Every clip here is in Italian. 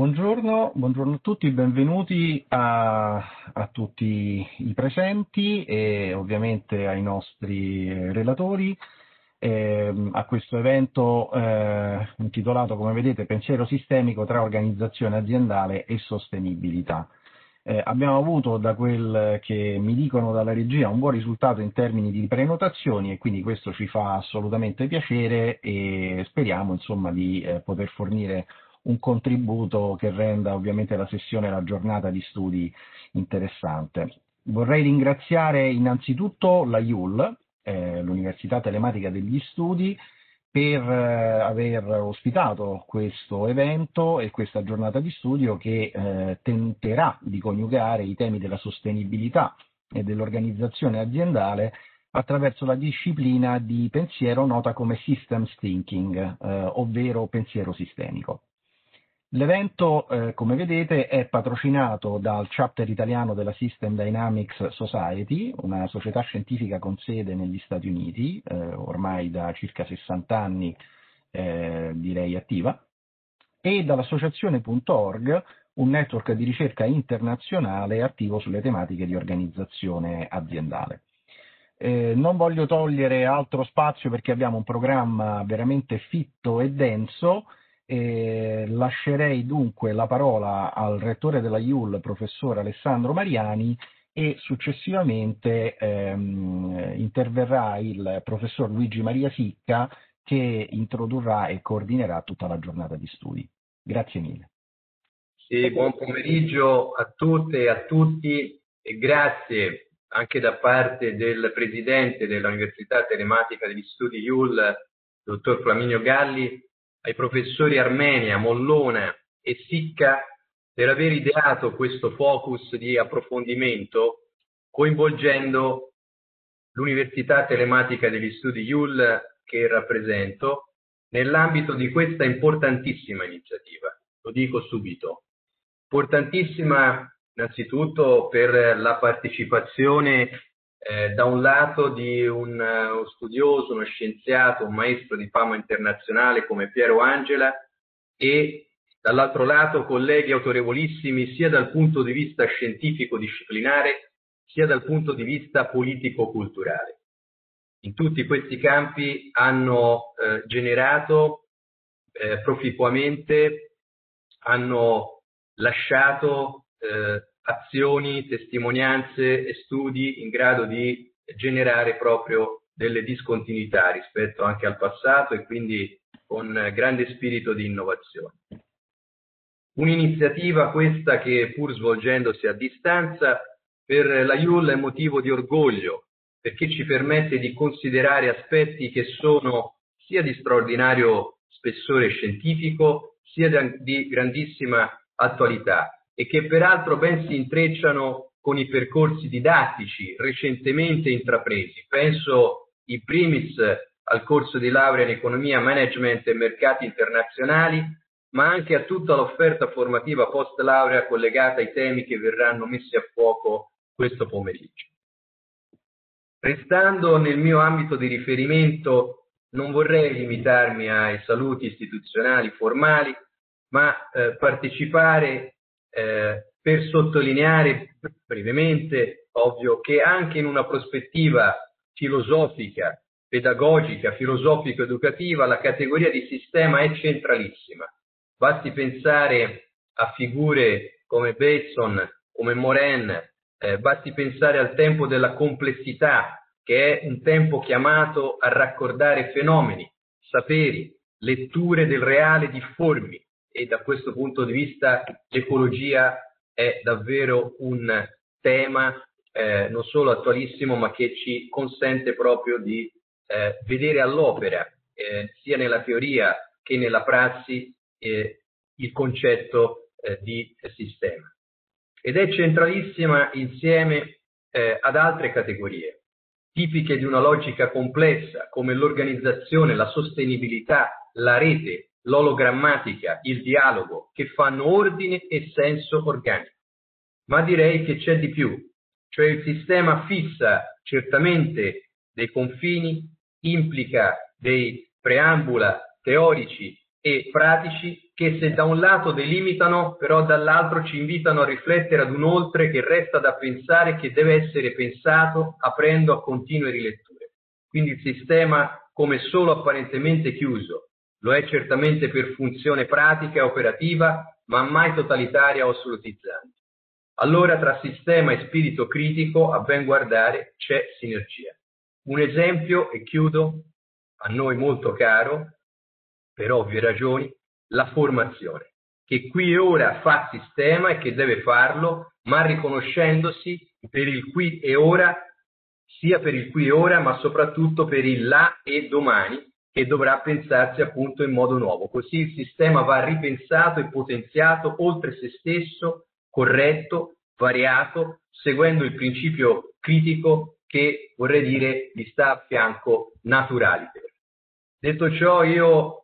Buongiorno a tutti, benvenuti a tutti i presenti e ovviamente ai nostri relatori a questo evento intitolato, come vedete, Pensiero sistemico tra organizzazione aziendale e sostenibilità. Abbiamo avuto, da quel che mi dicono dalla regia, un buon risultato in termini di prenotazioni e quindi questo ci fa assolutamente piacere e speriamo insomma di poter fornire un contributo che renda ovviamente la sessione e la giornata di studi interessante. Vorrei ringraziare innanzitutto la IUL, l'Università Telematica degli Studi, per aver ospitato questo evento e questa giornata di studio che tenterà di coniugare i temi della sostenibilità e dell'organizzazione aziendale attraverso la disciplina di pensiero nota come Systems Thinking, ovvero pensiero sistemico. L'evento, come vedete, è patrocinato dal chapter italiano della System Dynamics Society, una società scientifica con sede negli Stati Uniti, ormai da circa 60 anni, direi attiva, e dall'associazione.org, un network di ricerca internazionale attivo sulle tematiche di organizzazione aziendale. Non voglio togliere altro spazio perché abbiamo un programma veramente fitto e denso. Lascerei dunque la parola al rettore della IUL, professor Alessandro Mariani, e successivamente interverrà il professor Luigi Maria Sicca, che introdurrà e coordinerà tutta la giornata di studi. Grazie mille. Sì, buon pomeriggio a tutte e a tutti e grazie anche da parte del presidente dell'Università Telematica degli Studi IUL, dottor Flaminio Galli, ai professori Armenia, Mollona e Sicca per aver ideato questo focus di approfondimento coinvolgendo l'Università Telematica degli Studi IUL che rappresento nell'ambito di questa importantissima iniziativa. Lo dico subito. Importantissima innanzitutto per la partecipazione da un lato di uno studioso, uno scienziato, un maestro di fama internazionale come Piero Angela e dall'altro lato colleghi autorevolissimi sia dal punto di vista scientifico-disciplinare sia dal punto di vista politico-culturale. In tutti questi campi hanno generato proficuamente, hanno lasciato azioni, testimonianze e studi in grado di generare proprio delle discontinuità rispetto anche al passato e quindi con grande spirito di innovazione. Un'iniziativa questa che pur svolgendosi a distanza per la IUL è motivo di orgoglio perché ci permette di considerare aspetti che sono sia di straordinario spessore scientifico sia di grandissima attualità e che peraltro ben si intrecciano con i percorsi didattici recentemente intrapresi. Penso in primis al corso di laurea in economia, management e mercati internazionali, ma anche a tutta l'offerta formativa post laurea collegata ai temi che verranno messi a fuoco questo pomeriggio. Restando nel mio ambito di riferimento, non vorrei limitarmi ai saluti istituzionali formali, ma partecipare per sottolineare brevemente, ovvio, che anche in una prospettiva filosofica, pedagogica, filosofico-educativa, la categoria di sistema è centralissima. Basti pensare a figure come Bateson, come Morin, basti pensare al tempo della complessità, che è un tempo chiamato a raccordare fenomeni, saperi, letture del reale difformi, e da questo punto di vista l'ecologia è davvero un tema non solo attualissimo, ma che ci consente proprio di vedere all'opera, sia nella teoria che nella prassi, il concetto di sistema. Ed è centralissima insieme ad altre categorie, tipiche di una logica complessa come l'organizzazione, la sostenibilità, la rete, l'ologrammatica, il dialogo, che fanno ordine e senso organico. Ma direi che c'è di più, cioè il sistema fissa certamente dei confini, implica dei preambula teorici e pratici che, se da un lato delimitano, però dall'altro ci invitano a riflettere ad un oltre che resta da pensare, che deve essere pensato aprendo a continue riletture. Quindi il sistema, come solo apparentemente chiuso, lo è certamente per funzione pratica e operativa, ma mai totalitaria o assolutizzante. Allora tra sistema e spirito critico, a ben guardare, c'è sinergia. Un esempio, e chiudo, a noi molto caro, per ovvie ragioni, la formazione, che qui e ora fa sistema e che deve farlo, ma riconoscendosi per il qui e ora, sia per il qui e ora, ma soprattutto per il là e domani, che dovrà pensarsi appunto in modo nuovo. Così il sistema va ripensato e potenziato oltre se stesso, corretto, variato, seguendo il principio critico che, vorrei dire, gli sta a fianco naturaliter. Detto ciò, io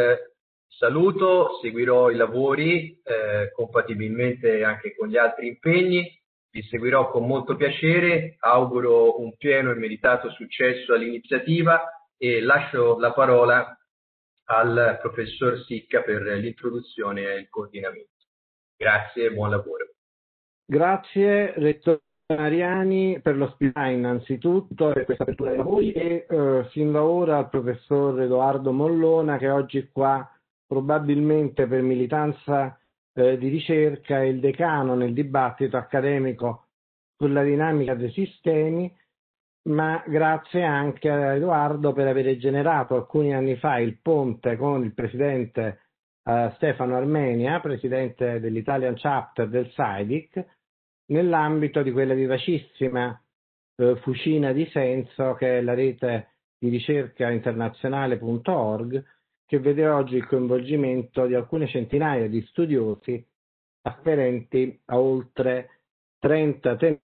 saluto, seguirò i lavori compatibilmente anche con gli altri impegni, vi seguirò con molto piacere, auguro un pieno e meritato successo all'iniziativa e lascio la parola al professor Sicca per l'introduzione e il coordinamento. Grazie e buon lavoro. Grazie, Rettore Mariani, per l'ospitalità innanzitutto e questa apertura dei lavori e fin da ora al professor Edoardo Mollona, che oggi è qua probabilmente per militanza di ricerca è il decano nel dibattito accademico sulla dinamica dei sistemi, ma grazie anche a Edoardo per aver generato alcuni anni fa il ponte con il presidente Stefano Armenia, presidente dell'Italian Chapter del SAIDIC, nell'ambito di quella vivacissima fucina di senso che è la rete di ricerca internazionale.org, che vede oggi il coinvolgimento di alcune centinaia di studiosi afferenti a oltre 30 temi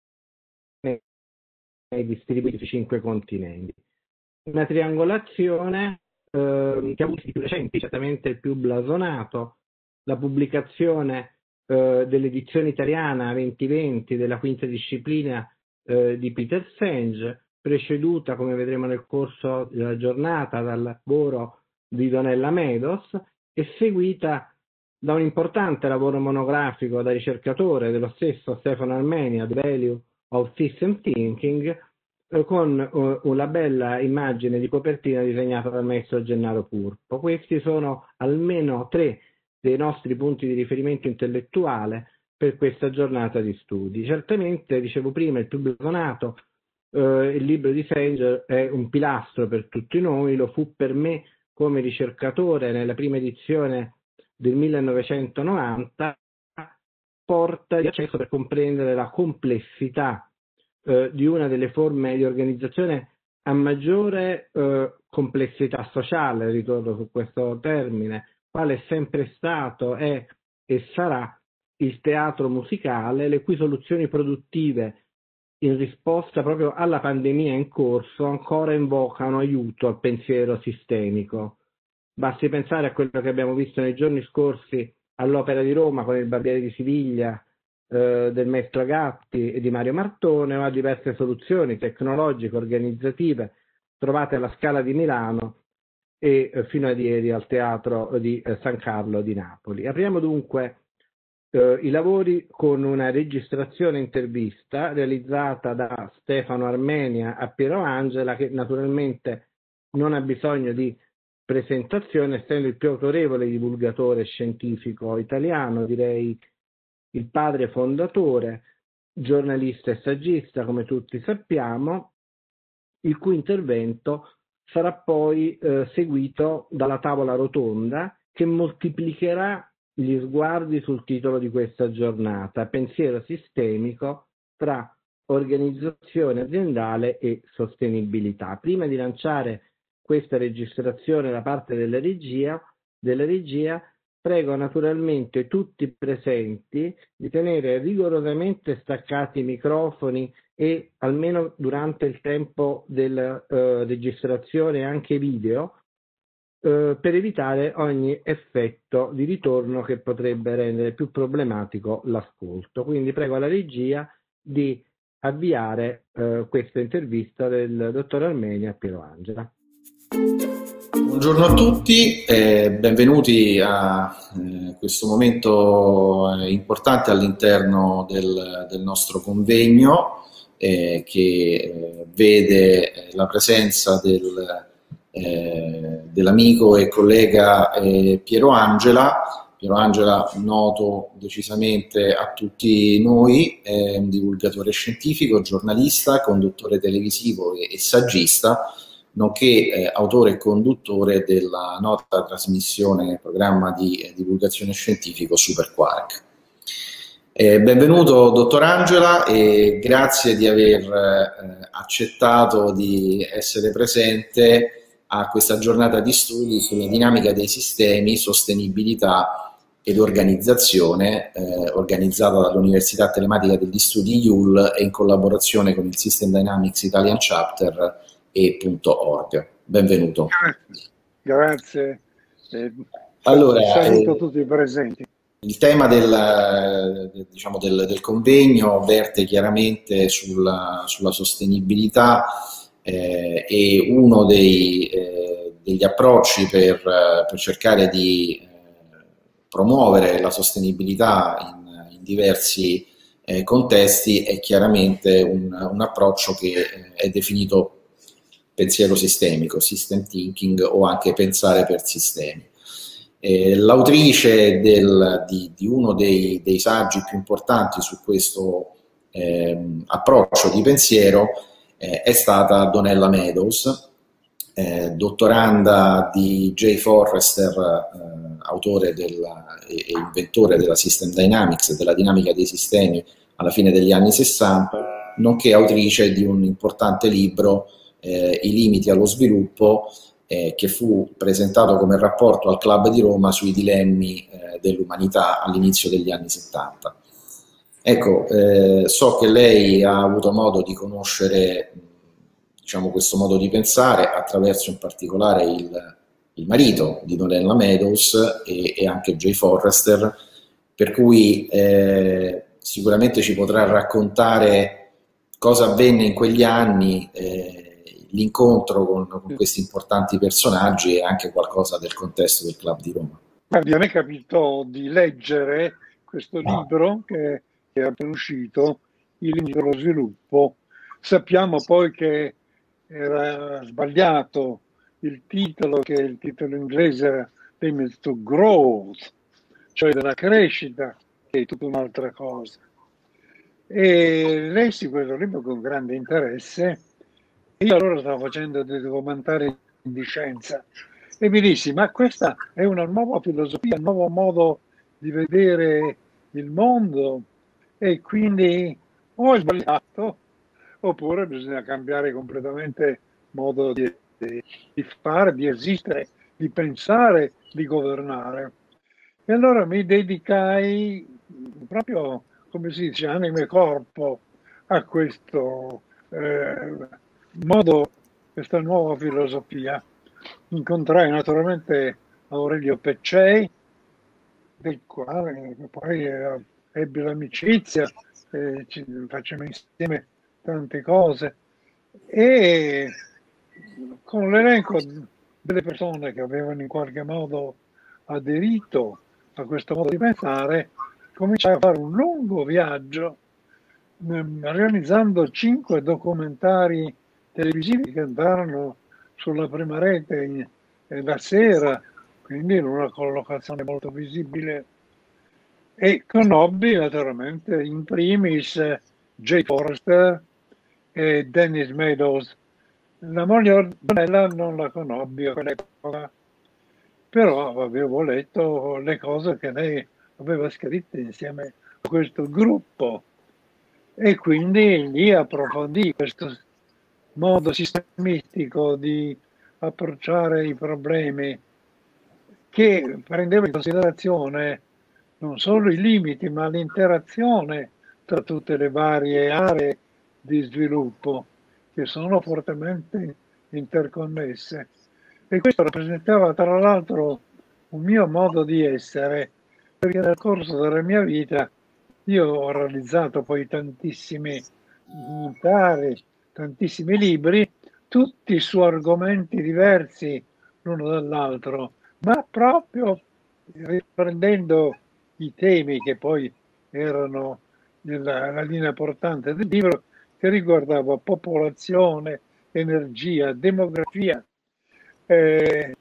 distribuiti su 5 continenti. Una triangolazione che ha avuto i più recenti, certamente il più blasonato, la pubblicazione dell'edizione italiana 2020 della quinta disciplina di Peter Senge, preceduta, come vedremo nel corso della giornata, dal lavoro di Donella Meadows e seguita da un importante lavoro monografico da ricercatore dello stesso Stefano Armenia, The Value of System Thinking, con una bella immagine di copertina disegnata dal maestro Gennaro Purpo. Questi sono almeno 3 dei nostri punti di riferimento intellettuale per questa giornata di studi. Certamente, dicevo prima, il più blasonato, il libro di Senge è un pilastro per tutti noi, lo fu per me come ricercatore nella prima edizione del 1990, porta di accesso per comprendere la complessità di una delle forme di organizzazione a maggiore complessità sociale, ritorno su questo termine, quale è sempre stato, è e sarà il teatro musicale, le cui soluzioni produttive in risposta proprio alla pandemia in corso ancora invocano aiuto al pensiero sistemico. Basti pensare a quello che abbiamo visto nei giorni scorsi all'Opera di Roma con il Barbiere di Siviglia del maestro Agatti e di Mario Martone, o a diverse soluzioni tecnologiche, organizzative trovate alla Scala di Milano e fino a ieri al Teatro di San Carlo di Napoli. Apriamo dunque i lavori con una registrazione intervista realizzata da Stefano Armenia a Piero Angela, che naturalmente non ha bisogno di presentazione, essendo il più autorevole divulgatore scientifico italiano, direi il padre fondatore, giornalista e saggista, come tutti sappiamo, il cui intervento sarà poi seguito dalla tavola rotonda che moltiplicherà gli sguardi sul titolo di questa giornata, pensiero sistemico tra organizzazione aziendale e sostenibilità. Prima di lanciare questa registrazione da parte della regia, prego naturalmente tutti i presenti di tenere rigorosamente staccati i microfoni e almeno durante il tempo della registrazione anche video, per evitare ogni effetto di ritorno che potrebbe rendere più problematico l'ascolto. Quindi prego la regia di avviare questa intervista del dottor Armenia a Piero Angela. Buongiorno a tutti, benvenuti a questo momento importante all'interno del nostro convegno che vede la presenza dell'amico e collega Piero Angela. Piero Angela, noto decisamente a tutti noi, è un divulgatore scientifico, giornalista, conduttore televisivo e saggista, nonché autore e conduttore della nota trasmissione programma di divulgazione scientifico Super Quark. Benvenuto dottor Angela e grazie di aver accettato di essere presente a questa giornata di studi sulla dinamica dei sistemi, sostenibilità ed organizzazione, organizzata dall'Università Telematica degli Studi IUL e in collaborazione con il System Dynamics Italian Chapter e.org. Benvenuto. Grazie. Allora, saluto tutti i presenti. Il tema del convegno verte chiaramente sulla sostenibilità e uno degli approcci per cercare di promuovere la sostenibilità in diversi contesti è chiaramente un approccio che è definito pensiero sistemico, system thinking o anche pensare per sistemi. L'autrice di uno dei saggi più importanti su questo approccio di pensiero è stata Donella Meadows, dottoranda di Jay Forrester, autore e inventore della System Dynamics e della dinamica dei sistemi alla fine degli anni 60, nonché autrice di un importante libro, I limiti allo sviluppo, che fu presentato come rapporto al Club di Roma sui dilemmi dell'umanità all'inizio degli anni 70. Ecco, so che lei ha avuto modo di conoscere questo modo di pensare attraverso in particolare il marito di Donella Meadows e anche Jay Forrester, per cui sicuramente ci potrà raccontare cosa avvenne in quegli anni, l'incontro con questi importanti personaggi e anche qualcosa del contesto del Club di Roma. A me capitò di leggere questo libro che è appena uscito, I limiti dello sviluppo. Sappiamo poi che era sbagliato il titolo, che il titolo inglese era Limits to Growth, cioè della crescita, che è tutta un'altra cosa. E lessi questo libro con grande interesse. Io allora stavo facendo dei documentari di scienza e mi dissi, ma questa è una nuova filosofia, un nuovo modo di vedere il mondo e quindi o è sbagliato oppure bisogna cambiare completamente modo di fare, di esistere, di pensare, di governare. E allora mi dedicai proprio, come si dice, anima e corpo a questo modo, questa nuova filosofia. Incontrai naturalmente Aurelio Peccei, del quale poi ebbi l'amicizia, facciamo insieme tante cose, e con l'elenco delle persone che avevano in qualche modo aderito a questo modo di pensare, cominciai a fare un lungo viaggio realizzando 5 documentari televisivi che andarono sulla prima rete la sera, quindi in una collocazione molto visibile, e conobbi naturalmente in primis Jay Forrester e Dennis Meadows. La moglie Donella non la conobbi a quell'epoca, però avevo letto le cose che lei aveva scritte insieme a questo gruppo e quindi lì approfondì questo modo sistemistico di approcciare i problemi, che prendeva in considerazione non solo i limiti ma l'interazione tra tutte le varie aree di sviluppo che sono fortemente interconnesse. E questo rappresentava tra l'altro un mio modo di essere, perché nel corso della mia vita io ho realizzato poi tantissimi documentari, tantissimi libri, tutti su argomenti diversi l'uno dall'altro, ma proprio riprendendo i temi che poi erano la linea portante del libro, che riguardava popolazione, energia, demografia, eh,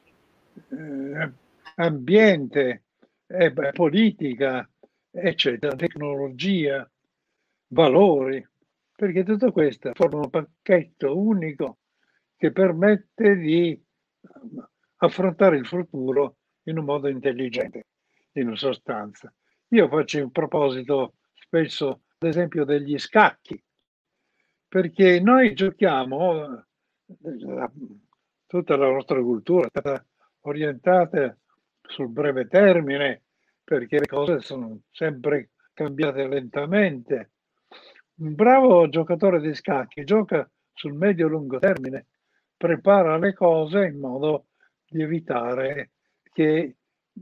ambiente, politica, eccetera, tecnologia, valori, perché tutto questo forma un pacchetto unico che permette di affrontare il futuro in un modo intelligente, in sostanza. Io faccio in proposito spesso l'esempio degli scacchi, perché noi giochiamo, tutta la nostra cultura è stata orientata sul breve termine, perché le cose sono sempre cambiate lentamente. Un bravo giocatore di scacchi gioca sul medio-lungo termine, prepara le cose in modo di evitare che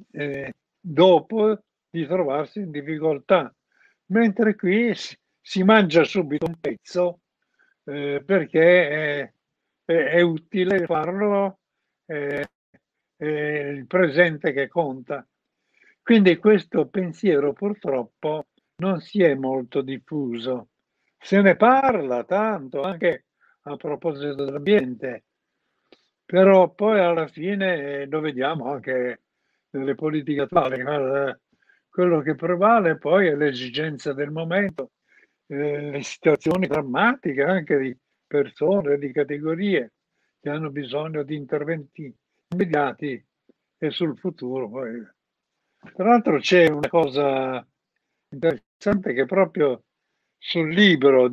dopo di trovarsi in difficoltà, mentre qui si mangia subito un pezzo perché è utile farlo, è il presente che conta. Quindi questo pensiero purtroppo non si è molto diffuso. Se ne parla tanto anche a proposito dell'ambiente, però poi alla fine lo vediamo anche nelle politiche attuali. Quello che prevale poi è l'esigenza del momento, le situazioni drammatiche anche di persone, di categorie che hanno bisogno di interventi immediati e sul futuro. Poi. Tra l'altro c'è una cosa interessante che proprio sul libro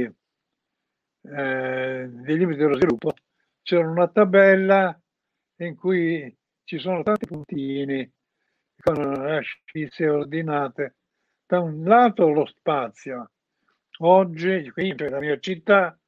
dei limiti dello sviluppo c'era una tabella in cui ci sono tanti puntini con ascisse ordinate. Da un lato lo spazio, oggi qui nella mia città,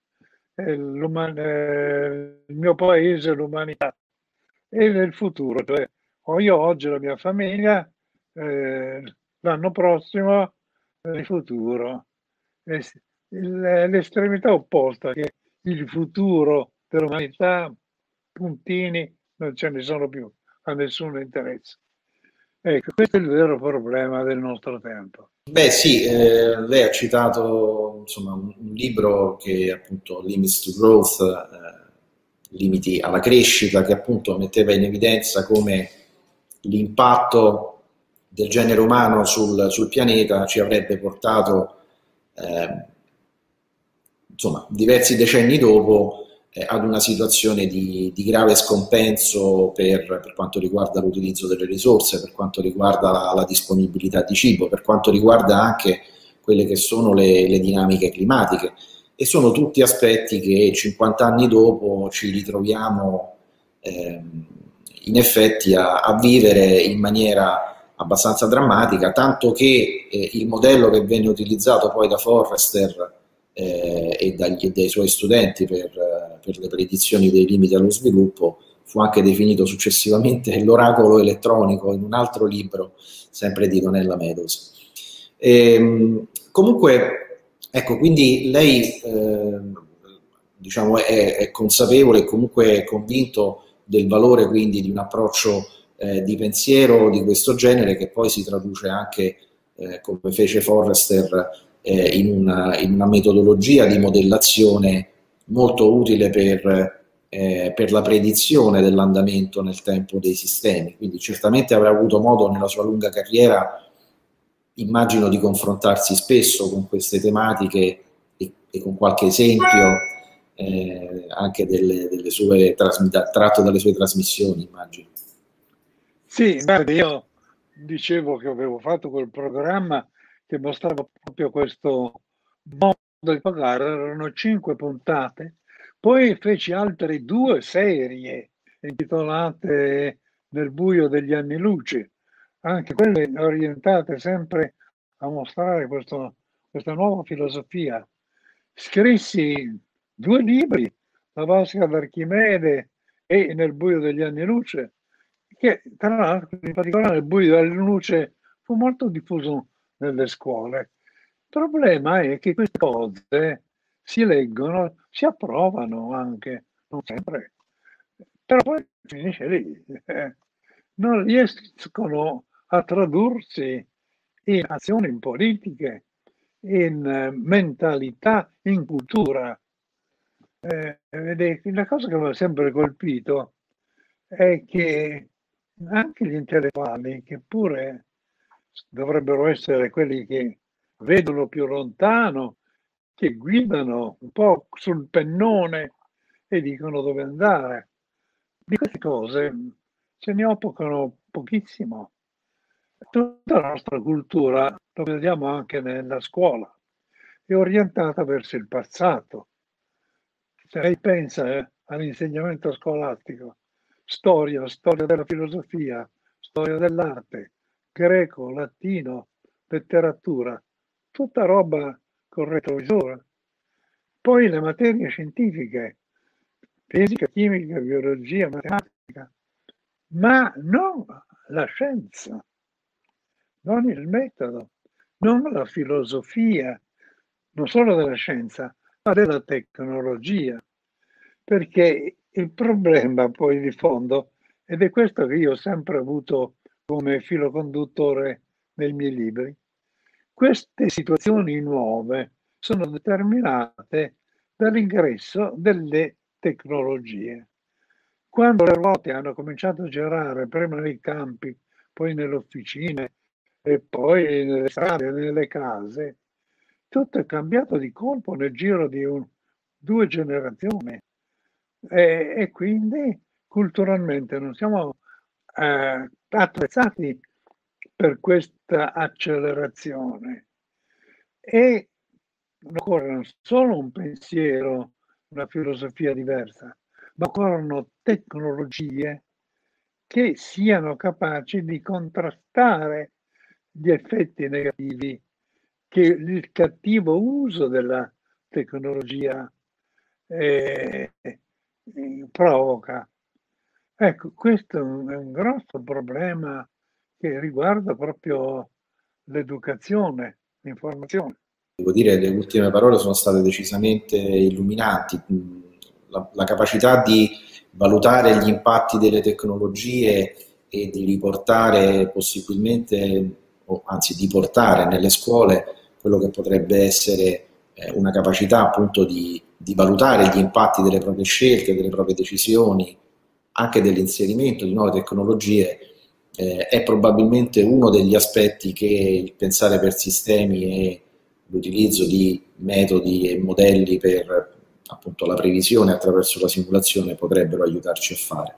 il mio paese, l'umanità, e nel futuro, cioè ho io oggi la mia famiglia, l'anno prossimo il futuro. L'estremità opposta, che il futuro dell'umanità, puntini, non ce ne sono più, a nessuno interessa. Ecco, questo è il vero problema del nostro tempo. Beh sì, lei ha citato insomma, un libro che è appunto Limits to Growth, limiti alla crescita, che appunto metteva in evidenza come l'impatto del genere umano sul pianeta ci avrebbe portato insomma, diversi decenni dopo ad una situazione di grave scompenso per quanto riguarda l'utilizzo delle risorse, per quanto riguarda la disponibilità di cibo, per quanto riguarda anche quelle che sono le dinamiche climatiche. E sono tutti aspetti che 50 anni dopo ci ritroviamo in effetti a vivere in maniera abbastanza drammatica, tanto che il modello che venne utilizzato poi da Forrester e dai suoi studenti per le predizioni dei limiti allo sviluppo fu anche definito successivamente l'oracolo elettronico in un altro libro, sempre di Donella Meadows. Comunque, ecco, quindi lei diciamo è consapevole e comunque convinto del valore quindi di un approccio di pensiero di questo genere, che poi si traduce anche, come fece Forrester, in una metodologia di modellazione molto utile per la predizione dell'andamento nel tempo dei sistemi. Quindi certamente avrà avuto modo nella sua lunga carriera, immagino, di confrontarsi spesso con queste tematiche e con qualche esempio anche delle sue tratto dalle sue trasmissioni, immagino. Sì, guarda, io dicevo che avevo fatto quel programma che mostrava proprio questo modo di pagare, erano 5 puntate, poi feci altre 2 serie intitolate Nel buio degli anni luce, anche quelle orientate sempre a mostrare questa nuova filosofia. Scrissi 2 libri, La vasca d'Archimede e Nel buio degli anni luce, che tra l'altro in particolare Nel buio della luce fu molto diffuso nelle scuole. Il problema è che queste cose si leggono, si approvano anche, non sempre, però poi finisce lì. Non riescono a tradursi in azioni politiche, in mentalità, in cultura. La cosa che mi ha sempre colpito è che anche gli intellettuali, che pure dovrebbero essere quelli che vedono più lontano, che guidano un po' sul pennone e dicono dove andare, di queste cose se ne occupano pochissimo. Tutta la nostra cultura, lo vediamo anche nella scuola, è orientata verso il passato. Se lei pensa all'insegnamento scolastico, storia della filosofia, storia dell'arte, greco, latino, letteratura, tutta roba col retrovisore. Poi le materie scientifiche, fisica, chimica, biologia, matematica, ma non la scienza, non il metodo, non la filosofia, non solo della scienza, ma della tecnologia. Perché il problema poi di fondo, ed è questo che io ho sempre avuto come filo conduttore nei miei libri, queste situazioni nuove sono determinate dall'ingresso delle tecnologie. Quando le ruote hanno cominciato a girare prima nei campi, poi nelle officine e poi nelle strade, nelle case, tutto è cambiato di colpo nel giro di 2 generazioni e quindi culturalmente non siamo attrezzati per questa accelerazione e occorre non solo un pensiero, una filosofia diversa, ma occorrono tecnologie che siano capaci di contrastare gli effetti negativi che il cattivo uso della tecnologia provoca. Ecco, questo è un grosso problema che riguarda proprio l'educazione, l'informazione. Devo dire, le ultime parole sono state decisamente illuminanti. La capacità di valutare gli impatti delle tecnologie e di riportare possibilmente, o anzi di portare nelle scuole quello che potrebbe essere una capacità appunto di valutare gli impatti delle proprie scelte, delle proprie decisioni, anche dell'inserimento di nuove tecnologie, è probabilmente uno degli aspetti che il pensare per sistemi e l'utilizzo di metodi e modelli per appunto la previsione attraverso la simulazione potrebbero aiutarci a fare.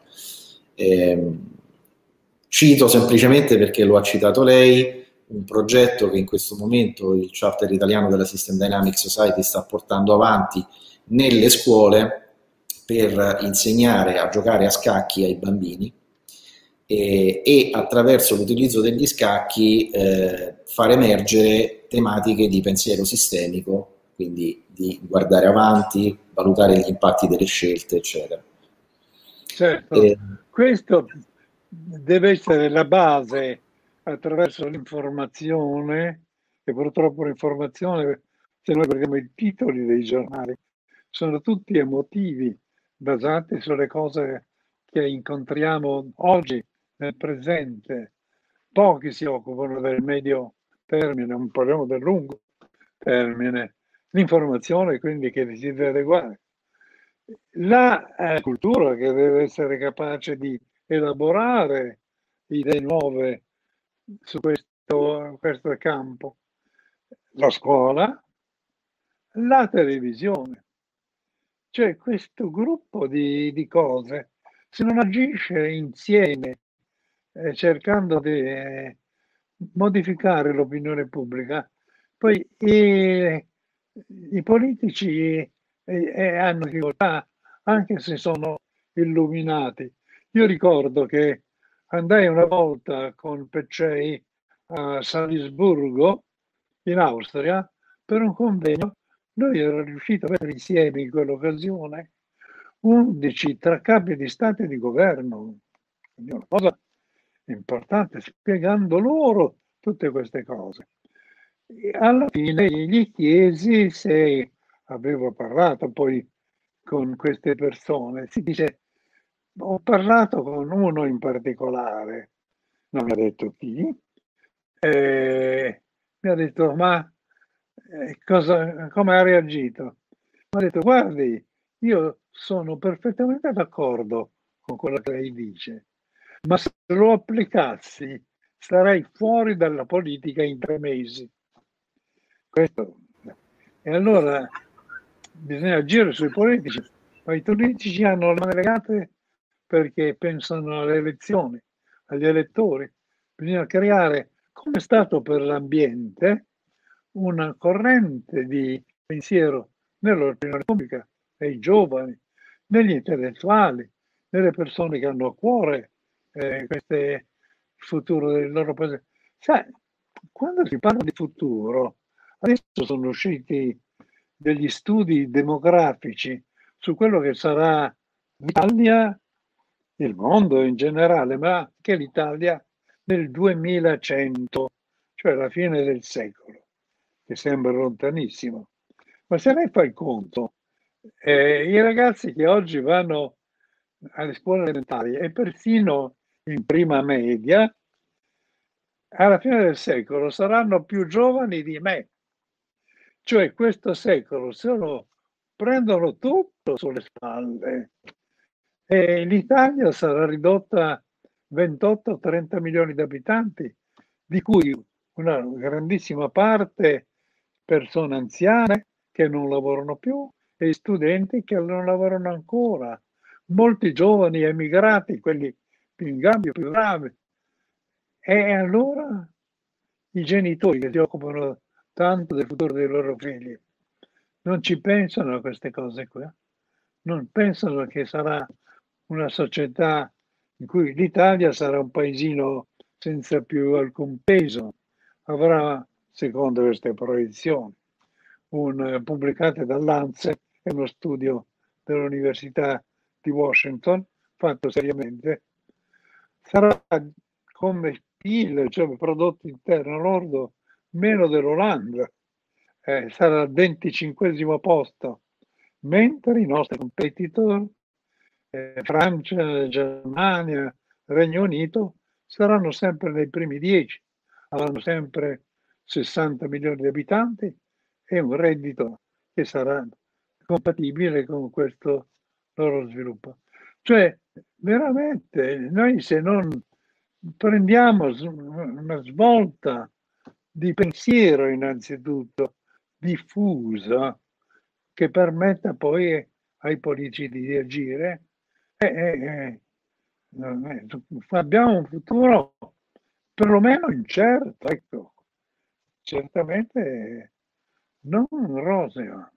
Cito semplicemente, perché lo ha citato lei, un progetto che in questo momento il Charter italiano della System Dynamics Society sta portando avanti nelle scuole per insegnare a giocare a scacchi ai bambini e attraverso l'utilizzo degli scacchi far emergere tematiche di pensiero sistemico, quindi di guardare avanti, valutare gli impatti delle scelte, eccetera. Certo, questo deve essere la base attraverso l'informazione, e purtroppo l'informazione, se noi guardiamo i titoli dei giornali, sono tutti emotivi, basati sulle cose che incontriamo oggi, nel presente. Pochi si occupano del medio termine, non parliamo del lungo termine. L'informazione quindi che si deve adeguare. La cultura che deve essere capace di elaborare idee nuove su questo campo. La scuola, la televisione. Cioè questo gruppo di cose, se non agisce insieme cercando di modificare l'opinione pubblica, poi i politici hanno difficoltà anche se sono illuminati. Io ricordo che andai una volta con Peccei a Salisburgo, in Austria, per un convegno. Noi eravamo riusciti a mettere insieme in quell'occasione 11 tra capi di Stato e di governo, quindi una cosa importante, spiegando loro tutte queste cose. E alla fine gli chiesi se avevo parlato poi con queste persone. Si dice, ho parlato con uno in particolare, non mi ha detto chi, mi ha detto, ma come ha reagito? Mi ha detto, guardi, io sono perfettamente d'accordo con quello che lei dice, ma se lo applicassi sarei fuori dalla politica in 3 mesi. Questo. E allora bisogna agire sui politici, ma i politici hanno le mani legate perché pensano alle elezioni, agli elettori. Bisogna creare, come è stato per l'ambiente, una corrente di pensiero nell'opinione pubblica, nei giovani, negli intellettuali, nelle persone che hanno a cuore il futuro del loro paese. Sai, quando si parla di futuro, adesso sono usciti degli studi demografici su quello che sarà l'Italia, il mondo in generale, ma anche l'Italia nel 2100, cioè alla fine del secolo, che sembra lontanissimo. Ma se lei fa il conto, i ragazzi che oggi vanno alle scuole elementari e persino in prima media, alla fine del secolo saranno più giovani di me. Cioè questo secolo se lo prendono tutto sulle spalle e l'Italia sarà ridotta a 28-30 milioni di abitanti, di cui una grandissima parte persone anziane che non lavorano più e studenti che non lavorano ancora, molti giovani emigrati, quelli più in gamba, più bravi. E allora i genitori che si occupano tanto del futuro dei loro figli non ci pensano a queste cose qua, non pensano che sarà una società in cui l'Italia sarà un paesino senza più alcun peso, avrà, secondo queste proiezioni, pubblicate dall'ANSE, è uno studio dell'Università di Washington, fatto seriamente, sarà come PIL, cioè prodotto interno lordo, meno dell'Olanda, sarà al 25° posto, mentre i nostri competitor, Francia, Germania, Regno Unito, saranno sempre nei primi 10, avranno sempre 60 milioni di abitanti e un reddito che sarà compatibile con questo loro sviluppo. Cioè, veramente, noi se non prendiamo una svolta di pensiero innanzitutto diffusa che permetta poi ai politici di agire, abbiamo un futuro perlomeno incerto, ecco, certamente non roseo.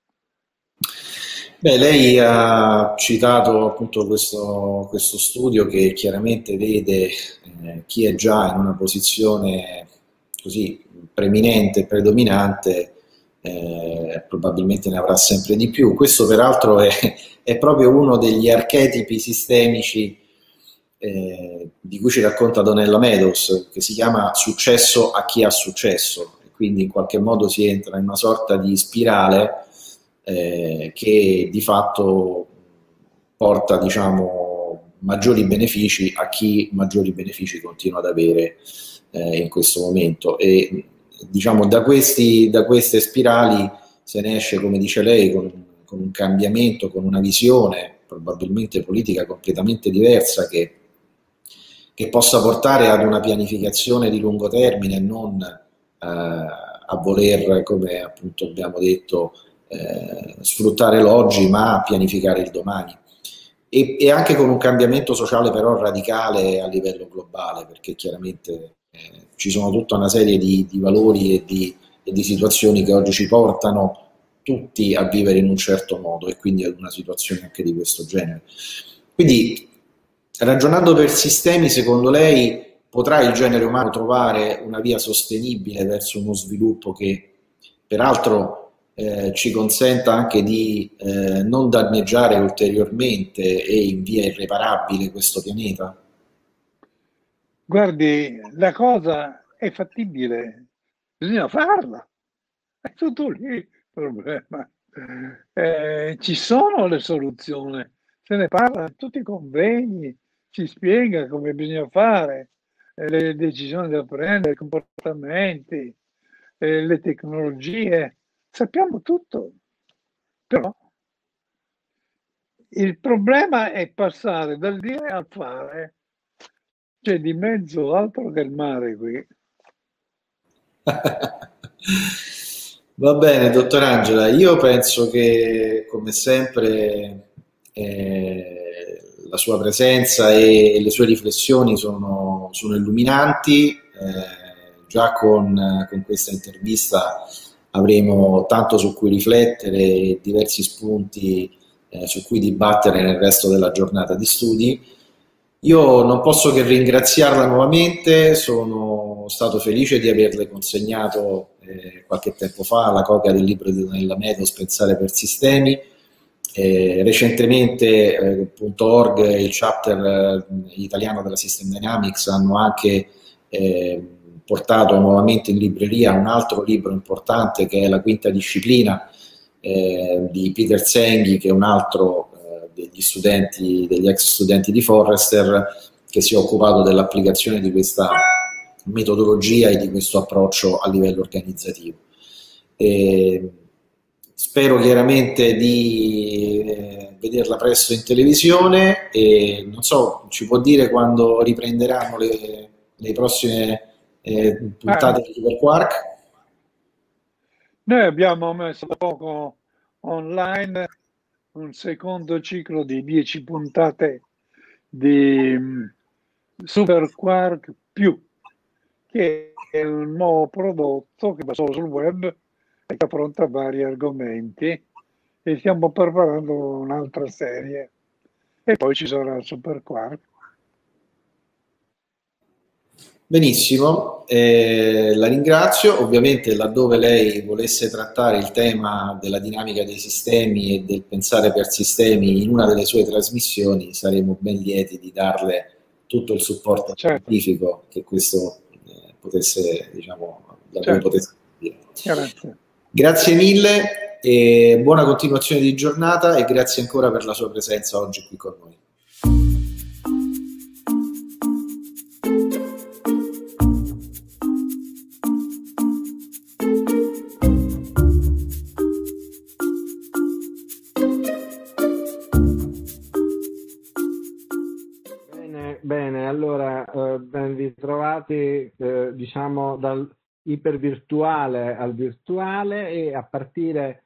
Beh, lei ha citato appunto questo studio che chiaramente vede chi è già in una posizione così preminente, predominante, probabilmente ne avrà sempre di più. Questo peraltro è proprio uno degli archetipi sistemici di cui ci racconta Donella Meadows, che si chiama successo a chi ha successo, e quindi in qualche modo si entra in una sorta di spirale che di fatto porta, diciamo, maggiori benefici a chi maggiori benefici continua ad avere in questo momento. E diciamo da queste spirali se ne esce, come dice lei, con un cambiamento, con una visione probabilmente politica completamente diversa che possa portare ad una pianificazione di lungo termine e non a voler, come appunto abbiamo detto, sfruttare l'oggi ma pianificare il domani, e anche con un cambiamento sociale però radicale a livello globale, perché chiaramente ci sono tutta una serie di valori e di situazioni che oggi ci portano tutti a vivere in un certo modo e quindi ad una situazione anche di questo genere. Quindi, ragionando per sistemi, secondo lei potrà il genere umano trovare una via sostenibile verso uno sviluppo che peraltro ci consenta anche di non danneggiare ulteriormente e in via irreparabile questo pianeta? Guardi, la cosa è fattibile, bisogna farla, è tutto lì il problema. Ci sono le soluzioni, se ne parla in tutti i convegni, si spiega come bisogna fare, le decisioni da prendere, i comportamenti, le tecnologie, sappiamo tutto, però il problema è passare dal dire al fare, c'è di mezzo altro che il mare qui. Va bene, dottor Angela, io penso che come sempre la sua presenza e le sue riflessioni sono illuminanti. Già con questa intervista avremo tanto su cui riflettere e diversi spunti su cui dibattere nel resto della giornata di studi. Io non posso che ringraziarla nuovamente, sono stato felice di averle consegnato qualche tempo fa la copia del libro di Donella Meadows, Pensare per Sistemi. Recentemente .org e il chapter italiano della System Dynamics hanno anche portato nuovamente in libreria un altro libro importante che è La Quinta Disciplina di Peter Senghi, che è un altro degli ex studenti di Forrester, che si è occupato dell'applicazione di questa metodologia e di questo approccio a livello organizzativo. Spero chiaramente di vederla presto in televisione e non so, ci può dire quando riprenderanno le prossime puntate di Superquark? Noi abbiamo messo da poco online un secondo ciclo di 10 puntate di Superquark più, che è un nuovo prodotto che va solo sul web e che affronta vari argomenti, e stiamo preparando un'altra serie e poi ci sarà il Superquark. Benissimo, la ringrazio. Ovviamente laddove lei volesse trattare il tema della dinamica dei sistemi e del pensare per sistemi in una delle sue trasmissioni, saremo ben lieti di darle tutto il supporto scientifico che questo potesse, diciamo, potesse dire. Grazie. Grazie mille e buona continuazione di giornata e grazie ancora per la sua presenza oggi qui con noi. Bene, allora ben ritrovati diciamo dal ipervirtuale al virtuale, e a partire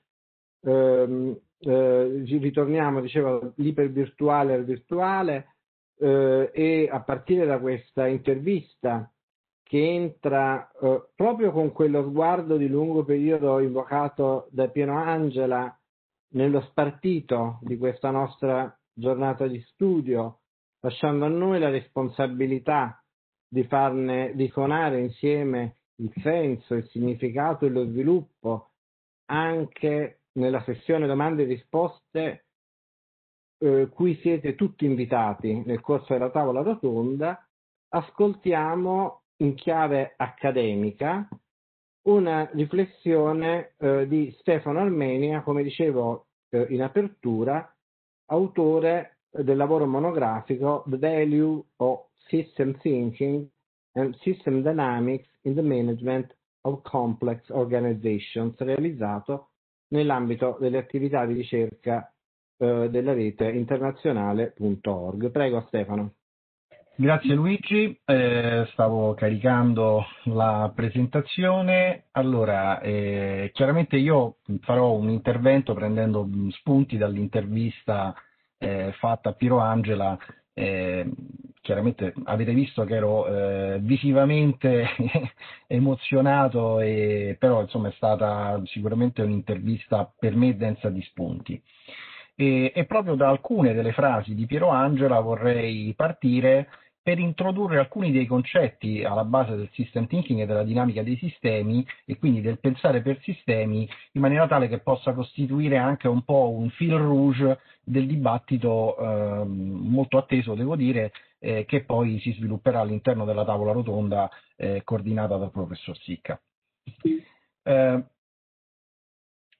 ritorniamo, dicevo, dall'ipervirtuale al virtuale, e a partire da questa intervista che entra proprio con quello sguardo di lungo periodo invocato da Piero Angela nello spartito di questa nostra giornata di studio, lasciando a noi la responsabilità di farne risuonare insieme il senso, il significato e lo sviluppo anche nella sessione domande e risposte cui siete tutti invitati nel corso della tavola rotonda. Ascoltiamo in chiave accademica una riflessione di Stefano Armenia, come dicevo in apertura, autore del lavoro monografico The Value of System Thinking and System Dynamics in the Management of Complex Organizations, realizzato nell'ambito delle attività di ricerca della rete internazionale.org. Prego Stefano. Grazie Luigi, stavo caricando la presentazione. Allora, chiaramente io farò un intervento prendendo spunti dall'intervista fatta a Piero Angela. Chiaramente avete visto che ero visivamente emozionato, però insomma è stata sicuramente un'intervista per me densa di spunti. E proprio da alcune delle frasi di Piero Angela vorrei partire per introdurre alcuni dei concetti alla base del system thinking e della dinamica dei sistemi, e quindi del pensare per sistemi, in maniera tale che possa costituire anche un po' un fil rouge del dibattito molto atteso, devo dire, che poi si svilupperà all'interno della tavola rotonda coordinata dal professor Sicca.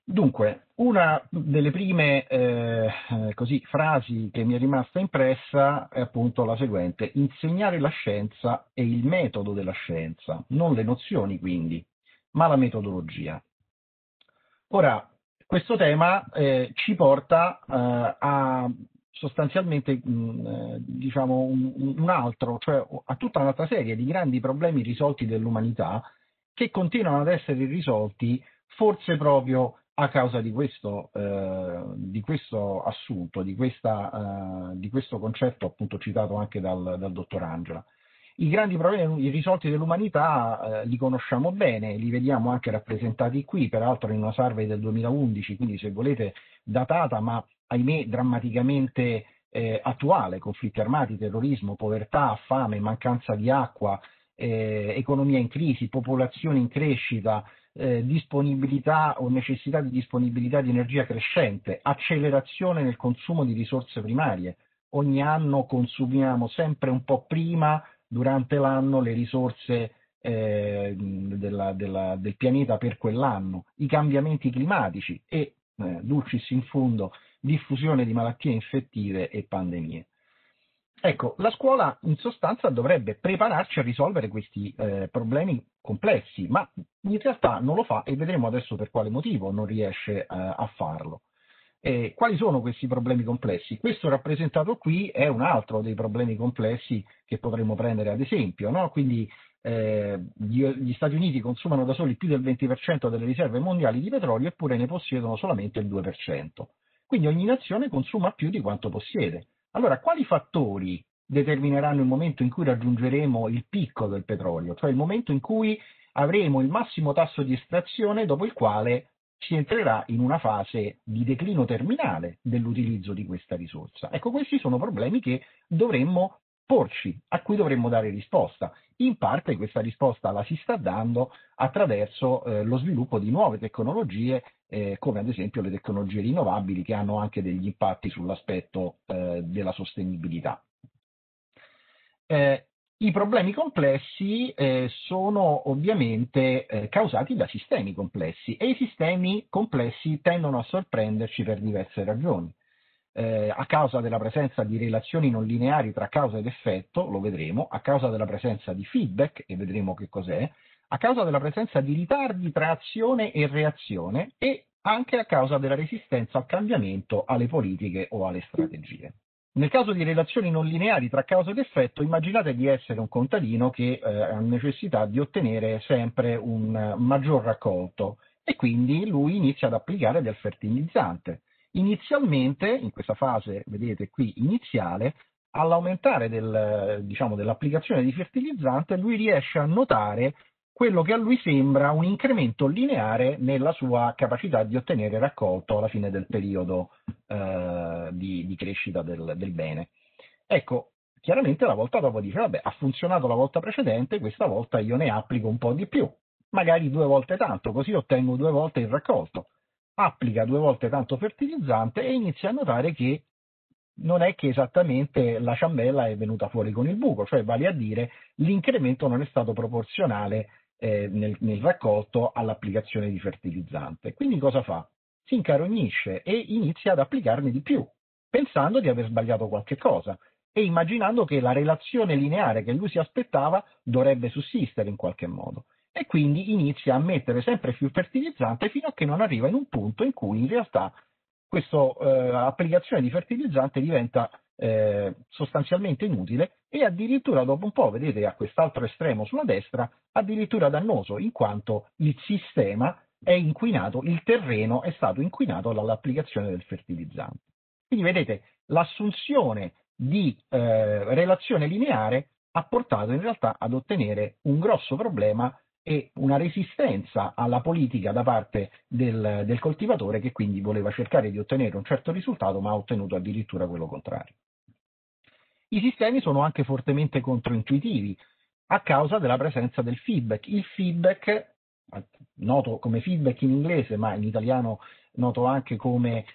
Dunque, una delle prime così, frasi che mi è rimasta impressa è appunto la seguente: insegnare la scienza e il metodo della scienza, non le nozioni quindi, ma la metodologia. Ora, questo tema ci porta a sostanzialmente diciamo un altro, cioè a tutta un'altra serie di grandi problemi risolti dell'umanità che continuano ad essere irrisolti forse proprio a causa di questo assunto, di questo concetto appunto citato anche dal dottor Angela. I grandi problemi irrisolti dell'umanità li conosciamo bene, li vediamo anche rappresentati qui, peraltro in una survey del 2011, quindi se volete datata, ma ahimè drammaticamente attuale: conflitti armati, terrorismo, povertà, fame, mancanza di acqua, economia in crisi, popolazione in crescita, disponibilità o necessità di disponibilità di energia crescente, accelerazione nel consumo di risorse primarie. Ogni anno consumiamo sempre un po' prima durante l'anno le risorse del pianeta per quell'anno, i cambiamenti climatici e, dulcis in fundo, diffusione di malattie infettive e pandemie. Ecco, la scuola in sostanza dovrebbe prepararci a risolvere questi problemi complessi, ma in realtà non lo fa e vedremo adesso per quale motivo non riesce a farlo. Quali sono questi problemi complessi? Questo rappresentato qui è un altro dei problemi complessi che potremmo prendere ad esempio, no? Quindi gli Stati Uniti consumano da soli più del 20% delle riserve mondiali di petrolio, eppure ne possiedono solamente il 2%. Quindi ogni nazione consuma più di quanto possiede. Allora, quali fattori determineranno il momento in cui raggiungeremo il picco del petrolio, cioè il momento in cui avremo il massimo tasso di estrazione, dopo il quale si entrerà in una fase di declino terminale dell'utilizzo di questa risorsa? Ecco, questi sono problemi che dovremmo porci, a cui dovremmo dare risposta. In parte questa risposta la si sta dando attraverso lo sviluppo di nuove tecnologie, come ad esempio le tecnologie rinnovabili, che hanno anche degli impatti sull'aspetto della sostenibilità. I problemi complessi sono ovviamente causati da sistemi complessi, e i sistemi complessi tendono a sorprenderci per diverse ragioni. A causa della presenza di relazioni non lineari tra causa ed effetto, lo vedremo, a causa della presenza di feedback, e vedremo che cos'è, a causa della presenza di ritardi tra azione e reazione, e anche a causa della resistenza al cambiamento, alle politiche o alle strategie. Nel caso di relazioni non lineari tra causa ed effetto, immaginate di essere un contadino che ha necessità di ottenere sempre un maggior raccolto, e quindi lui inizia ad applicare del fertilizzante. Inizialmente, in questa fase, vedete qui, iniziale, all'aumentare dell'applicazione di fertilizzante, lui riesce a notare quello che a lui sembra un incremento lineare nella sua capacità di ottenere raccolto alla fine del periodo di crescita del bene. Ecco, chiaramente la volta dopo dice: vabbè, ha funzionato la volta precedente, questa volta io ne applico un po' di più, magari 2 volte tanto, così ottengo 2 volte il raccolto. Applica 2 volte tanto fertilizzante e inizia a notare che non è che esattamente la ciambella è venuta fuori con il buco, cioè vale a dire l'incremento non è stato proporzionale nel raccolto all'applicazione di fertilizzante. Quindi cosa fa? Si incarognisce e inizia ad applicarne di più, pensando di aver sbagliato qualche cosa e immaginando che la relazione lineare che lui si aspettava dovrebbe sussistere in qualche modo. E quindi inizia a mettere sempre più fertilizzante fino a che non arriva in un punto in cui in realtà questa applicazione di fertilizzante diventa sostanzialmente inutile, e addirittura dopo un po', vedete a quest'altro estremo sulla destra, addirittura dannoso, in quanto il sistema è inquinato, il terreno è stato inquinato dall'applicazione del fertilizzante. Quindi vedete, l'assunzione di relazione lineare ha portato in realtà ad ottenere un grosso problema e una resistenza alla politica da parte del coltivatore, che quindi voleva cercare di ottenere un certo risultato, ma ha ottenuto addirittura quello contrario. I sistemi sono anche fortemente controintuitivi a causa della presenza del feedback. Il feedback, noto come feedback in inglese, ma in italiano noto anche come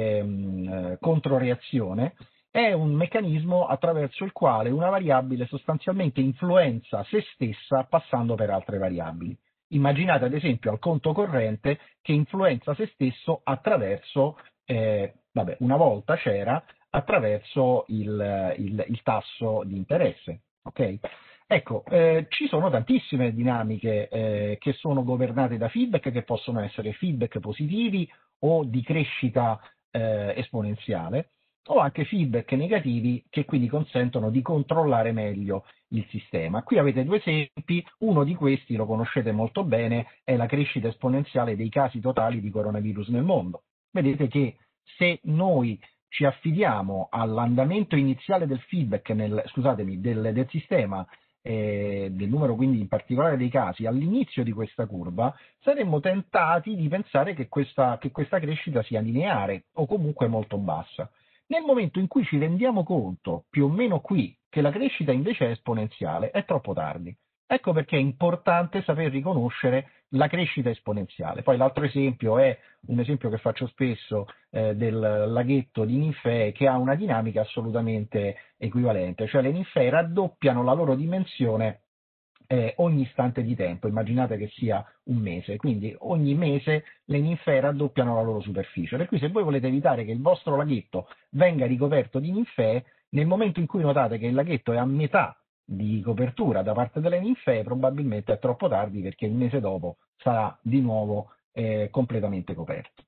controreazione, è un meccanismo attraverso il quale una variabile sostanzialmente influenza se stessa passando per altre variabili. Immaginate ad esempio al conto corrente che influenza se stesso attraverso, una volta c'era, attraverso il tasso di interesse. Okay? Ecco, ci sono tantissime dinamiche che sono governate da feedback, che possono essere feedback positivi o di crescita esponenziale, o anche feedback negativi che quindi consentono di controllare meglio il sistema. Qui avete due esempi, uno di questi lo conoscete molto bene, è la crescita esponenziale dei casi totali di coronavirus nel mondo. Vedete che se noi ci affidiamo all'andamento iniziale del feedback, del sistema, del numero quindi in particolare dei casi, all'inizio di questa curva, saremmo tentati di pensare che questa crescita sia lineare o comunque molto bassa. Nel momento in cui ci rendiamo conto, più o meno qui, che la crescita invece è esponenziale, è troppo tardi. Ecco perché è importante saper riconoscere la crescita esponenziale. Poi l'altro esempio è un esempio che faccio spesso del laghetto di ninfee, che ha una dinamica assolutamente equivalente, cioè le ninfee raddoppiano la loro dimensione ogni istante di tempo, immaginate che sia un mese, quindi ogni mese le ninfee raddoppiano la loro superficie, per cui se voi volete evitare che il vostro laghetto venga ricoperto di ninfee, nel momento in cui notate che il laghetto è a metà di copertura da parte delle ninfee, probabilmente è troppo tardi perché il mese dopo sarà di nuovo completamente coperto.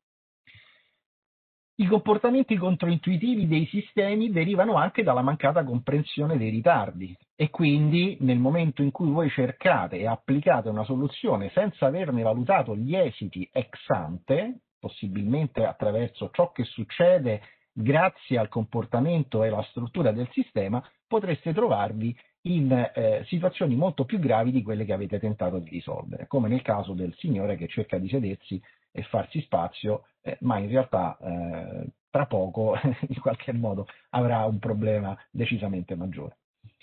I comportamenti controintuitivi dei sistemi derivano anche dalla mancata comprensione dei ritardi e quindi nel momento in cui voi cercate e applicate una soluzione senza averne valutato gli esiti ex ante, possibilmente attraverso ciò che succede grazie al comportamento e alla struttura del sistema, potreste trovarvi in situazioni molto più gravi di quelle che avete tentato di risolvere, come nel caso del signore che cerca di sedersi e farsi spazio, ma in realtà tra poco in qualche modo avrà un problema decisamente maggiore.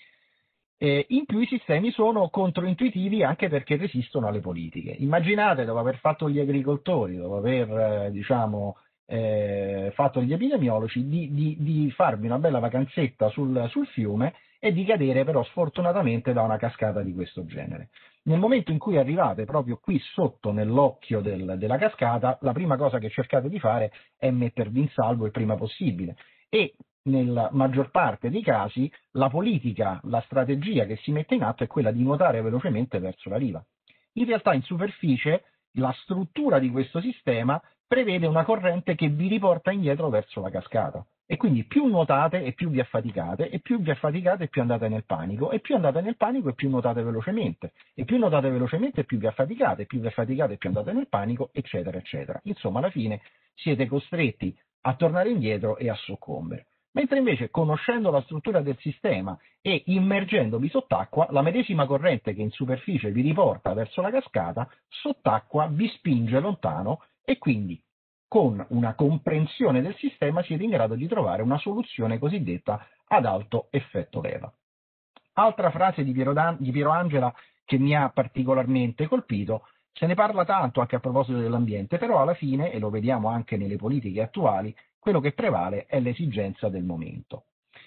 In più i sistemi sono controintuitivi anche perché resistono alle politiche. Immaginate, dopo aver fatto gli agricoltori, dopo aver fatto gli epidemiologi, di farvi una bella vacanzetta sul fiume e di cadere però sfortunatamente da una cascata di questo genere. Nel momento in cui arrivate proprio qui sotto nell'occhio della cascata, la prima cosa che cercate di fare è mettervi in salvo il prima possibile e nella maggior parte dei casi la politica, la strategia che si mette in atto è quella di nuotare velocemente verso la riva. In realtà in superficie la struttura di questo sistema prevede una corrente che vi riporta indietro verso la cascata. E quindi più nuotate e più vi affaticate, e più vi affaticate e più andate nel panico, e più andate nel panico e più nuotate velocemente, e più nuotate velocemente e più vi affaticate, e più vi affaticate e più andate nel panico, eccetera, eccetera. Insomma, alla fine siete costretti a tornare indietro e a soccombere. Mentre invece, conoscendo la struttura del sistema e immergendovi sott'acqua, la medesima corrente che in superficie vi riporta verso la cascata, sott'acqua vi spinge lontano e quindi con una comprensione del sistema siete in grado di trovare una soluzione cosiddetta ad alto effetto leva. Altra frase di Piero Angela che mi ha particolarmente colpito: se ne parla tanto anche a proposito dell'ambiente, però alla fine, e lo vediamo anche nelle politiche attuali, quello che prevale è l'esigenza del momento.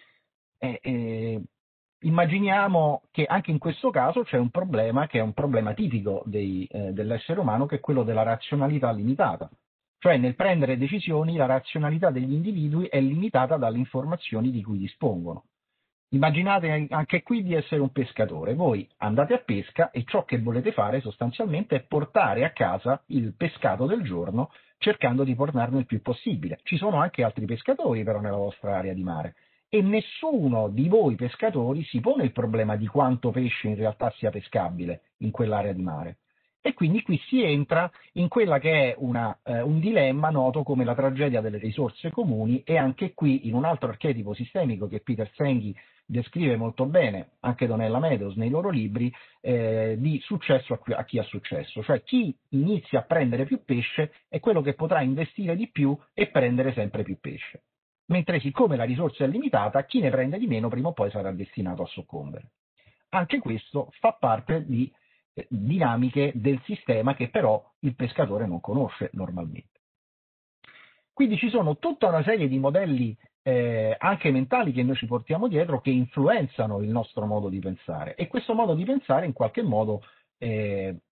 Immaginiamo che anche in questo caso c'è un problema che è un problema tipico dell'essere umano, che è quello della razionalità limitata. Cioè nel prendere decisioni la razionalità degli individui è limitata dalle informazioni di cui dispongono. Immaginate anche qui di essere un pescatore, voi andate a pesca e ciò che volete fare sostanzialmente è portare a casa il pescato del giorno cercando di portarne il più possibile. Ci sono anche altri pescatori però nella vostra area di mare e nessuno di voi pescatori si pone il problema di quanto pesce in realtà sia pescabile in quell'area di mare. E quindi qui si entra in quella che è un dilemma noto come la tragedia delle risorse comuni, e anche qui in un altro archetipo sistemico che Peter Senge descrive molto bene, anche Donella Meadows nei loro libri, di successo a chi ha successo, cioè chi inizia a prendere più pesce è quello che potrà investire di più e prendere sempre più pesce, mentre siccome la risorsa è limitata, chi ne prende di meno prima o poi sarà destinato a soccombere. Anche questo fa parte di dinamiche del sistema che però il pescatore non conosce normalmente. Quindi ci sono tutta una serie di modelli anche mentali che noi ci portiamo dietro che influenzano il nostro modo di pensare, e questo modo di pensare in qualche modo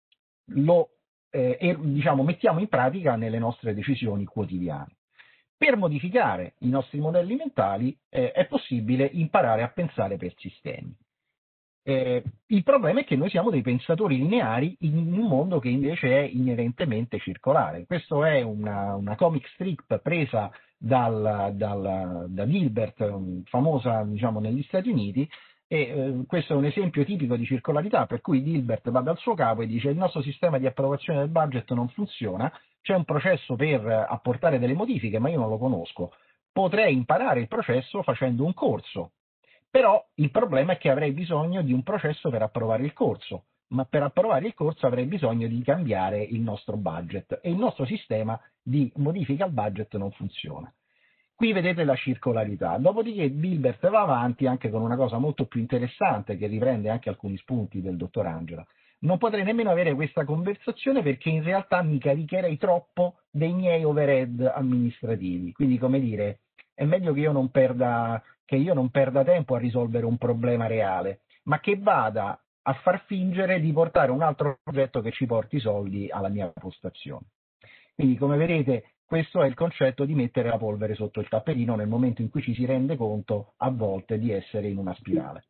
diciamo, mettiamo in pratica nelle nostre decisioni quotidiane. Per modificare i nostri modelli mentali è possibile imparare a pensare per sistemi. Il problema è che noi siamo dei pensatori lineari in un mondo che invece è inerentemente circolare. Questo è una comic strip presa da Dilbert, famosa, diciamo, negli Stati Uniti, e questo è un esempio tipico di circolarità, per cui Dilbert va dal suo capo e dice: il nostro sistema di approvazione del budget non funziona, c'è un processo per apportare delle modifiche, ma io non lo conosco. Potrei imparare il processo facendo un corso. Però il problema è che avrei bisogno di un processo per approvare il corso, ma per approvare il corso avrei bisogno di cambiare il nostro budget e il nostro sistema di modifica al budget non funziona. Qui vedete la circolarità. Dopodiché Dilbert va avanti anche con una cosa molto più interessante che riprende anche alcuni spunti del dottor Angela. Non potrei nemmeno avere questa conversazione perché in realtà mi caricherei troppo dei miei overhead amministrativi. Quindi, come dire, è meglio che io non perda tempo a risolvere un problema reale, ma che vada a far fingere di portare un altro progetto che ci porti i soldi alla mia postazione. Quindi, come vedete, questo è il concetto di mettere la polvere sotto il tapperino nel momento in cui ci si rende conto a volte di essere in una spirale.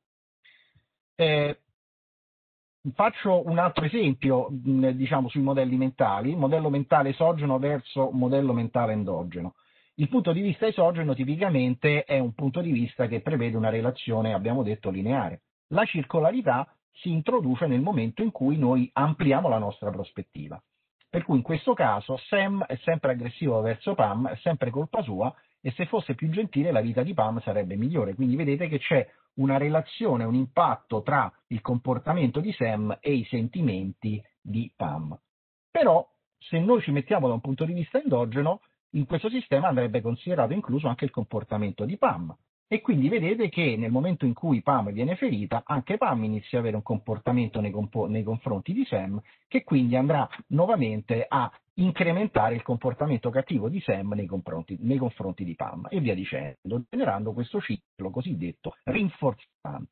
Faccio un altro esempio, diciamo, sui modelli mentali, modello mentale esogeno verso modello mentale endogeno. Il punto di vista esogeno tipicamente è un punto di vista che prevede una relazione, abbiamo detto, lineare. La circolarità si introduce nel momento in cui noi ampliamo la nostra prospettiva. Per cui in questo caso Sam è sempre aggressivo verso Pam, è sempre colpa sua, e se fosse più gentile la vita di Pam sarebbe migliore. Quindi vedete che c'è una relazione, un impatto tra il comportamento di Sam e i sentimenti di Pam. Però se noi ci mettiamo da un punto di vista endogeno, in questo sistema andrebbe considerato incluso anche il comportamento di Pam. E quindi vedete che nel momento in cui Pam viene ferita, anche Pam inizia ad avere un comportamento nei confronti di Sam, che quindi andrà nuovamente a incrementare il comportamento cattivo di Sam nei confronti di Pam, e via dicendo, generando questo ciclo cosiddetto rinforzante.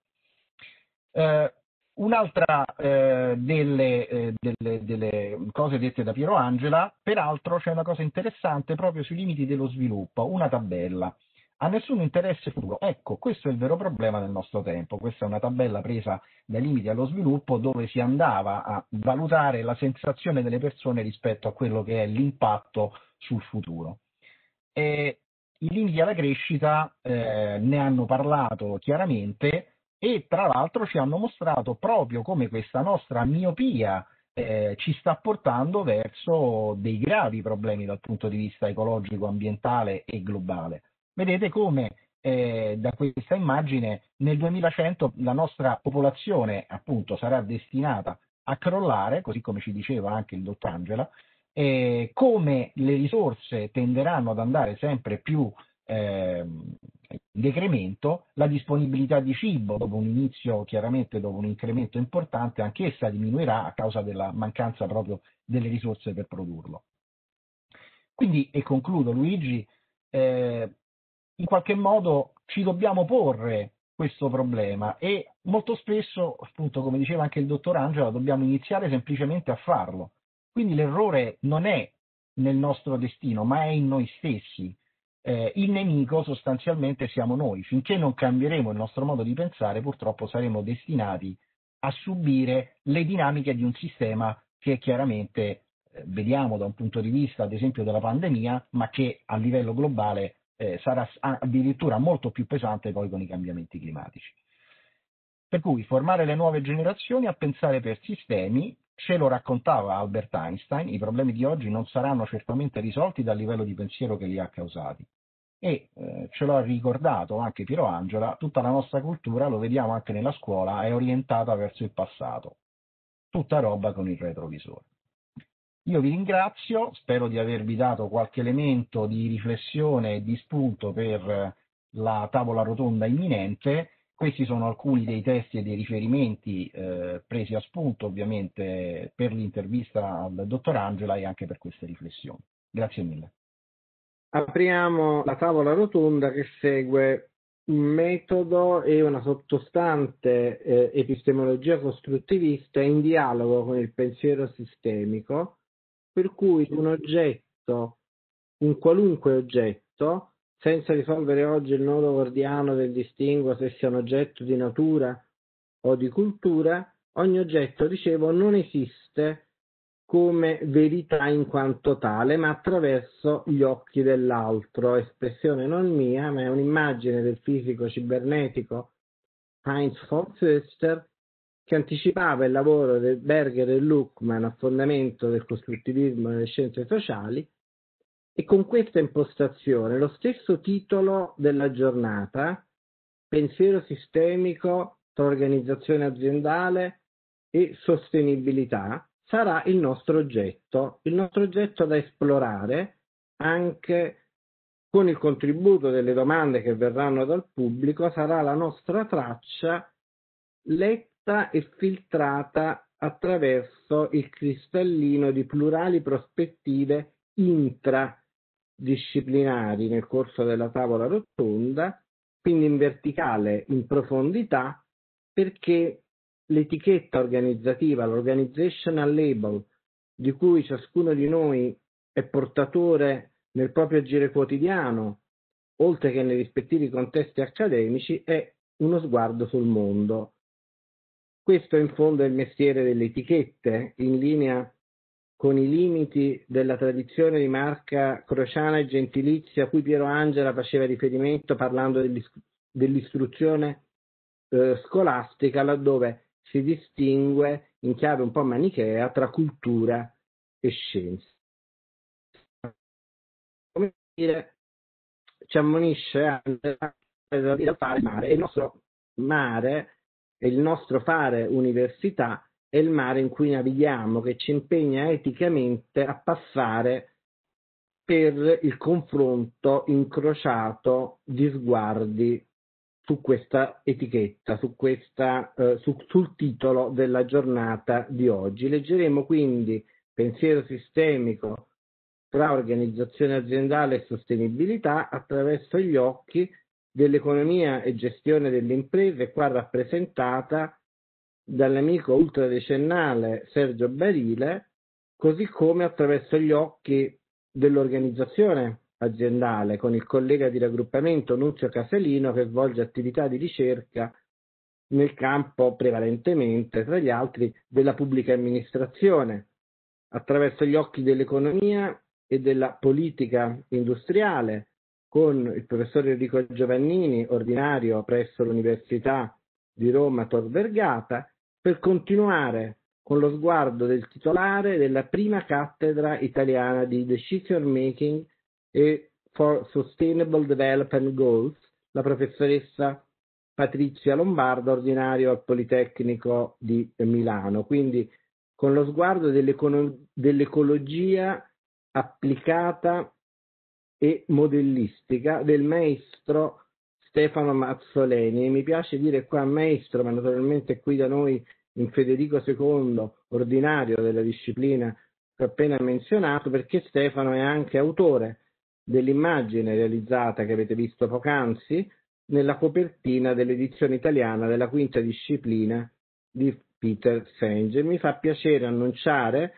Un'altra delle cose dette da Piero Angela, peraltro c'è una cosa interessante proprio sui limiti dello sviluppo, una tabella. A nessun interesse futuro. Ecco, questo è il vero problema del nostro tempo. Questa è una tabella presa dai limiti allo sviluppo, dove si andava a valutare la sensazione delle persone rispetto a quello che è l'impatto sul futuro. I limiti alla crescita ne hanno parlato chiaramente, e tra l'altro ci hanno mostrato proprio come questa nostra miopia ci sta portando verso dei gravi problemi dal punto di vista ecologico, ambientale e globale. Vedete come da questa immagine nel 2100 la nostra popolazione appunto sarà destinata a crollare, così come ci diceva anche il dottor Angela, come le risorse tenderanno ad andare sempre più in decremento, la disponibilità di cibo dopo un inizio, chiaramente dopo un incremento importante, anch'essa diminuirà a causa della mancanza proprio delle risorse per produrlo. Quindi, e concludo Luigi, in qualche modo ci dobbiamo porre questo problema, e molto spesso, appunto, come diceva anche il dottor Angela, dobbiamo iniziare semplicemente a farlo. Quindi l'errore non è nel nostro destino, ma è in noi stessi. Il nemico sostanzialmente siamo noi. Finché non cambieremo il nostro modo di pensare, purtroppo saremo destinati a subire le dinamiche di un sistema che chiaramente vediamo da un punto di vista, ad esempio, della pandemia, ma che a livello globale sarà addirittura molto più pesante poi con i cambiamenti climatici. Per cui formare le nuove generazioni a pensare per sistemi, ce lo raccontava Albert Einstein, i problemi di oggi non saranno certamente risolti dal livello di pensiero che li ha causati. E ce l'ha ricordato anche Piero Angela, tutta la nostra cultura, lo vediamo anche nella scuola, è orientata verso il passato. Tutta roba con il retrovisore. Io vi ringrazio, spero di avervi dato qualche elemento di riflessione e di spunto per la tavola rotonda imminente. Questi sono alcuni dei testi e dei riferimenti presi a spunto, ovviamente, per l'intervista al dottor Angela e anche per queste riflessioni. Grazie mille. Apriamo la tavola rotonda che segue un metodo e una sottostante epistemologia costruttivista in dialogo con il pensiero sistemico, per cui un qualunque oggetto, senza risolvere oggi il nodo gordiano del distinguo se sia un oggetto di natura o di cultura, ogni oggetto, dicevo, non esiste come verità in quanto tale, ma attraverso gli occhi dell'altro, espressione non mia, ma è un'immagine del fisico cibernetico Heinz von Foerster, che anticipava il lavoro del Berger e Luckmann a fondamento del costruttivismo nelle scienze sociali, e con questa impostazione lo stesso titolo della giornata, pensiero sistemico tra organizzazione aziendale e sostenibilità, sarà il nostro oggetto da esplorare anche con il contributo delle domande che verranno dal pubblico. Sarà la nostra traccia letta e filtrata attraverso il cristallino di plurali prospettive intradisciplinari nel corso della tavola rotonda, quindi in verticale, in profondità, perché l'etichetta organizzativa, l'organizational label, di cui ciascuno di noi è portatore nel proprio agire quotidiano, oltre che nei rispettivi contesti accademici, è uno sguardo sul mondo. Questo in fondo è il mestiere delle etichette, in linea con i limiti della tradizione di marca crociana e gentilizia a cui Piero Angela faceva riferimento parlando dell'istruzione scolastica, laddove si distingue in chiave un po' manichea tra cultura e scienza. Come dire, ci ammonisce a fare mare, e il nostro mare e il nostro fare università è il mare in cui navighiamo, che ci impegna eticamente a passare per il confronto incrociato di sguardi su questa etichetta, sul titolo della giornata di oggi. Leggeremo quindi pensiero sistemico tra organizzazione aziendale e sostenibilità attraverso gli occhi dell'economia e gestione delle imprese, qua rappresentata dall'amico ultradecennale Sergio Barile, così come attraverso gli occhi dell'organizzazione aziendale, con il collega di raggruppamento Nunzio Casalino, che svolge attività di ricerca nel campo prevalentemente, tra gli altri, della pubblica amministrazione, attraverso gli occhi dell'economia e della politica industriale, con il professor Enrico Giovannini, ordinario presso l'Università di Roma Tor Vergata, per continuare con lo sguardo del titolare della prima cattedra italiana di Decision Making e for Sustainable Development Goals, la professoressa Patrizia Lombardo, ordinario al Politecnico di Milano. Quindi con lo sguardo dell'ecologia applicata e modellistica del maestro Stefano Mazzoleni. E mi piace dire qua maestro, ma naturalmente qui da noi in Federico II, ordinario della disciplina che ho appena menzionato, perché Stefano è anche autore dell'immagine realizzata che avete visto poc'anzi nella copertina dell'edizione italiana della quinta disciplina di Peter Senge. Mi fa piacere annunciare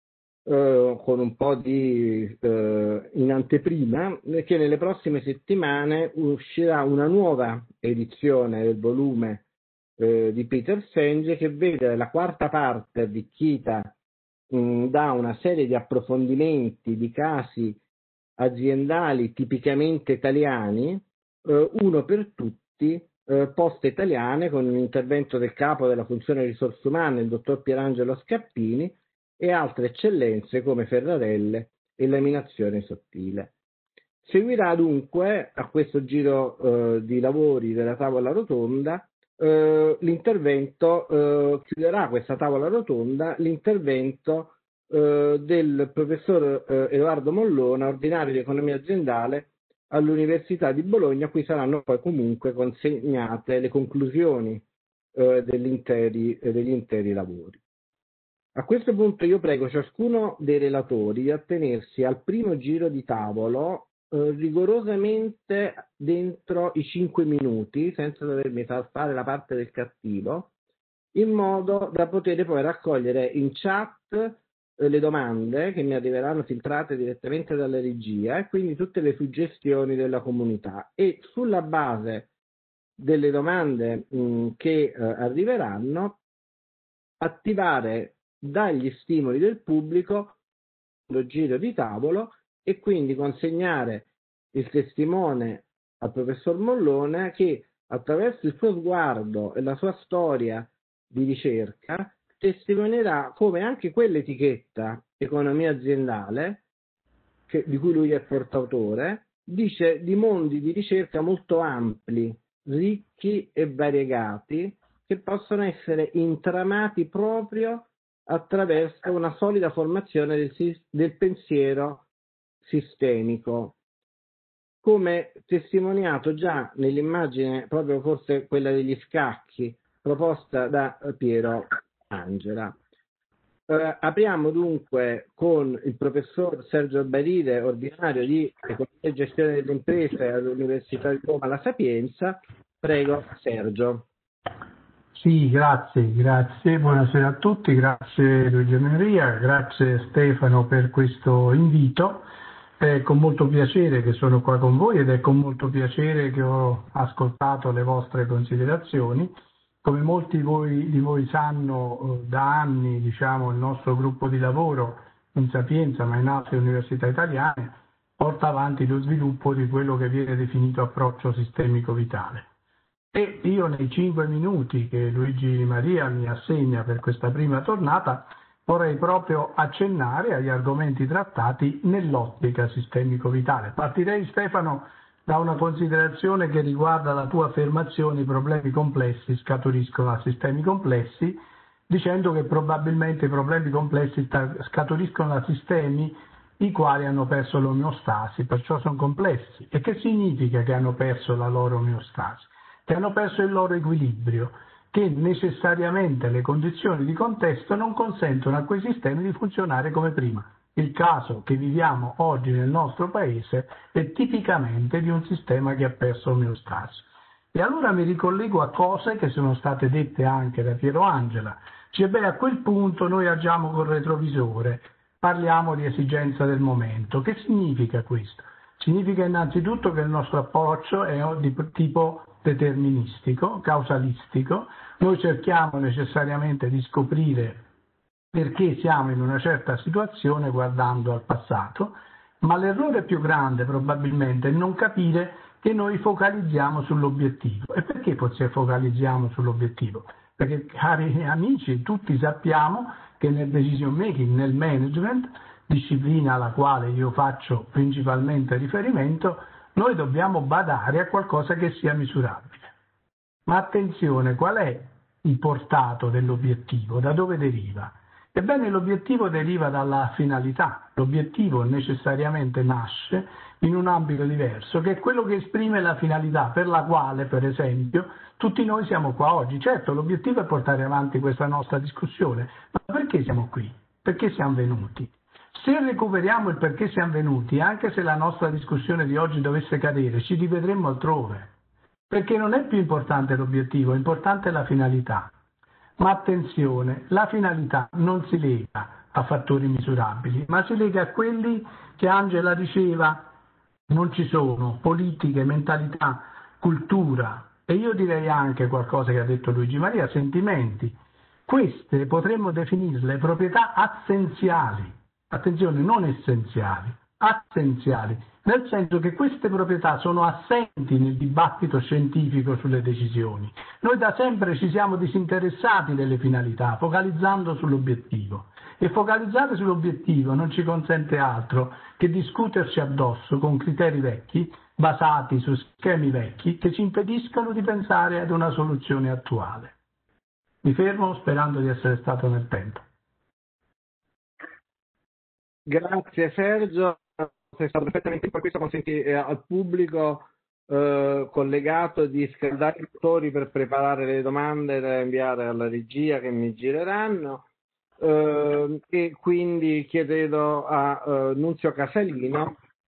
con un po' di in anteprima che nelle prossime settimane uscirà una nuova edizione del volume di Peter Senge, che vede la quarta parte arricchita da una serie di approfondimenti di casi aziendali tipicamente italiani, uno per tutti, poste italiane, con un intervento del capo della funzione risorse umane, il dottor Pierangelo Scappini, e altre eccellenze come Ferrarelle e laminazione sottile. Seguirà dunque a questo giro di lavori della tavola rotonda l'intervento, chiuderà questa tavola rotonda l'intervento del professor Edoardo Mollona, ordinario di economia aziendale all'Università di Bologna, a cui saranno poi comunque consegnate le conclusioni degli interi lavori. A questo punto io prego ciascuno dei relatori di attenersi al primo giro di tavolo rigorosamente dentro i 5 minuti, senza dovermi far fare la parte del cattivo, in modo da poter poi raccogliere in chat le domande che mi arriveranno filtrate direttamente dalla regia e quindi tutte le suggestioni della comunità, e sulla base delle domande che arriveranno attivare dagli stimoli del pubblico lo giro di tavolo e quindi consegnare il testimone al professor Mollone, che attraverso il suo sguardo e la sua storia di ricerca testimonierà come anche quell'etichetta economia aziendale, di cui lui è portautore, dice di mondi di ricerca molto ampli, ricchi e variegati, che possono essere intramati proprio attraverso una solida formazione del pensiero sistemico, come testimoniato già nell'immagine, proprio forse quella degli scacchi, proposta da Piero Angela. Apriamo dunque con il professor Sergio Baride, ordinario di Economia e Gestione delle Imprese all'Università di Roma La Sapienza. Prego, Sergio. Sì, grazie, buonasera a tutti, grazie Luigi Maria, grazie Stefano per questo invito. È con molto piacere che sono qua con voi ed è con molto piacere che ho ascoltato le vostre considerazioni. Come molti di voi sanno, da anni il nostro gruppo di lavoro in Sapienza, ma in altre università italiane, porta avanti lo sviluppo di quello che viene definito approccio sistemico vitale. E io nei 5 minuti che Luigi Maria mi assegna per questa prima tornata vorrei proprio accennare agli argomenti trattati nell'ottica sistemico-vitale. Partirei, Stefano, da una considerazione che riguarda la tua affermazione: i problemi complessi scaturiscono da sistemi complessi, dicendo che probabilmente i problemi complessi scaturiscono da sistemi i quali hanno perso l'omeostasi, perciò sono complessi. E che significa che hanno perso la loro omeostasi? Che hanno perso il loro equilibrio, che necessariamente le condizioni di contesto non consentono a quei sistemi di funzionare come prima. Il caso che viviamo oggi nel nostro paese è tipicamente di un sistema che ha perso l'omeostasi. E allora mi ricollego a cose che sono state dette anche da Piero Angela. A quel punto noi agiamo col retrovisore, parliamo di esigenza del momento. Che significa questo? Significa innanzitutto che il nostro approccio è di tipo deterministico, causalistico. Noi cerchiamo necessariamente di scoprire perché siamo in una certa situazione guardando al passato, ma l'errore più grande probabilmente è non capire che noi focalizziamo sull'obiettivo. E perché focalizziamo sull'obiettivo? Perché, cari amici, tutti sappiamo che nel decision making, nel management, disciplina alla quale io faccio principalmente riferimento, noi dobbiamo badare a qualcosa che sia misurabile. Ma attenzione, qual è il portato dell'obiettivo? Da dove deriva? Ebbene, l'obiettivo deriva dalla finalità. L'obiettivo necessariamente nasce in un ambito diverso, che è quello che esprime la finalità per la quale, per esempio, tutti noi siamo qua oggi. Certo, l'obiettivo è portare avanti questa nostra discussione, ma perché siamo qui? Perché siamo venuti? Se recuperiamo il perché siamo venuti, anche se la nostra discussione di oggi dovesse cadere, ci rivedremo altrove, perché non è più importante l'obiettivo, è importante la finalità. Ma attenzione, la finalità non si lega a fattori misurabili, ma si lega a quelli che Angela diceva non ci sono: politiche, mentalità, cultura, e io direi anche qualcosa che ha detto Luigi Maria: sentimenti. Queste potremmo definirle proprietà assenziali. Attenzione, non essenziali, assenziali, nel senso che queste proprietà sono assenti nel dibattito scientifico sulle decisioni. Noi da sempre ci siamo disinteressati delle finalità, focalizzando sull'obiettivo. E focalizzare sull'obiettivo non ci consente altro che discuterci addosso con criteri vecchi, basati su schemi vecchi, che ci impediscono di pensare ad una soluzione attuale. Mi fermo sperando di essere stato nel tempo. Grazie Sergio, sei stato perfettamente, per questo consenti al pubblico collegato di scaldare i motori per preparare le domande da inviare alla regia che mi gireranno, e quindi chiedo a Nunzio Casalino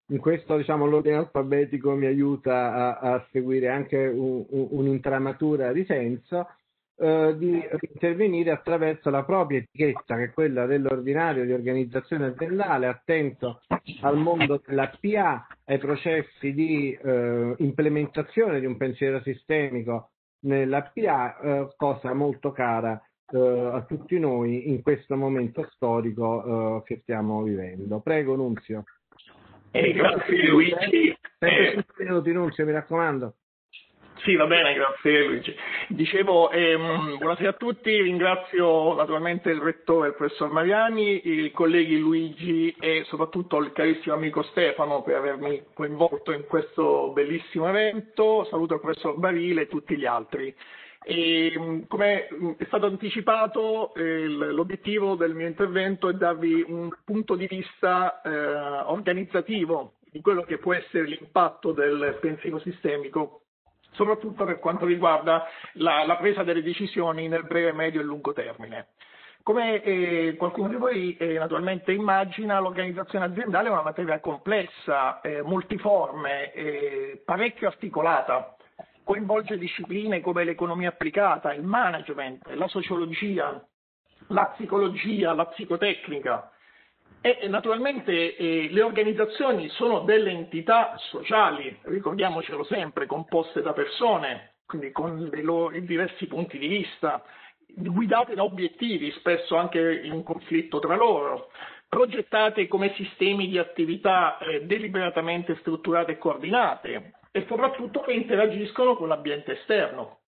in questo diciamo l'ordine alfabetico mi aiuta a seguire anche un'intramatura di senso, di intervenire attraverso la propria etichetta, che è quella dell'ordinario di organizzazione aziendale, attento al mondo della PA, ai processi di implementazione di un pensiero sistemico nella PA, cosa molto cara a tutti noi in questo momento storico che stiamo vivendo. Prego, Nunzio. Grazie Luigi. 5 minuti, Nunzio, mi raccomando. Sì, va bene, grazie Luigi. Dicevo, buonasera a tutti, ringrazio naturalmente il rettore, il professor Mariani, i colleghi Luigi e soprattutto il carissimo amico Stefano per avermi coinvolto in questo bellissimo evento. Saluto il professor Barile e tutti gli altri. E, come è stato anticipato, l'obiettivo del mio intervento è darvi un punto di vista organizzativo di quello che può essere l'impatto del pensiero sistemico, soprattutto per quanto riguarda la presa delle decisioni nel breve, medio e lungo termine. Come qualcuno di voi naturalmente immagina, l'organizzazione aziendale è una materia complessa, multiforme, parecchio articolata. Coinvolge discipline come l'economia applicata, il management, la sociologia, la psicologia, la psicotecnica e naturalmente le organizzazioni sono delle entità sociali, ricordiamocelo sempre, composte da persone, quindi con i diversi punti di vista, guidate da obiettivi, spesso anche in conflitto tra loro, progettate come sistemi di attività deliberatamente strutturate e coordinate, e soprattutto che interagiscono con l'ambiente esterno.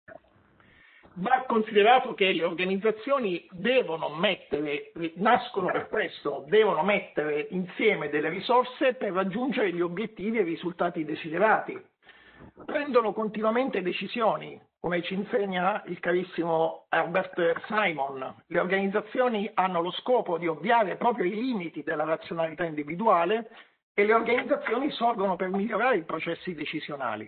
Va considerato che le organizzazioni nascono per questo, devono mettere insieme delle risorse per raggiungere gli obiettivi e i risultati desiderati. Prendono continuamente decisioni, come ci insegna il carissimo Herbert Simon. Le organizzazioni hanno lo scopo di ovviare proprio i limiti della razionalità individuale e le organizzazioni sorgono per migliorare i processi decisionali.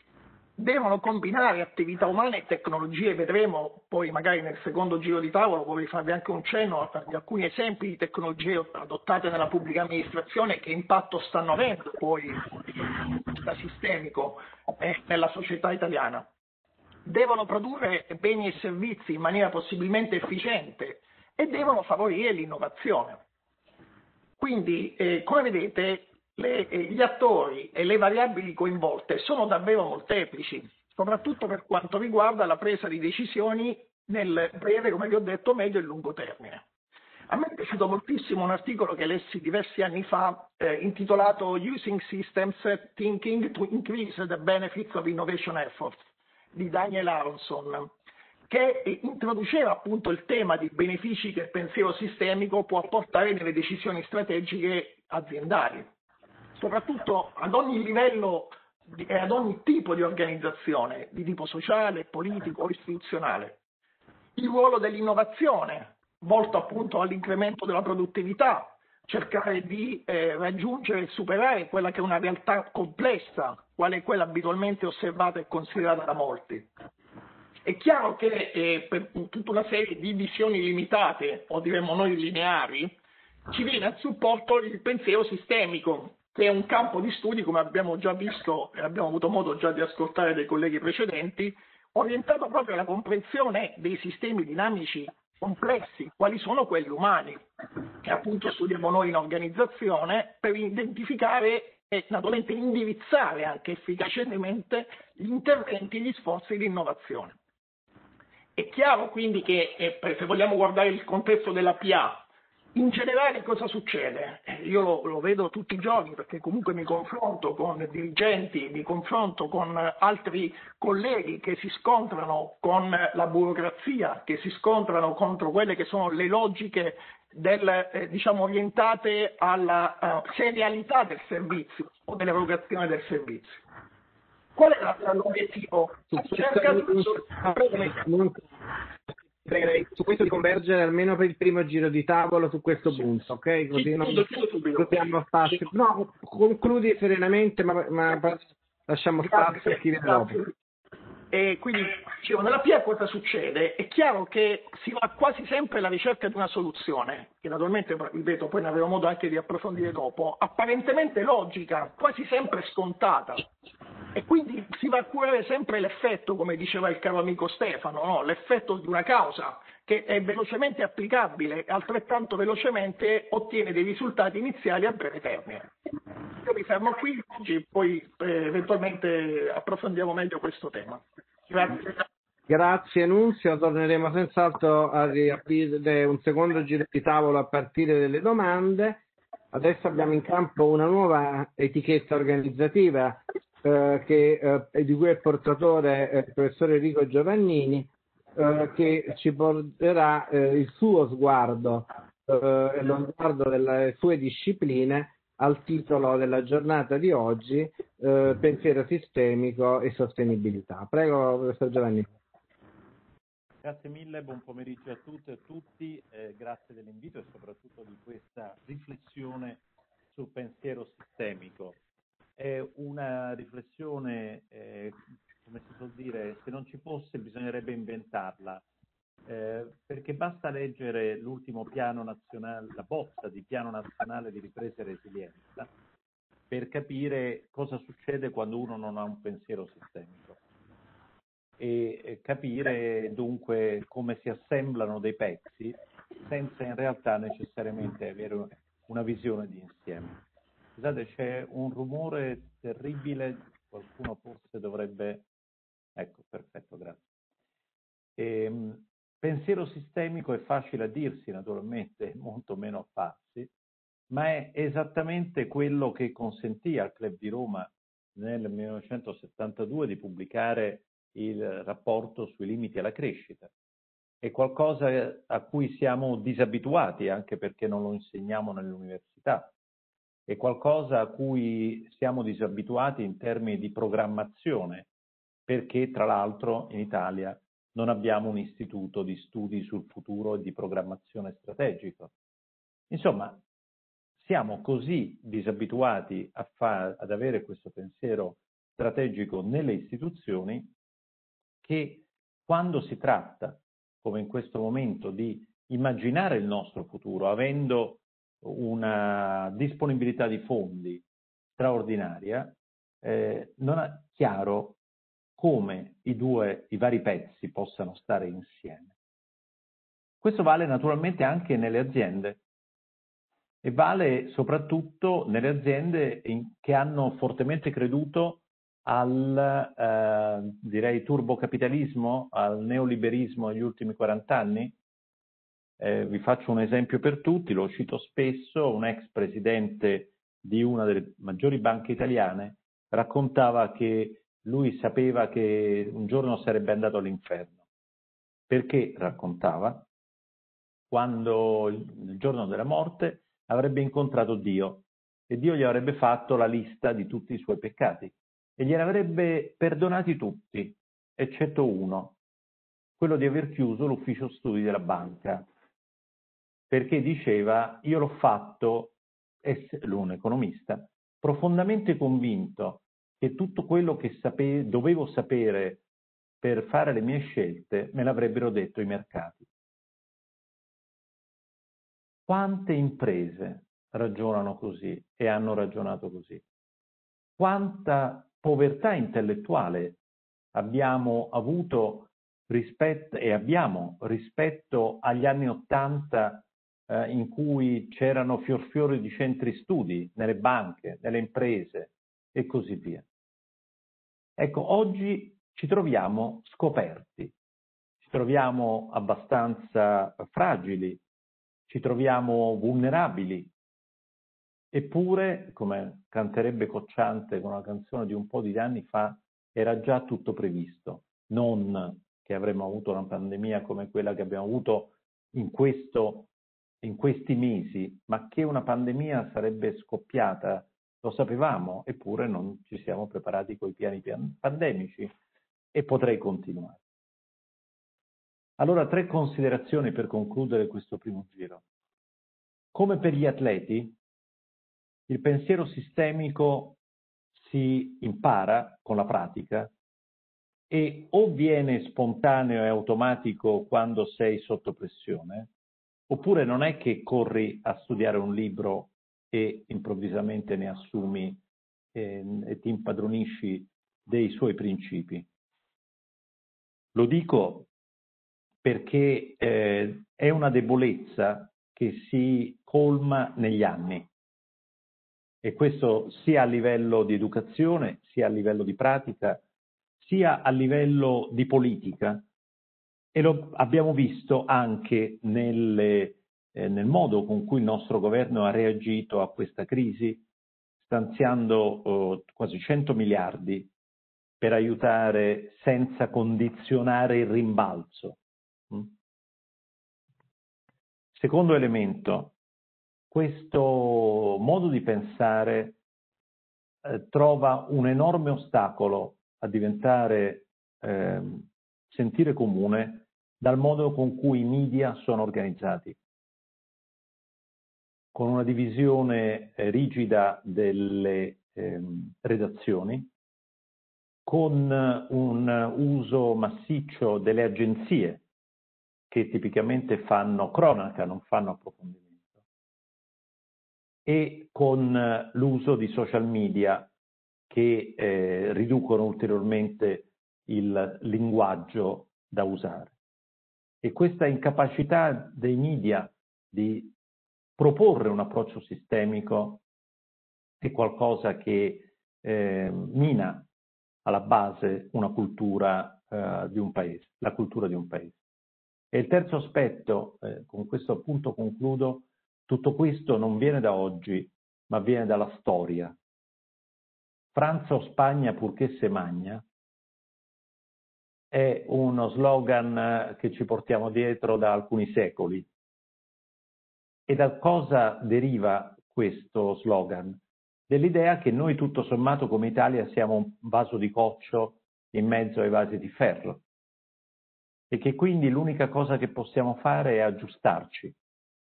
Devono combinare attività umane e tecnologie, vedremo poi magari nel secondo giro di tavolo, vorrei farvi anche un cenno di alcuni esempi di tecnologie adottate nella pubblica amministrazione che impatto stanno avendo poi da sistemico nella società italiana. Devono produrre beni e servizi in maniera possibilmente efficiente e devono favorire l'innovazione. Quindi, come vedete, gli attori e le variabili coinvolte sono davvero molteplici, soprattutto per quanto riguarda la presa di decisioni nel breve, come vi ho detto, medio e lungo termine. A me è piaciuto moltissimo un articolo che lessi diversi anni fa intitolato Using Systems Thinking to Increase the Benefits of Innovation Efforts di Daniel Aronson, che introduceva appunto il tema dei benefici che il pensiero sistemico può apportare nelle decisioni strategiche aziendali, soprattutto ad ogni livello e ad ogni tipo di organizzazione, di tipo sociale, politico o istituzionale. Il ruolo dell'innovazione, volto appunto all'incremento della produttività, cercare di raggiungere e superare quella che è una realtà complessa, quale è quella abitualmente osservata e considerata da molti. È chiaro che per tutta una serie di visioni limitate, o diremmo noi lineari, ci viene a supporto il pensiero sistemico, che è un campo di studi, come abbiamo già visto e abbiamo avuto modo già di ascoltare dai colleghi precedenti, orientato proprio alla comprensione dei sistemi dinamici complessi, quali sono quelli umani, che appunto studiamo noi in organizzazione per identificare e naturalmente indirizzare anche efficacemente gli interventi e gli sforzi di innovazione. È chiaro quindi che se vogliamo guardare il contesto della PA, in generale cosa succede? Io lo vedo tutti i giorni perché comunque mi confronto con dirigenti, mi confronto con altri colleghi che si scontrano con la burocrazia, che si scontrano contro quelle che sono le logiche diciamo orientate alla serialità del servizio o dell'erogazione del servizio. Qual è l'obiettivo? Su questo di convergere almeno per il primo giro di tavolo su questo punto, ok? Così non dobbiamo spazio. No, concludi serenamente, ma lasciamo spazio a chi viene dopo. E quindi, dicevo, nella PIA cosa succede? È chiaro che si va quasi sempre alla ricerca di una soluzione, che naturalmente, ripeto, poi ne avremo modo anche di approfondire dopo, apparentemente logica, quasi sempre scontata. E quindi si va a curare sempre l'effetto, come diceva il caro amico Stefano, no? L'effetto di una causa che è velocemente applicabile e altrettanto velocemente ottiene dei risultati iniziali a breve termine. Io mi fermo qui oggi e poi eventualmente approfondiamo meglio questo tema. Grazie. Grazie Nunzio, torneremo senz'altro a riaprire un secondo giro di tavolo a partire dalle domande. Adesso abbiamo in campo una nuova etichetta organizzativa di cui è portatore il professor Enrico Giovannini, che ci porterà il suo sguardo e lo sguardo delle sue discipline al titolo della giornata di oggi, pensiero sistemico e sostenibilità. Prego, professor Giovannini. Grazie mille, buon pomeriggio a tutte e a tutti, grazie dell'invito e soprattutto di questa riflessione sul pensiero sistemico. È una riflessione, come si può dire, se non ci fosse bisognerebbe inventarla, perché basta leggere l'ultimo piano nazionale, la bozza di piano nazionale di ripresa e resilienza, per capire cosa succede quando uno non ha un pensiero sistemico e capire dunque come si assemblano dei pezzi senza in realtà necessariamente avere una visione di insieme. Scusate, c'è un rumore terribile, qualcuno forse dovrebbe... Ecco, perfetto, grazie. Pensiero sistemico è facile a dirsi, naturalmente, molto meno a farsi, ma è esattamente quello che consentì al Club di Roma nel 1972 di pubblicare il rapporto sui limiti alla crescita. È qualcosa a cui siamo disabituati, anche perché non lo insegniamo nelle università. È qualcosa a cui siamo disabituati in termini di programmazione, perché tra l'altro in Italia non abbiamo un istituto di studi sul futuro e di programmazione strategico. Insomma, siamo così disabituati ad avere questo pensiero strategico nelle istituzioni che quando si tratta, come in questo momento, di immaginare il nostro futuro, avendo una disponibilità di fondi straordinaria, non è chiaro come i vari pezzi possano stare insieme. Questo vale naturalmente anche nelle aziende e vale soprattutto nelle aziende che hanno fortemente creduto al, direi, turbocapitalismo, al neoliberismo negli ultimi 40 anni. Vi faccio un esempio per tutti, lo cito spesso, un ex presidente di una delle maggiori banche italiane raccontava che lui sapeva che un giorno sarebbe andato all'inferno. Perché raccontava? Quando nel giorno della morte avrebbe incontrato Dio e Dio gli avrebbe fatto la lista di tutti i suoi peccati e glieli avrebbe perdonati tutti, eccetto uno, quello di aver chiuso l'ufficio studi della banca, perché diceva: io l'ho fatto, lui un economista, profondamente convinto che tutto quello che dovevo sapere per fare le mie scelte me l'avrebbero detto i mercati. Quante imprese ragionano così e hanno ragionato così? Quanta povertà intellettuale abbiamo avuto rispetto agli anni '80 in cui c'erano fior di centri studi nelle banche, nelle imprese e così via. Ecco, oggi ci troviamo scoperti, ci troviamo abbastanza fragili, ci troviamo vulnerabili, eppure, come canterebbe Cocciante con una canzone di un po' di anni fa, era già tutto previsto. Non che avremmo avuto una pandemia come quella che abbiamo avuto in questi mesi, ma che una pandemia sarebbe scoppiata, lo sapevamo, eppure non ci siamo preparati coi piani pandemici e potrei continuare. Allora, 3 considerazioni per concludere questo primo giro. Come per gli atleti, il pensiero sistemico si impara con la pratica e o viene spontaneo e automatico quando sei sotto pressione, oppure non è che corri a studiare un libro e improvvisamente ne assumi e ti impadronisci dei suoi principi. Lo dico perché è una debolezza che si colma negli anni, e questo sia a livello di educazione, sia a livello di pratica, sia a livello di politica, e lo abbiamo visto anche nel modo con cui il nostro governo ha reagito a questa crisi, stanziando quasi 100 miliardi per aiutare senza condizionare il rimbalzo. Secondo elemento, questo modo di pensare trova un enorme ostacolo a diventare sentire comune dal modo con cui i media sono organizzati, con una divisione rigida delle redazioni, con un uso massiccio delle agenzie che tipicamente fanno cronaca, non fanno approfondimento, e con l'uso di social media che riducono ulteriormente il linguaggio da usare. E questa incapacità dei media di proporre un approccio sistemico è qualcosa che mina alla base una cultura di un paese, la cultura di un paese. E il terzo aspetto, con questo appunto concludo, tutto questo non viene da oggi, ma viene dalla storia. Francia o Spagna purché se magna è uno slogan che ci portiamo dietro da alcuni secoli. E da cosa deriva questo slogan? Dell'idea che noi tutto sommato come Italia siamo un vaso di coccio in mezzo ai vasi di ferro e che quindi l'unica cosa che possiamo fare è aggiustarci,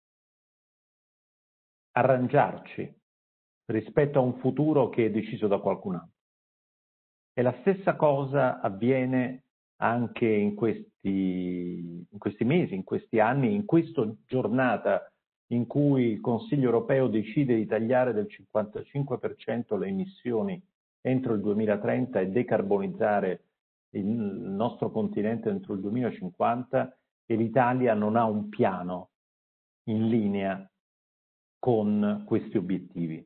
arrangiarci rispetto a un futuro che è deciso da qualcun altro. E la stessa cosa avviene anche in questi mesi, in questi anni, in questa giornata in cui il Consiglio europeo decide di tagliare del 55% le emissioni entro il 2030 e decarbonizzare il nostro continente entro il 2050, e l'Italia non ha un piano in linea con questi obiettivi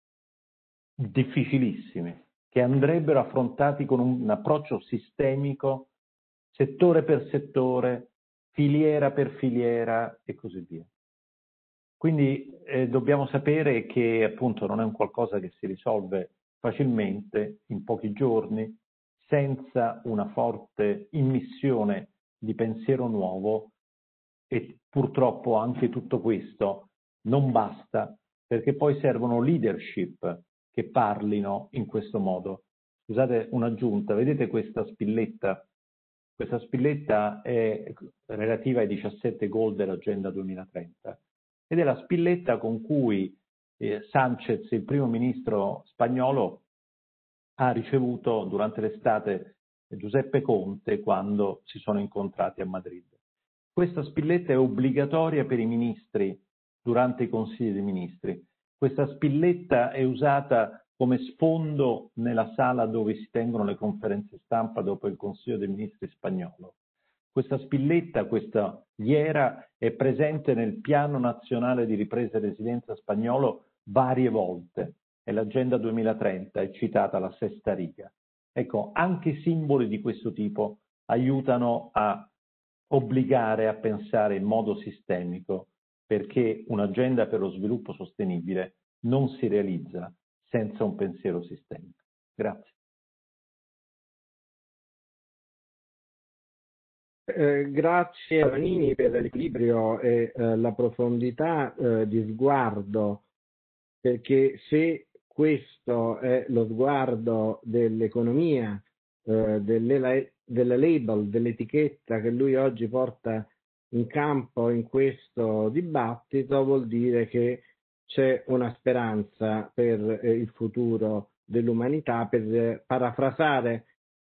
difficilissimi, che andrebbero affrontati con un approccio sistemico, settore per settore, filiera per filiera e così via. Quindi dobbiamo sapere che appunto non è un qualcosa che si risolve facilmente in pochi giorni, senza una forte immissione di pensiero nuovo, e purtroppo anche tutto questo non basta, perché poi servono leadership che parlino in questo modo. Scusate un'aggiunta, vedete questa spilletta? Questa spilletta è relativa ai 17 goal dell'Agenda 2030 ed è la spilletta con cui Sánchez, il primo ministro spagnolo, ha ricevuto durante l'estate Giuseppe Conte quando si sono incontrati a Madrid. Questa spilletta è obbligatoria per i ministri durante i consigli dei ministri. Questa spilletta è usata come sfondo nella sala dove si tengono le conferenze stampa dopo il Consiglio dei Ministri spagnolo. Questa spilletta, questa ghiera, è presente nel Piano Nazionale di Ripresa e Resilienza spagnolo varie volte, e l'Agenda 2030 è citata alla sesta riga. Ecco, anche simboli di questo tipo aiutano a obbligare a pensare in modo sistemico, perché un'agenda per lo sviluppo sostenibile non si realizza senza un pensiero sistemico. Grazie. Grazie a Vanini per l'equilibrio e la profondità di sguardo, perché se questo è lo sguardo dell'economia, della label, dell'etichetta che lui oggi porta in campo in questo dibattito, vuol dire che c'è una speranza per il futuro dell'umanità. Per parafrasare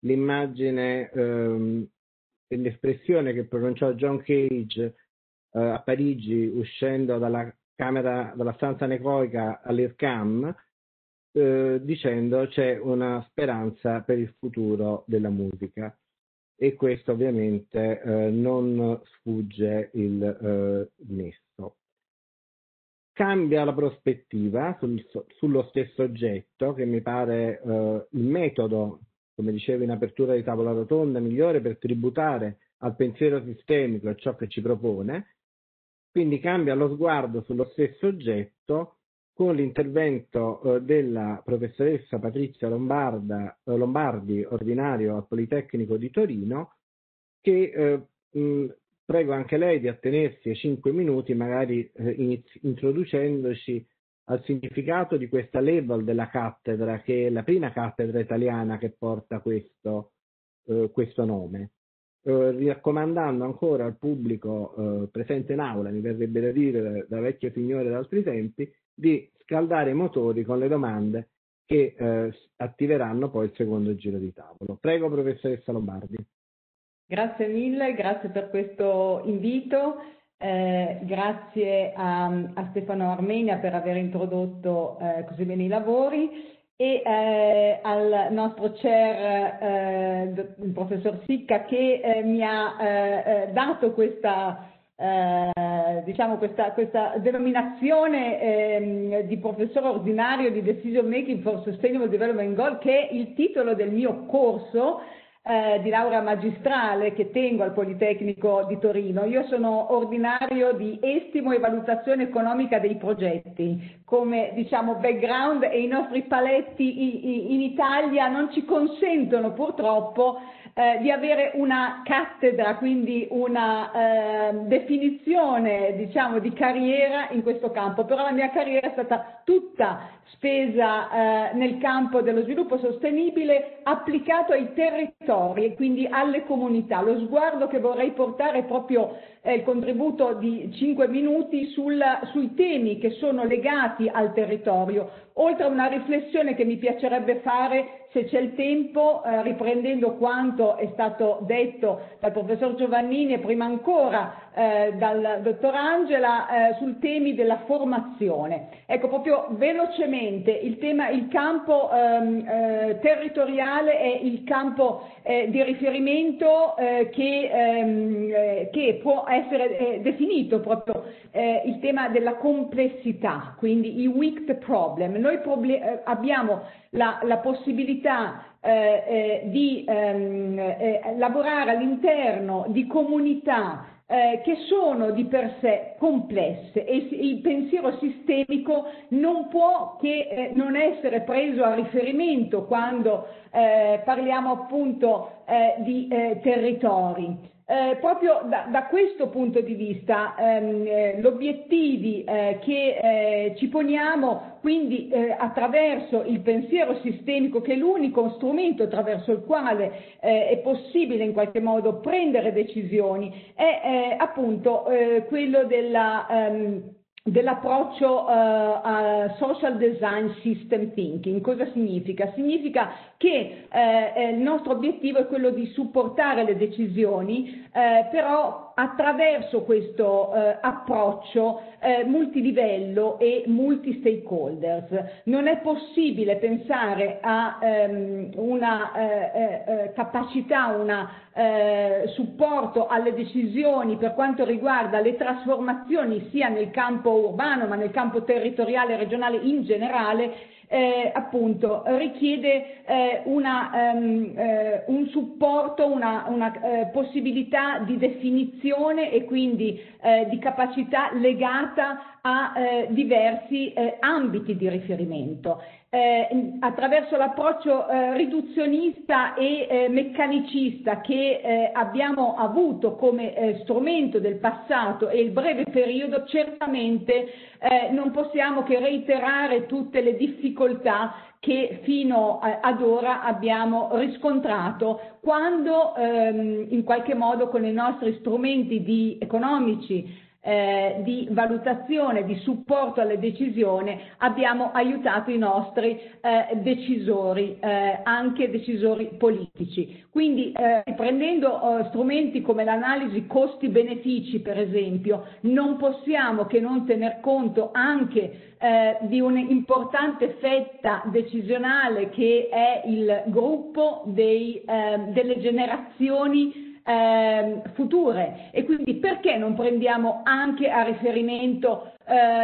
l'immagine e l'espressione che pronunciò John Cage a Parigi uscendo dalla stanza anecoica all'IRCAM, dicendo c'è una speranza per il futuro della musica, e questo ovviamente non sfugge il nesso. Cambia la prospettiva sullo stesso oggetto, che mi pare il metodo, come dicevo in apertura di tavola rotonda, migliore per tributare al pensiero sistemico e ciò che ci propone. Quindi cambia lo sguardo sullo stesso oggetto con l'intervento della professoressa Patrizia Lombardi, ordinario al Politecnico di Torino, che prego anche lei di attenersi ai 5 minuti, magari introducendoci al significato di questa label della cattedra, che è la prima cattedra italiana che porta questo nome. Raccomandando ancora al pubblico presente in aula, mi verrebbe da dire da vecchio signore da altri tempi, di scaldare i motori con le domande che attiveranno poi il secondo giro di tavolo. Prego, professoressa Lombardi. Grazie mille, grazie per questo invito, grazie a Stefano Armenia per aver introdotto così bene i lavori, e al nostro chair, il professor Sicca, che mi ha dato questa denominazione di professore ordinario di Decision Making for Sustainable Development Goal, che è il titolo del mio corso di laurea magistrale che tengo al Politecnico di Torino. Io sono ordinario di estimo e valutazione economica dei progetti come background, e i nostri paletti in Italia non ci consentono purtroppo di avere una cattedra, quindi una definizione di carriera in questo campo, però la mia carriera è stata tutta spesa nel campo dello sviluppo sostenibile applicato ai territori e quindi alle comunità. Lo sguardo che vorrei portare è proprio il contributo di 5 minuti sui temi che sono legati al territorio, oltre a una riflessione che mi piacerebbe fare, se c'è il tempo, riprendendo quanto è stato detto dal professor Giovannini e prima ancora dal dottor Angela sul temi della formazione. Ecco, proprio velocemente il campo territoriale è il campo di riferimento che può essere definito proprio il tema della complessità, quindi i wicked problem. Noi abbiamo la possibilità di lavorare all'interno di comunità che sono di per sé complesse, e il pensiero sistemico non può che non essere preso a riferimento quando parliamo appunto di territori. Proprio da questo punto di vista gli obiettivi che ci poniamo, quindi attraverso il pensiero sistemico, che è l'unico strumento attraverso il quale è possibile in qualche modo prendere decisioni, è appunto quello dell'approccio a social design system thinking. Cosa significa? Significa che il nostro obiettivo è quello di supportare le decisioni, però attraverso questo approccio multilivello e multi-stakeholders. Non è possibile pensare a una capacità, supporto alle decisioni per quanto riguarda le trasformazioni sia nel campo urbano ma nel campo territoriale e regionale in generale, appunto richiede un supporto, una possibilità di definizione e quindi di capacità legata a diversi ambiti di riferimento. Attraverso l'approccio riduzionista e meccanicista che abbiamo avuto come strumento del passato e il breve periodo, certamente non possiamo che reiterare tutte le difficoltà che fino ad ora abbiamo riscontrato quando in qualche modo con i nostri strumenti economici di valutazione, di supporto alle decisioni, abbiamo aiutato i nostri decisori, anche decisori politici. Quindi prendendo strumenti come l'analisi costi-benefici, per esempio, non possiamo che non tener conto anche di un'importante fetta decisionale che è il gruppo delle generazioni future, e quindi perché non prendiamo anche a riferimento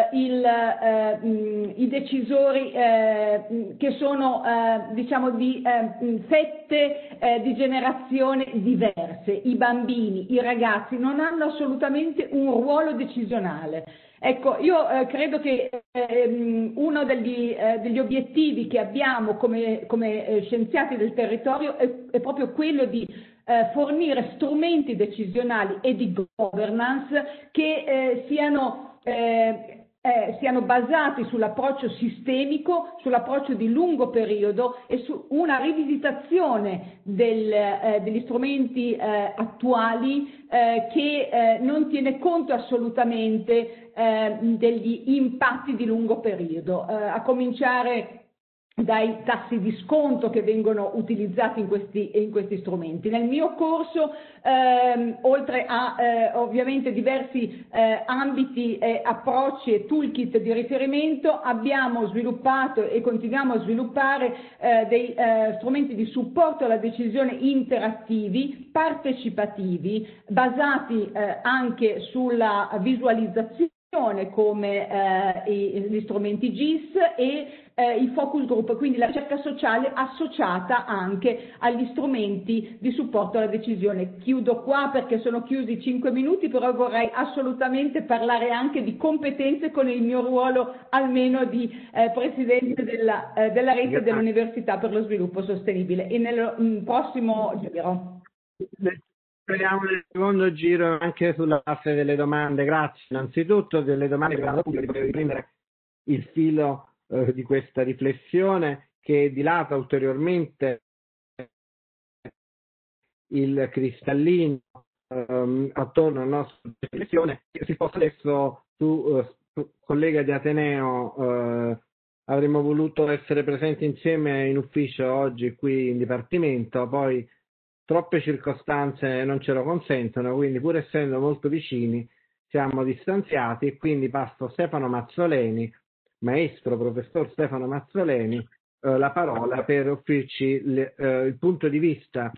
i decisori che sono diciamo di fette di generazione diverse. I bambini, i ragazzi non hanno assolutamente un ruolo decisionale. Ecco, io credo che uno degli obiettivi che abbiamo come scienziati del territorio è proprio quello di fornire strumenti decisionali e di governance che siano basati sull'approccio sistemico, sull'approccio di lungo periodo e su una rivisitazione degli strumenti attuali che non tiene conto assolutamente degli impatti di lungo periodo, a cominciare dai tassi di sconto che vengono utilizzati in questi strumenti. Nel mio corso, oltre a ovviamente diversi ambiti, approcci e toolkit di riferimento, abbiamo sviluppato e continuiamo a sviluppare dei strumenti di supporto alla decisione interattivi, partecipativi, basati anche sulla visualizzazione come gli strumenti GIS e i focus group, quindi la ricerca sociale associata anche agli strumenti di supporto alla decisione. Chiudo qua perché sono chiusi 5 minuti, però vorrei assolutamente parlare anche di competenze con il mio ruolo almeno di Presidente della rete dell'Università per lo Sviluppo Sostenibile, e nel prossimo giro. Speriamo nel secondo giro anche sulla base delle domande. Grazie innanzitutto delle domande che hanno potuto riprendere il filo di questa riflessione che dilata ulteriormente il cristallino attorno alla nostra riflessione. Si sposta adesso su collega di Ateneo. Avremmo voluto essere presenti insieme in ufficio oggi qui in Dipartimento, poi troppe circostanze non ce lo consentono, quindi pur essendo molto vicini siamo distanziati, e quindi passo Stefano Mazzoleni, maestro professor Stefano Mazzoleni, la parola per offrirci il punto di vista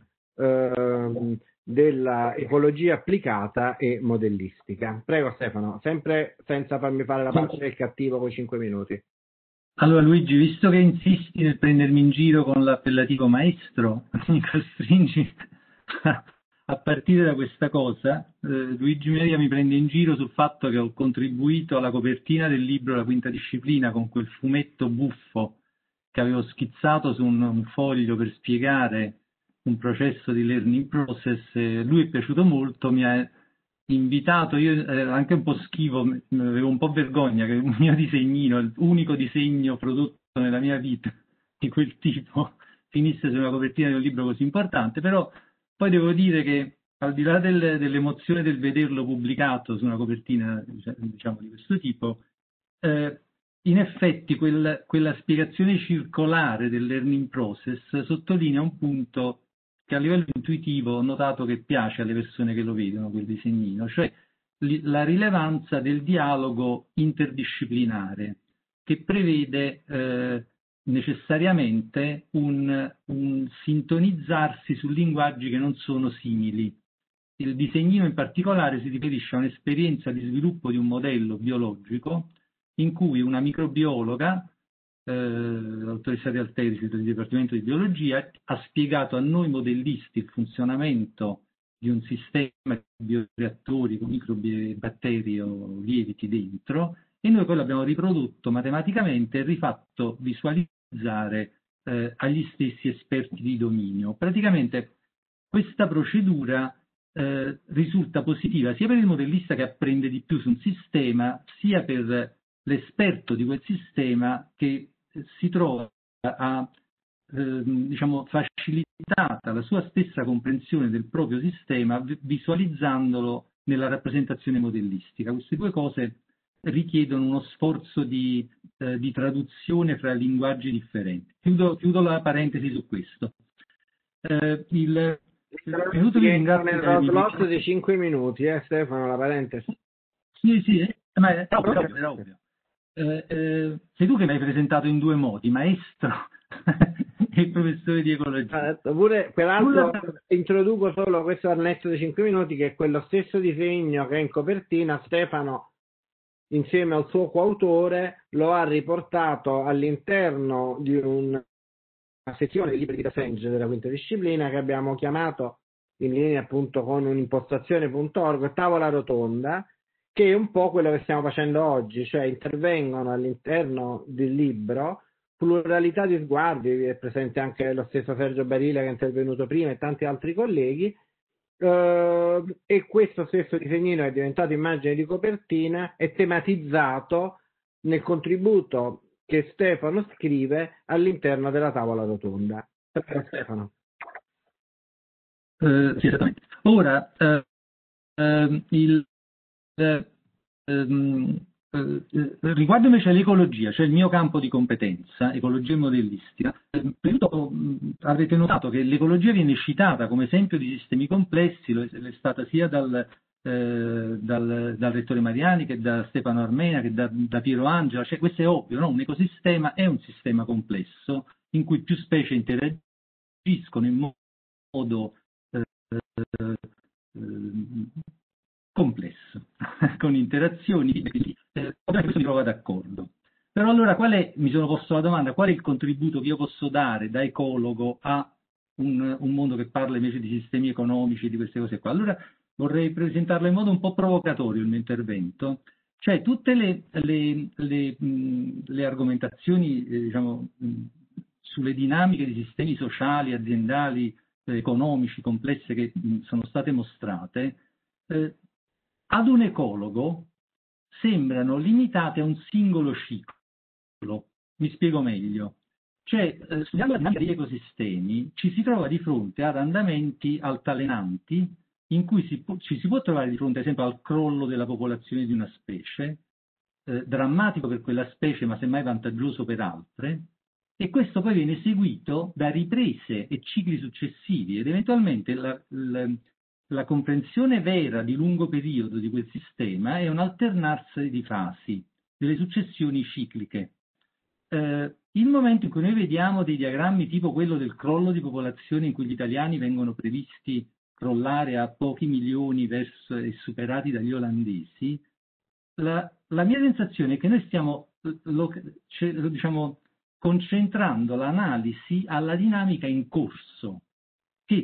della ecologia applicata e modellistica. Prego Stefano, sempre senza farmi fare la faccia del cattivo con 5 minuti. Allora Luigi, visto che insisti nel prendermi in giro con l'appellativo maestro, mi costringi a partire da questa cosa. Luigi Meria mi prende in giro sul fatto che ho contribuito alla copertina del libro La Quinta Disciplina con quel fumetto buffo che avevo schizzato su un foglio per spiegare un processo di learning process. Lui è piaciuto molto, mi ha invitato, io anche un po' schivo, avevo un po' vergogna che il mio disegnino, l'unico disegno prodotto nella mia vita di quel tipo, finisse su una copertina di un libro così importante, però poi devo dire che al di là dell'emozione del vederlo pubblicato su una copertina diciamo di questo tipo, in effetti quella spiegazione circolare del learning process sottolinea un punto che a livello intuitivo ho notato che piace alle persone che lo vedono, quel disegnino, cioè la rilevanza del dialogo interdisciplinare, che prevede necessariamente un sintonizzarsi su linguaggi che non sono simili. Il disegnino in particolare si riferisce a un'esperienza di sviluppo di un modello biologico in cui una microbiologa, l'autoressa Realteri del Dipartimento di Biologia, ha spiegato a noi modellisti il funzionamento di un sistema di bioreattori con microbi e batteri o lieviti dentro, e noi poi l'abbiamo riprodotto matematicamente e rifatto visualizzare agli stessi esperti di dominio. Praticamente questa procedura risulta positiva sia per il modellista che apprende di più su un sistema, sia per l'esperto di quel sistema che si trova a diciamo facilitata la sua stessa comprensione del proprio sistema visualizzandolo nella rappresentazione modellistica. Queste due cose richiedono uno sforzo di traduzione fra linguaggi differenti. Chiudo la parentesi su questo. Il minuto vi ringrazio nel slot di 5 minuti, Stefano, la parentesi. Sì, ma era ovvio. Sei tu che mi hai presentato in due modi, maestro e professore di ecologia. Pure, peraltro, introduco solo questo arnesto di 5 minuti, che è quello stesso disegno che è in copertina. Stefano, insieme al suo coautore, lo ha riportato all'interno di una sezione di libri di French della quinta disciplina, che abbiamo chiamato, in linea appunto con un'impostazione.org, tavola rotonda, che è un po' quello che stiamo facendo oggi, cioè intervengono all'interno del libro pluralità di sguardi. È presente anche lo stesso Sergio Barile che è intervenuto prima e tanti altri colleghi, e questo stesso disegnino è diventato immagine di copertina, è tematizzato nel contributo che Stefano scrive all'interno della tavola rotonda. Stefano. Sì, esattamente. Ora, riguardo invece l'ecologia, cioè il mio campo di competenza, ecologia modellistica, avrete notato che l'ecologia viene citata come esempio di sistemi complessi, lo è stata sia dal rettore Mariani che da Stefano Armena che da Piero Angela. Cioè, questo è ovvio, no? Un ecosistema è un sistema complesso in cui più specie interagiscono in modo complesso, con interazioni, questo mi trova d'accordo. Però allora mi sono posto la domanda: qual è il contributo che io posso dare da ecologo a un mondo che parla invece di sistemi economici e di queste cose qua? Allora vorrei presentarlo in modo un po' provocatorio il mio intervento, cioè tutte le argomentazioni sulle dinamiche di sistemi sociali, aziendali, economici, complesse che sono state mostrate, ad un ecologo sembrano limitate a un singolo ciclo. Mi spiego meglio. Cioè, studiando la dinamica degli ecosistemi, ci si trova di fronte ad andamenti altalenanti in cui ci si può trovare di fronte, ad esempio, al crollo della popolazione di una specie, drammatico per quella specie, ma semmai vantaggioso per altre, e questo poi viene seguito da riprese e cicli successivi, ed eventualmente la comprensione vera di lungo periodo di quel sistema è un alternarsi di fasi, delle successioni cicliche. Il momento in cui noi vediamo dei diagrammi tipo quello del crollo di popolazione, in cui gli italiani vengono previsti crollare a pochi milioni e superati dagli olandesi, la mia sensazione è che noi stiamo concentrando l'analisi alla dinamica in corso, che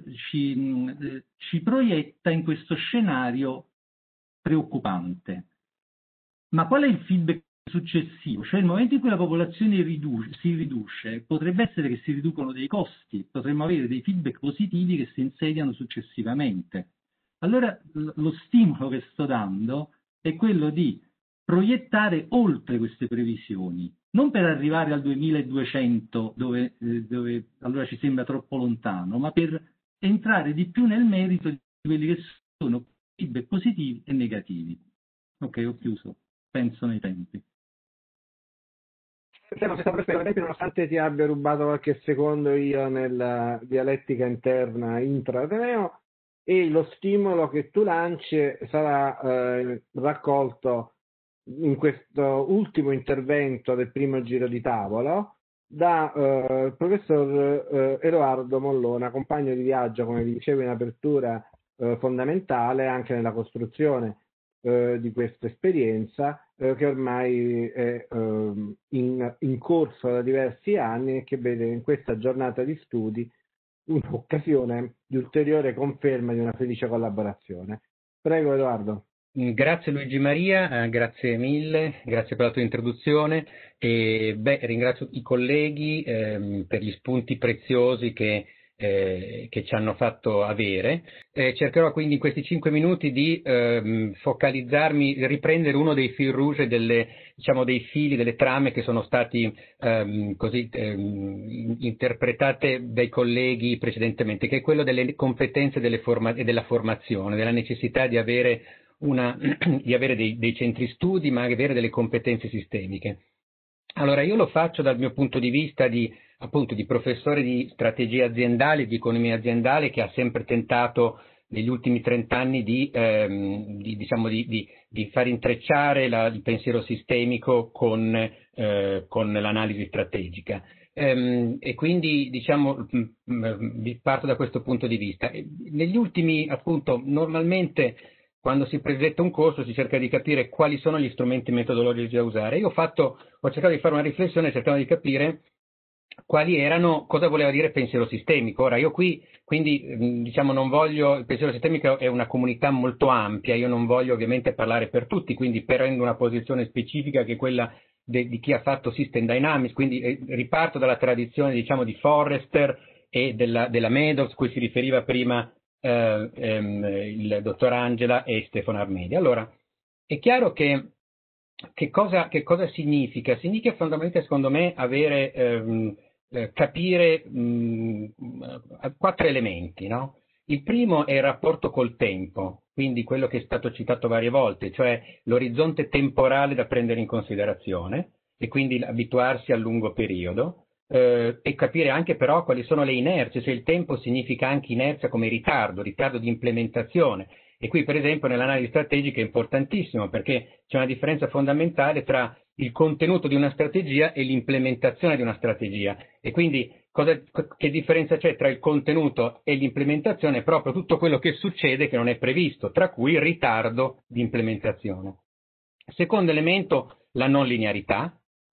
ci proietta in questo scenario preoccupante. Ma qual è il feedback successivo? Cioè il momento in cui la popolazione si riduce, potrebbe essere che si riducono dei costi, potremmo avere dei feedback positivi che si insediano successivamente. Allora lo stimolo che sto dando è quello di proiettare oltre queste previsioni, non per arrivare al 2200 dove allora ci sembra troppo lontano, ma per entrare di più nel merito di quelli che sono feedback positivi e negativi. Ok, ho chiuso, penso nei tempi. Nonostante ti abbia rubato qualche secondo io nella dialettica interna intra-ateneo, e lo stimolo che tu lanci sarà raccolto in questo ultimo intervento del primo giro di tavolo da professor Edoardo Mollona, compagno di viaggio, come vi dicevo in apertura, fondamentale anche nella costruzione di questa esperienza, che ormai è in corso da diversi anni e che vede in questa giornata di studi un'occasione di ulteriore conferma di una felice collaborazione. Prego Edoardo. Grazie Luigi Maria, grazie mille, grazie per la tua introduzione e ringrazio i colleghi per gli spunti preziosi che che ci hanno fatto avere. Cercherò quindi in questi 5 minuti di focalizzarmi, riprendere uno dei fil rouge dei fili, delle trame che sono stati interpretate dai colleghi precedentemente, che è quello delle competenze e della formazione, della necessità di avere dei centri studi, ma avere delle competenze sistemiche. Allora, io lo faccio dal mio punto di vista di professore di strategie aziendali, di economia aziendale, che ha sempre tentato negli ultimi 30 anni di far intrecciare il pensiero sistemico con l'analisi strategica. E quindi parto da questo punto di vista. Negli ultimi, appunto, normalmente quando si presenta un corso si cerca di capire quali sono gli strumenti metodologici da usare. Io ho cercato di fare una riflessione cercando di capire cosa voleva dire pensiero sistemico. Ora io qui, quindi non voglio, il pensiero sistemico è una comunità molto ampia, io non voglio ovviamente parlare per tutti, quindi prendo una posizione specifica che è quella di chi ha fatto System Dynamics, quindi riparto dalla tradizione di Forrester e della Meadows, cui si riferiva prima il dottor Angela e Stefano Armedi. Allora, è chiaro che cosa significa? Significa fondamentalmente, secondo me, capire 4 elementi, no? Il primo è il rapporto col tempo, quindi quello che è stato citato varie volte, cioè l'orizzonte temporale da prendere in considerazione e quindi abituarsi al lungo periodo. E capire anche però quali sono le inerzie, cioè il tempo significa anche inerzia come ritardo di implementazione, e qui per esempio nell'analisi strategica è importantissimo perché c'è una differenza fondamentale tra il contenuto di una strategia e l'implementazione di una strategia, e quindi che differenza c'è tra il contenuto e l'implementazione? Proprio tutto quello che succede che non è previsto, tra cui il ritardo di implementazione. Secondo elemento, la non linearità.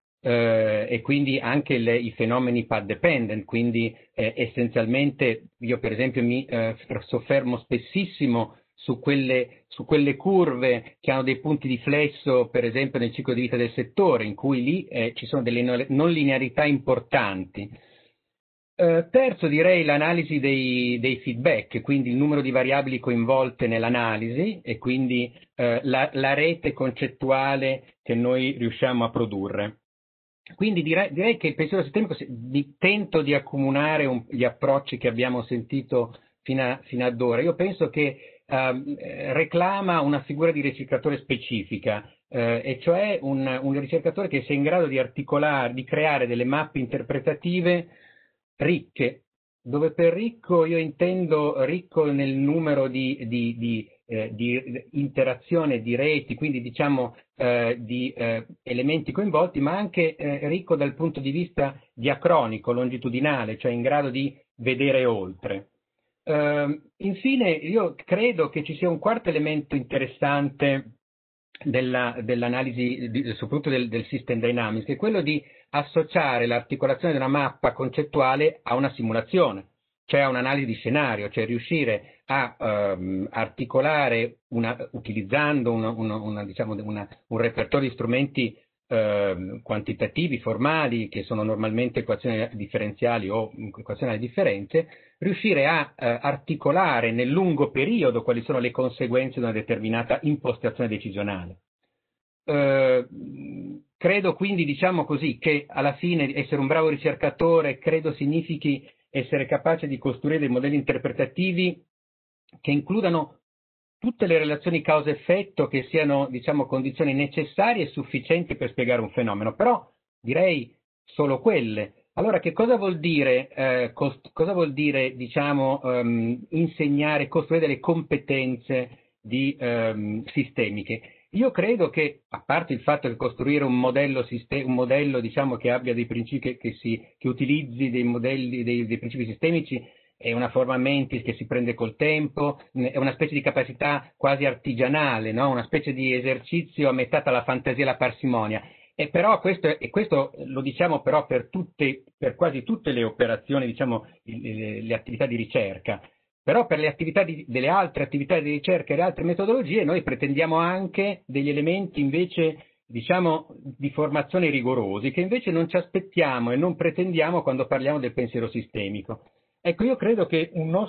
E quindi anche i fenomeni path dependent, quindi essenzialmente io per esempio mi soffermo spessissimo su quelle curve che hanno dei punti di flesso, per esempio nel ciclo di vita del settore, in cui lì ci sono delle non linearità importanti. Terzo, direi l'analisi dei feedback, quindi il numero di variabili coinvolte nell'analisi e quindi la rete concettuale che noi riusciamo a produrre. Quindi direi che il pensiero sistemico, tento di accomunare gli approcci che abbiamo sentito fino ad ora. Io penso che reclama una figura di ricercatore specifica, e cioè un ricercatore che sia in grado di articolare, di creare delle mappe interpretative ricche, dove per ricco io intendo ricco nel numero di interazione, di reti, quindi di elementi coinvolti, ma anche ricco dal punto di vista diacronico, longitudinale, cioè in grado di vedere oltre. Infine, io credo che ci sia un quarto elemento interessante dell'analisi, soprattutto del System Dynamics, che è quello di associare l'articolazione di una mappa concettuale a una simulazione, cioè a un'analisi di scenario, cioè riuscire a articolare utilizzando un repertorio di strumenti quantitativi, formali, che sono normalmente equazioni differenziali o equazioni alle differenze, riuscire a articolare nel lungo periodo quali sono le conseguenze di una determinata impostazione decisionale. Credo quindi, che alla fine essere un bravo ricercatore, credo significhi essere capace di costruire dei modelli interpretativi che includano tutte le relazioni causa-effetto, che siano, condizioni necessarie e sufficienti per spiegare un fenomeno, però direi solo quelle. Allora, che cosa vuol dire, insegnare, costruire delle competenze sistemiche? Io credo che, a parte il fatto che costruire un modello che abbia dei principi, che utilizzi dei modelli, dei principi sistemici, è una forma mentis che si prende col tempo, è una specie di capacità quasi artigianale, no? Una specie di esercizio a metà tra la fantasia e la parsimonia. E però questo lo diciamo però per quasi tutte le operazioni, le attività di ricerca. Però per delle altre attività di ricerca e le altre metodologie noi pretendiamo anche degli elementi invece di formazione rigorosi, che invece non ci aspettiamo e non pretendiamo quando parliamo del pensiero sistemico. Ecco, io credo che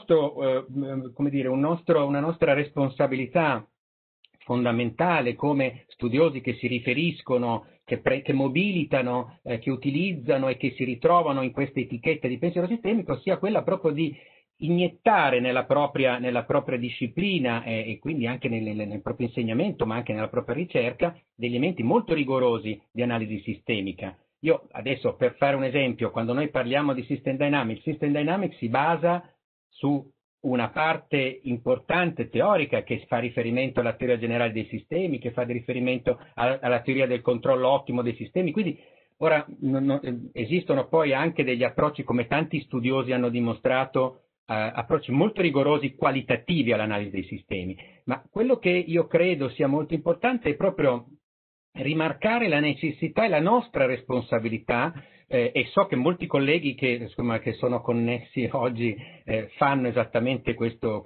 una nostra responsabilità fondamentale come studiosi che si riferiscono, che mobilitano, che utilizzano e che si ritrovano in queste etichette di pensiero sistemico sia quella proprio di iniettare nella propria disciplina e quindi anche nel proprio insegnamento, ma anche nella propria ricerca, degli elementi molto rigorosi di analisi sistemica. Io adesso, per fare un esempio, quando noi parliamo di System Dynamics si basa su una parte importante teorica che fa riferimento alla teoria generale dei sistemi, che fa riferimento alla teoria del controllo ottimo dei sistemi. Quindi ora esistono poi anche degli approcci, come tanti studiosi hanno dimostrato, approcci molto rigorosi qualitativi all'analisi dei sistemi. Ma quello che io credo sia molto importante è proprio rimarcare la necessità e la nostra responsabilità, e so che molti colleghi che sono connessi oggi fanno esattamente questo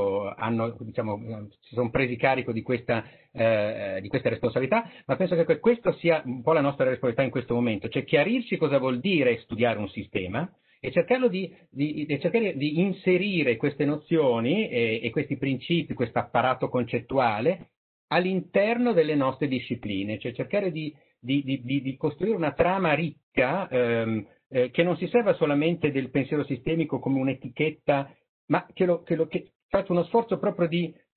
si sono presi carico di questa responsabilità, ma penso che questo sia un po' la nostra responsabilità in questo momento, cioè chiarirci cosa vuol dire studiare un sistema e cercare di inserire queste nozioni e questi principi, questo apparato concettuale all'interno delle nostre discipline, cioè cercare di costruire una trama ricca che non si serva solamente del pensiero sistemico come un'etichetta, ma che faccia uno sforzo proprio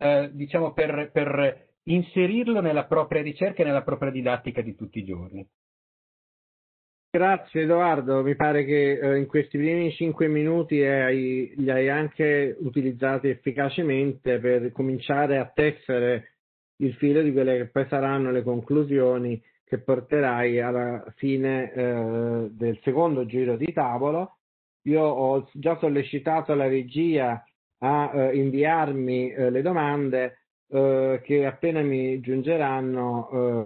per inserirlo nella propria ricerca e nella propria didattica di tutti i giorni. Grazie Edoardo, mi pare che in questi primi 5 minuti li hai anche utilizzati efficacemente per cominciare a tessere il filo di quelle che poi saranno le conclusioni che porterai alla fine del secondo giro di tavolo. Io ho già sollecitato la regia a inviarmi le domande che appena mi giungeranno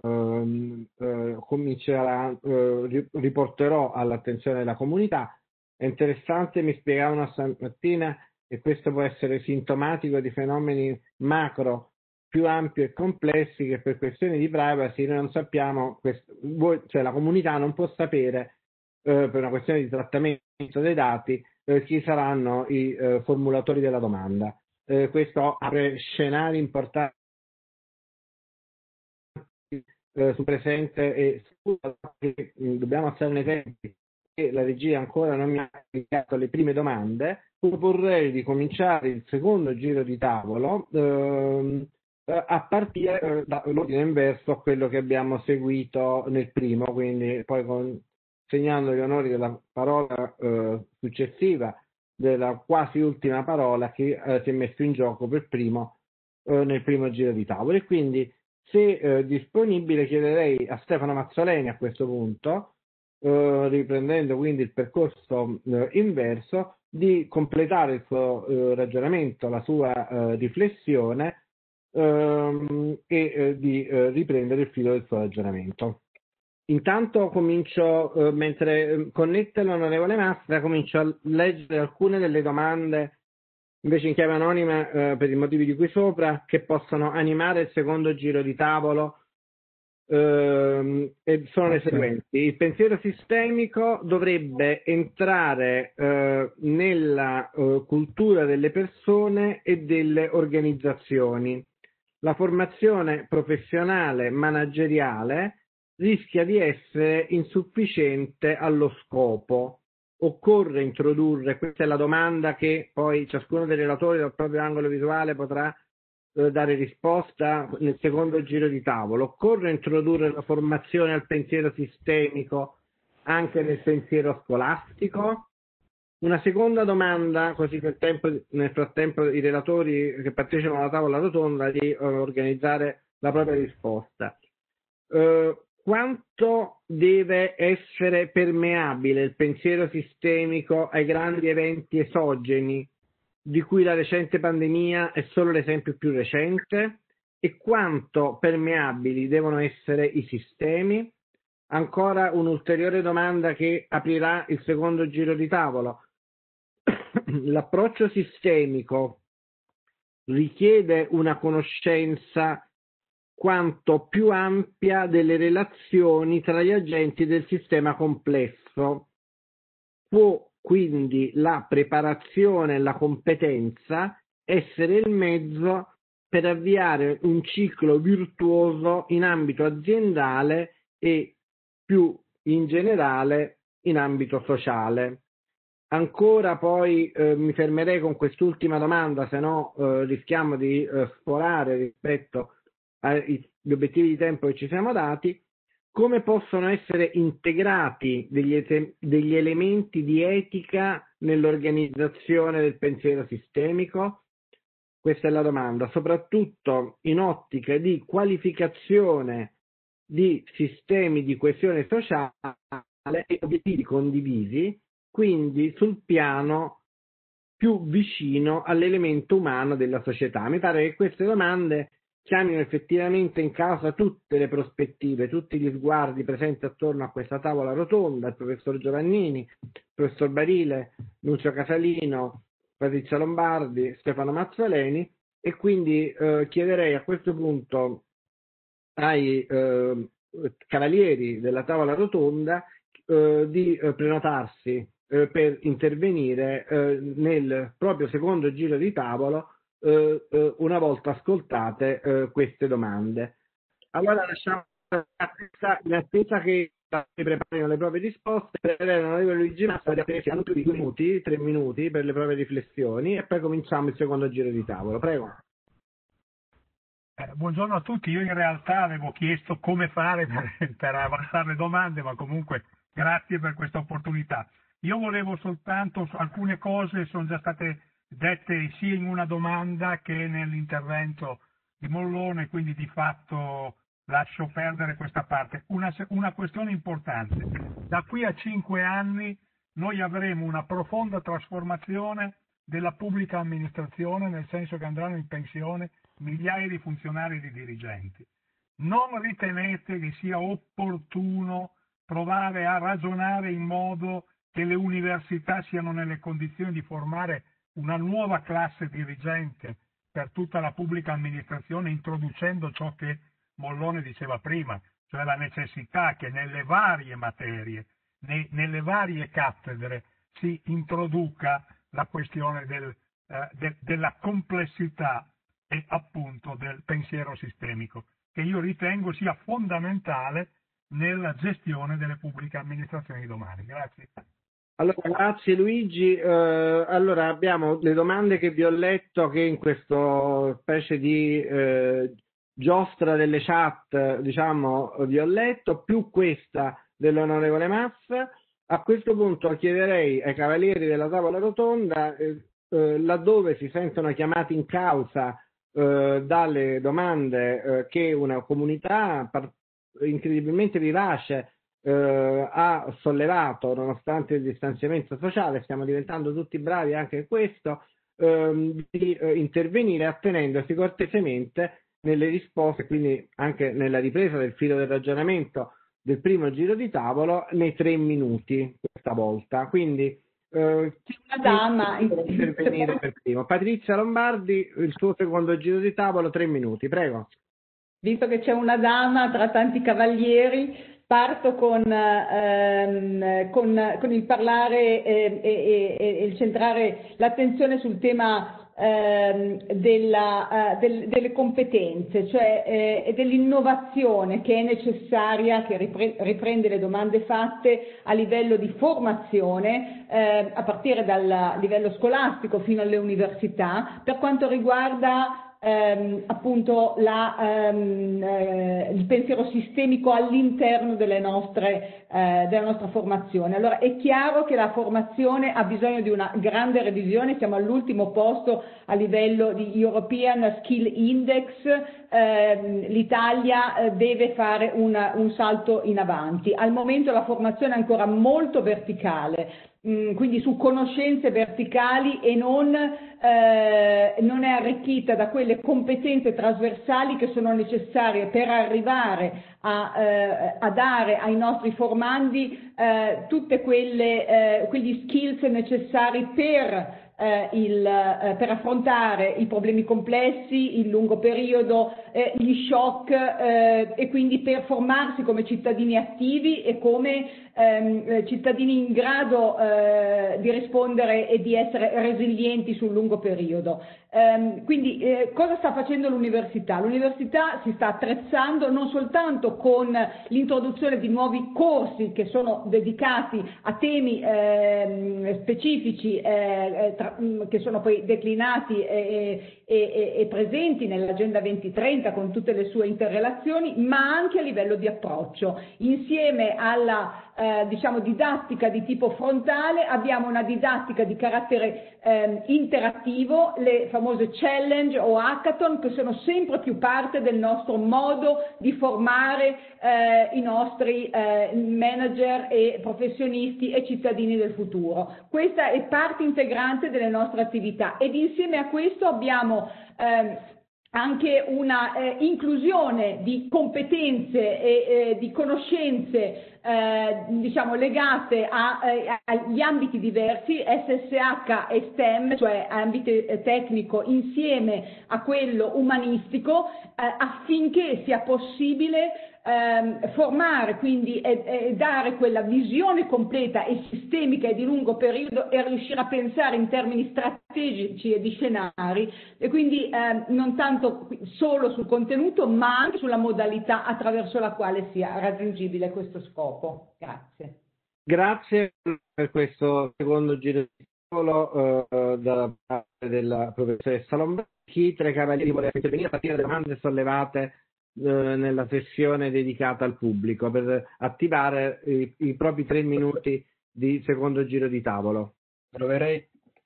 riporterò all'attenzione della comunità. È interessante, mi spiegavano stamattina, e questo può essere sintomatico di fenomeni macro più ampi e complessi, che per questioni di privacy noi non sappiamo, cioè la comunità non può sapere per una questione di trattamento dei dati chi saranno i formulatori della domanda. Questo apre scenari importanti sul presente e dobbiamo stare nei tempi che la regia ancora non mi ha indicato le prime domande. Proporrei di cominciare il secondo giro di tavolo a partire dall'ordine inverso a quello che abbiamo seguito nel primo, quindi poi segnando gli onori della parola successiva, della quasi ultima parola che si è messo in gioco per primo nel primo giro di tavolo. E quindi, se disponibile, chiederei a Stefano Mazzoleni a questo punto, riprendendo quindi il percorso inverso, di completare il suo ragionamento, la sua riflessione e di riprendere il filo del suo ragionamento. Intanto comincio, mentre connette l'onorevole Mastra, comincio a leggere alcune delle domande invece in chiave anonima per i motivi di cui sopra, che possono animare il secondo giro di tavolo, e sono le seguenti. Il pensiero sistemico dovrebbe entrare nella cultura delle persone e delle organizzazioni. La formazione professionale manageriale rischia di essere insufficiente allo scopo. Occorre introdurre, questa è la domanda che poi ciascuno dei relatori dal proprio angolo visuale potrà dare risposta nel secondo giro di tavolo. Occorre introdurre la formazione al pensiero sistemico anche nel pensiero scolastico? Una seconda domanda, così nel frattempo i relatori che partecipano alla tavola rotonda di organizzare la propria risposta. Quanto deve essere permeabile il pensiero sistemico ai grandi eventi esogeni, di cui la recente pandemia è solo l'esempio più recente? E quanto permeabili devono essere i sistemi? Ancora un'ulteriore domanda che aprirà il secondo giro di tavolo. L'approccio sistemico richiede una conoscenza quanto più ampia delle relazioni tra gli agenti del sistema complesso. Può quindi la preparazione e la competenza, essere il mezzo per avviare un ciclo virtuoso in ambito aziendale e più in generale in ambito sociale. Ancora poi mi fermerei con quest'ultima domanda, se no rischiamo di sforare rispetto agli obiettivi di tempo che ci siamo dati. Come possono essere integrati degli elementi di etica nell'organizzazione del pensiero sistemico? Questa è la domanda, soprattutto in ottica di qualificazione di sistemi di coesione sociale e obiettivi condivisi, quindi sul piano più vicino all'elemento umano della società. Mi pare che queste domande chiamino effettivamente in causa tutte le prospettive, tutti gli sguardi presenti attorno a questa tavola rotonda, il professor Giovannini, il professor Barile, Lucio Casalino, Patrizia Lombardi, Stefano Mazzoleni, e quindi chiederei a questo punto ai cavalieri della tavola rotonda di prenotarsi per intervenire nel proprio secondo giro di tavolo una volta ascoltate queste domande. Allora lasciamo in attesa che si preparino le proprie risposte. L'onorevole Luigi Massa hanno più di 2 minuti, 3 minuti per le proprie riflessioni e poi cominciamo il secondo giro di tavolo. Prego. Buongiorno a tutti, io in realtà avevo chiesto come fare per avanzare le domande, ma comunque grazie per questa opportunità. Io volevo soltanto, alcune cose sono già state dette sia in una domanda che nell'intervento di Mollone, quindi di fatto lascio perdere questa parte. Una questione importante, da qui a 5 anni noi avremo una profonda trasformazione della pubblica amministrazione, nel senso che andranno in pensione migliaia di funzionari e di dirigenti. Non ritenete che sia opportuno provare a ragionare in modo che le università siano nelle condizioni di formare una nuova classe dirigente per tutta la pubblica amministrazione, introducendo ciò che Mollone diceva prima, cioè la necessità che nelle varie materie, nelle varie cattedre si introduca la questione della complessità e appunto del pensiero sistemico, che io ritengo sia fondamentale nella gestione delle pubbliche amministrazioni di domani. Grazie. Allora, grazie Luigi. Allora abbiamo le domande che vi ho letto, che in questa specie di giostra delle chat, diciamo, vi ho letto, più questa dell'onorevole Massa. A questo punto chiederei ai cavalieri della tavola rotonda, laddove si sentono chiamati in causa dalle domande che una comunità incredibilmente vivace ha sollevato nonostante il distanziamento sociale, stiamo diventando tutti bravi anche in questo, di intervenire attenendosi cortesemente nelle risposte, quindi anche nella ripresa del filo del ragionamento del primo giro di tavolo, nei 3 minuti questa volta. Quindi intervenire per primo. Patrizia Lombardi, il suo secondo giro di tavolo, 3 minuti, prego. Visto che c'è una dama tra tanti cavalieri, parto con il parlare e il centrare l'attenzione sul tema delle competenze, cioè dell'innovazione che è necessaria, che riprende le domande fatte a livello di formazione, a partire dal livello scolastico fino alle università, per quanto riguarda appunto il pensiero sistemico all'interno della nostra formazione. Allora è chiaro che la formazione ha bisogno di una grande revisione, siamo all'ultimo posto a livello di European Skill Index, l'Italia deve fare un salto in avanti. Al momento la formazione è ancora molto verticale, quindi su conoscenze verticali e non è arricchita da quelle competenze trasversali che sono necessarie per arrivare a dare ai nostri formandi tutte quegli skills necessari per per affrontare i problemi complessi, il lungo periodo, gli shock e quindi per formarsi come cittadini attivi e come cittadini in grado di rispondere e di essere resilienti sul lungo periodo. Quindi cosa sta facendo l'università? L'università si sta attrezzando non soltanto con l'introduzione di nuovi corsi che sono dedicati a temi specifici che sono poi declinati e presenti nell'Agenda 2030 con tutte le sue interrelazioni, ma anche a livello di approccio. Insieme alla diciamo didattica di tipo frontale abbiamo una didattica di carattere interattivo, le famose challenge o hackathon, che sono sempre più parte del nostro modo di formare i nostri manager e professionisti e cittadini del futuro. Questa è parte integrante delle nostre attività ed insieme a questo abbiamo anche una inclusione di competenze e di conoscenze diciamo legate agli ambiti diversi, SSH e STEM, cioè ambito tecnico insieme a quello umanistico, affinché sia possibile formare quindi e dare quella visione completa e sistemica e di lungo periodo e riuscire a pensare in termini strategici e di scenari e quindi non tanto solo sul contenuto ma anche sulla modalità attraverso la quale sia raggiungibile questo scopo. Grazie. Grazie per questo secondo giro di tavolo da parte della professoressa Lombardi. Chi tra i cavalieri vuole intervenire a partire dalle domande sollevate nella sessione dedicata al pubblico per attivare i propri 3 minuti di secondo giro di tavolo. Proverei.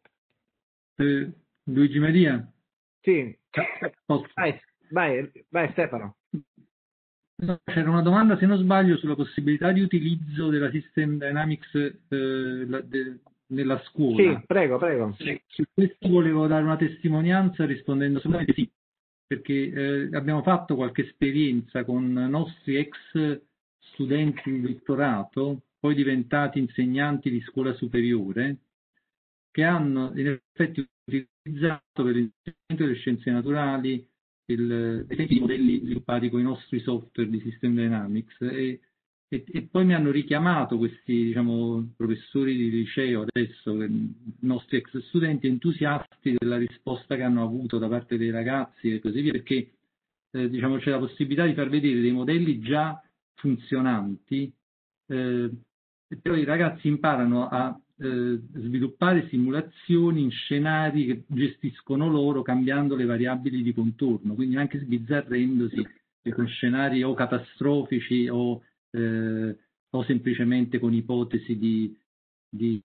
Luigi Maria? Sì. Vai Stefano. C'era una domanda, se non sbaglio, sulla possibilità di utilizzo della System Dynamics nella scuola. Sì, prego. Su questo volevo dare una testimonianza rispondendo assolutamente sì, perché abbiamo fatto qualche esperienza con nostri ex studenti di dottorato, poi diventati insegnanti di scuola superiore, che hanno in effetti utilizzato per l'insegnamento delle scienze naturali i modelli sviluppati con i nostri software di System Dynamics e poi mi hanno richiamato questi, diciamo, professori di liceo adesso, nostri ex studenti entusiasti della risposta che hanno avuto da parte dei ragazzi e così via, perché diciamo, c'è la possibilità di far vedere dei modelli già funzionanti, però i ragazzi imparano a sviluppare simulazioni in scenari che gestiscono loro cambiando le variabili di contorno, quindi anche sbizzarrendosi con scenari o catastrofici o semplicemente con ipotesi di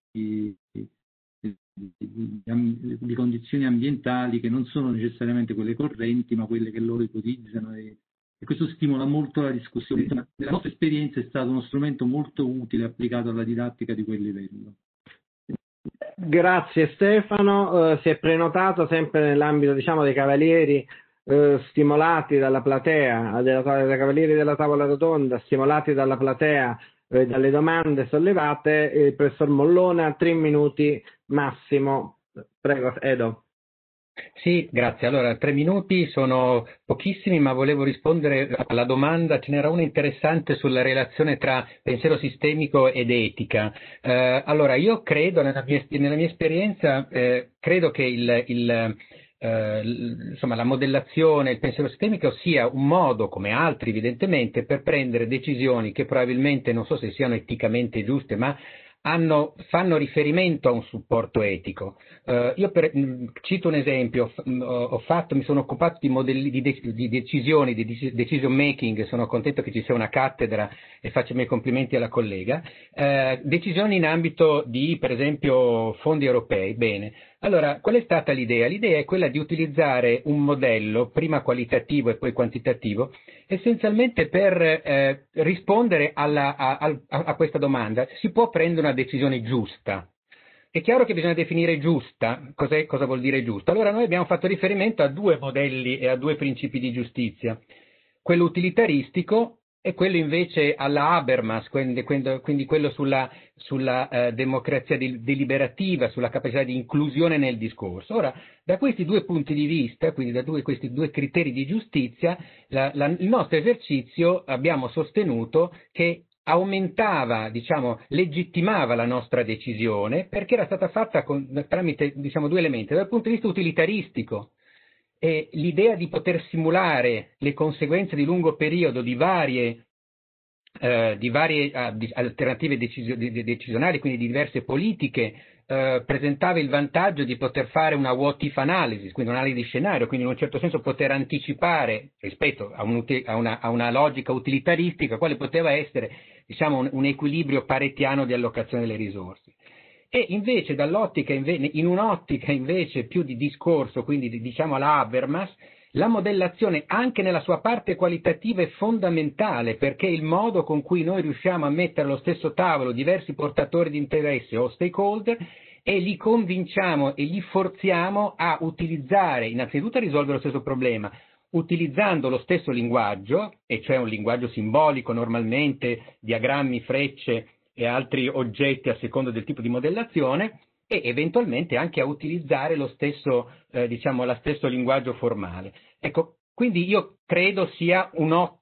condizioni ambientali che non sono necessariamente quelle correnti ma quelle che loro ipotizzano e questo stimola molto la discussione. Nella nostra esperienza è stato uno strumento molto utile applicato alla didattica di quel livello. Grazie Stefano, si è prenotato sempre nell'ambito diciamo dei cavalieri stimolati dalla platea, dei cavalieri della tavola rotonda, stimolati dalla platea dalle domande sollevate, il professor Mollona, 3 minuti massimo. Prego Edo. Sì, grazie. Allora, 3 minuti sono pochissimi, ma volevo rispondere alla domanda. Ce n'era una interessante sulla relazione tra pensiero sistemico ed etica. Allora, io credo, nella mia esperienza, credo che insomma, la modellazione, il pensiero sistemico sia un modo, come altri evidentemente, per prendere decisioni che probabilmente non so se siano eticamente giuste, ma fanno riferimento a un supporto etico. Io cito un esempio, mi sono occupato di modelli di decisioni, di decision making, sono contento che ci sia una cattedra e faccio i miei complimenti alla collega. Decisioni in ambito di, per esempio, fondi europei. Bene. Allora, qual è stata l'idea? L'idea è quella di utilizzare un modello, prima qualitativo e poi quantitativo, essenzialmente per rispondere a questa domanda. Si può prendere una decisione giusta? È chiaro che bisogna definire giusta. Cosa vuol dire giusta? Allora noi abbiamo fatto riferimento a 2 modelli e a 2 principi di giustizia. Quello utilitaristico, e quello invece alla Habermas, quindi quello sulla democrazia deliberativa, sulla capacità di inclusione nel discorso. Ora, da questi due punti di vista, quindi da questi due criteri di giustizia, il nostro esercizio abbiamo sostenuto che aumentava, legittimava la nostra decisione, perché era stata fatta tramite, due elementi. Dal punto di vista utilitaristico, e l'idea di poter simulare le conseguenze di lungo periodo di varie alternative decisionali, quindi di diverse politiche, presentava il vantaggio di poter fare una what if analysis, quindi un'analisi di scenario, quindi in un certo senso poter anticipare rispetto a una logica utilitaristica quale poteva essere un equilibrio paretiano di allocazione delle risorse. E invece in un'ottica invece più di discorso, quindi alla Habermas, la modellazione anche nella sua parte qualitativa è fondamentale, perché il modo con cui noi riusciamo a mettere allo stesso tavolo diversi portatori di interesse o stakeholder e li convinciamo e li forziamo a utilizzare, innanzitutto a risolvere lo stesso problema, utilizzando lo stesso linguaggio, e cioè un linguaggio simbolico normalmente, diagrammi, frecce e altri oggetti a seconda del tipo di modellazione, e eventualmente anche a utilizzare lo stesso linguaggio formale. Ecco, quindi io credo sia uno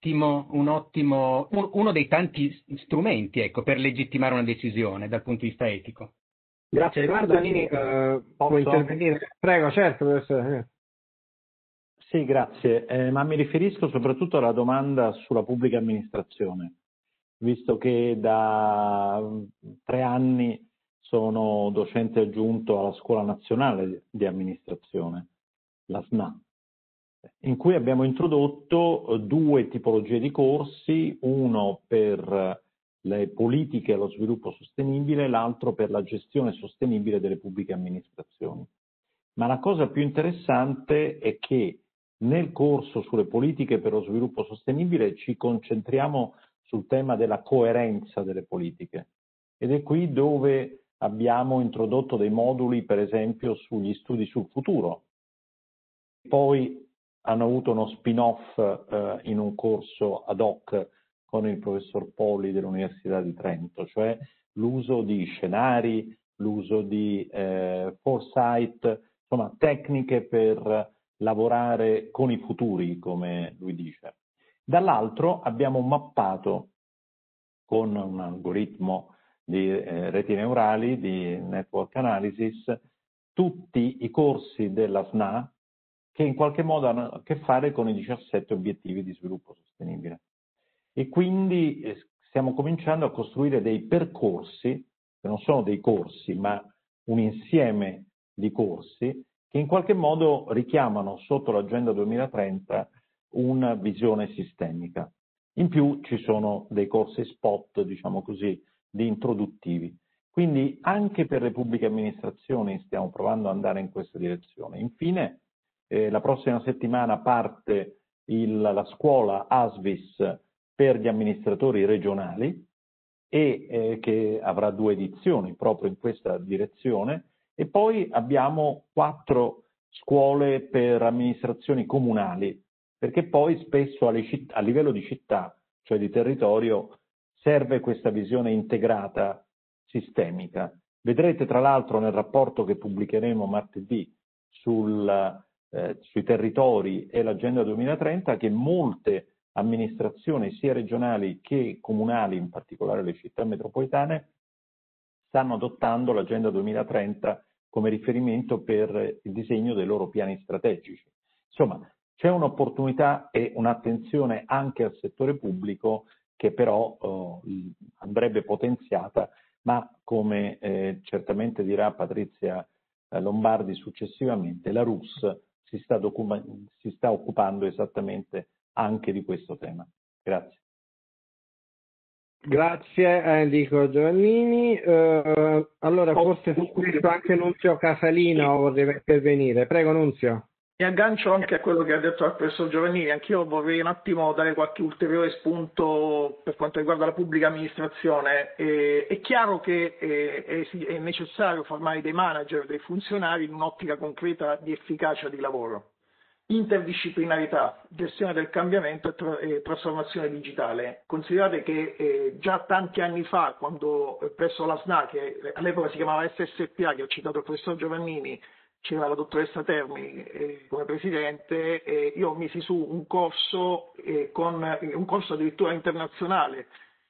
dei tanti strumenti, per legittimare una decisione dal punto di vista etico. Grazie. Guarda, Nini, può intervenire? Prego, certo, professore. Sì, grazie, ma mi riferisco soprattutto alla domanda sulla pubblica amministrazione, visto che da 3 anni sono docente aggiunto alla Scuola Nazionale di Amministrazione, la SNA, in cui abbiamo introdotto 2 tipologie di corsi, uno per le politiche e lo sviluppo sostenibile, l'altro per la gestione sostenibile delle pubbliche amministrazioni. Ma la cosa più interessante è che nel corso sulle politiche per lo sviluppo sostenibile ci concentriamo sul tema della coerenza delle politiche, ed è qui dove abbiamo introdotto dei moduli, per esempio, sugli studi sul futuro. Poi hanno avuto uno spin-off in un corso ad hoc con il professor Poli dell'Università di Trento, cioè l'uso di scenari, l'uso di foresight, insomma tecniche per lavorare con i futuri, come lui dice. Dall'altro abbiamo mappato con un algoritmo di reti neurali, di network analysis, tutti i corsi della SNA che in qualche modo hanno a che fare con i 17 obiettivi di sviluppo sostenibile. E quindi stiamo cominciando a costruire dei percorsi, che non sono dei corsi, ma un insieme di corsi, che in qualche modo richiamano sotto l'Agenda 2030 una visione sistemica. In più ci sono dei corsi spot, diciamo così, di introduttivi. Quindi anche per le pubbliche amministrazioni stiamo provando ad andare in questa direzione. Infine, la prossima settimana parte la scuola ASVIS per gli amministratori regionali, e che avrà 2 edizioni proprio in questa direzione, e poi abbiamo 4 scuole per amministrazioni comunali, perché poi spesso a livello di città, cioè di territorio, serve questa visione integrata sistemica. Vedrete tra l'altro nel rapporto che pubblicheremo martedì sui territori e l'Agenda 2030 che molte amministrazioni sia regionali che comunali, in particolare le città metropolitane, stanno adottando l'Agenda 2030 come riferimento per il disegno dei loro piani strategici. Insomma, c'è un'opportunità e un'attenzione anche al settore pubblico che però andrebbe potenziata, ma come certamente dirà Patrizia Lombardi successivamente, la RUS si sta occupando esattamente anche di questo tema. Grazie. Grazie Enrico Giovannini. Allora forse su questo anche Nunzio Casalino vorrebbe intervenire. Prego Nunzio. Mi aggancio anche a quello che ha detto il professor Giovannini, anch'io vorrei un attimo dare qualche ulteriore spunto per quanto riguarda la pubblica amministrazione. È chiaro che è necessario formare dei manager, dei funzionari in un'ottica concreta di efficacia di lavoro. interdisciplinarità, gestione del cambiamento e trasformazione digitale. Considerate che già tanti anni fa, quando presso la SNA, che all'epoca si chiamava SSPA, che ho citato il professor Giovannini, c'era la dottoressa Termi come presidente, io misi su un corso, un corso addirittura internazionale,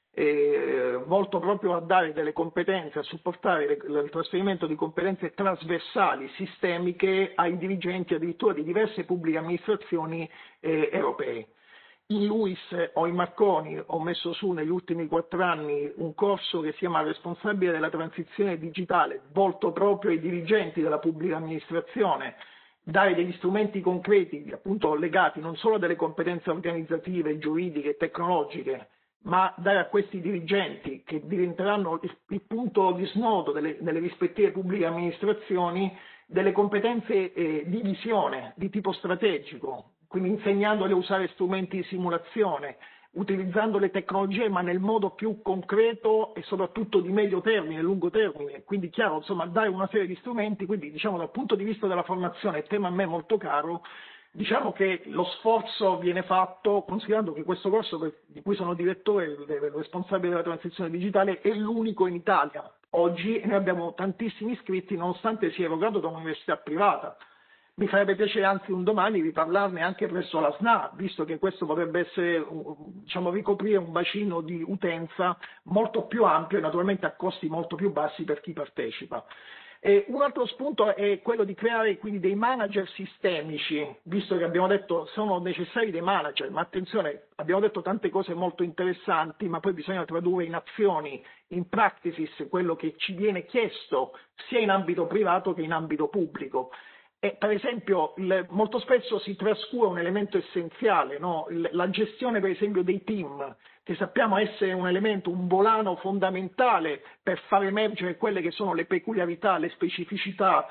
volto proprio a dare delle competenze, a supportare il trasferimento di competenze trasversali, sistemiche, ai dirigenti addirittura di diverse pubbliche amministrazioni europee. In LUIS o in Marconi ho messo su negli ultimi 4 anni un corso che si chiama Responsabile della transizione digitale, volto proprio ai dirigenti della pubblica amministrazione, dare degli strumenti concreti, appunto legati non solo a delle competenze organizzative, giuridiche e tecnologiche, ma dare a questi dirigenti, che diventeranno il punto di snodo delle rispettive pubbliche amministrazioni, delle competenze di visione di tipo strategico, quindi insegnandoli a usare strumenti di simulazione, utilizzando le tecnologie ma nel modo più concreto e soprattutto di medio termine, lungo termine, quindi chiaro, insomma, dare una serie di strumenti, quindi diciamo dal punto di vista della formazione, tema a me molto caro. Diciamo che lo sforzo viene fatto considerando che questo corso di cui sono direttore, responsabile della transizione digitale, è l'unico in Italia. Oggi noi abbiamo tantissimi iscritti nonostante sia erogato da un'università privata. Mi farebbe piacere anzi un domani riparlarne anche presso la SNA, visto che questo potrebbe essere, diciamo, ricoprire un bacino di utenza molto più ampio e naturalmente a costi molto più bassi per chi partecipa. Un altro spunto è quello di creare quindi dei manager sistemici, visto che abbiamo detto sono necessari dei manager, ma attenzione, abbiamo detto tante cose molto interessanti, ma poi bisogna tradurre in azioni, in practices, quello che ci viene chiesto sia in ambito privato che in ambito pubblico. Per esempio, molto spesso si trascura un elemento essenziale, no? La gestione per esempio dei team, che sappiamo essere un elemento, un volano fondamentale per far emergere quelle che sono le peculiarità, le specificità,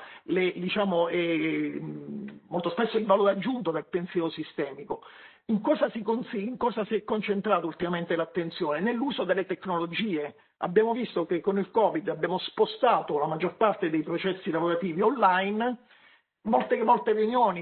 molto spesso il valore aggiunto del pensiero sistemico. In cosa si è concentrata ultimamente l'attenzione? Nell'uso delle tecnologie. Abbiamo visto che con il Covid abbiamo spostato la maggior parte dei processi lavorativi online. Molte riunioni,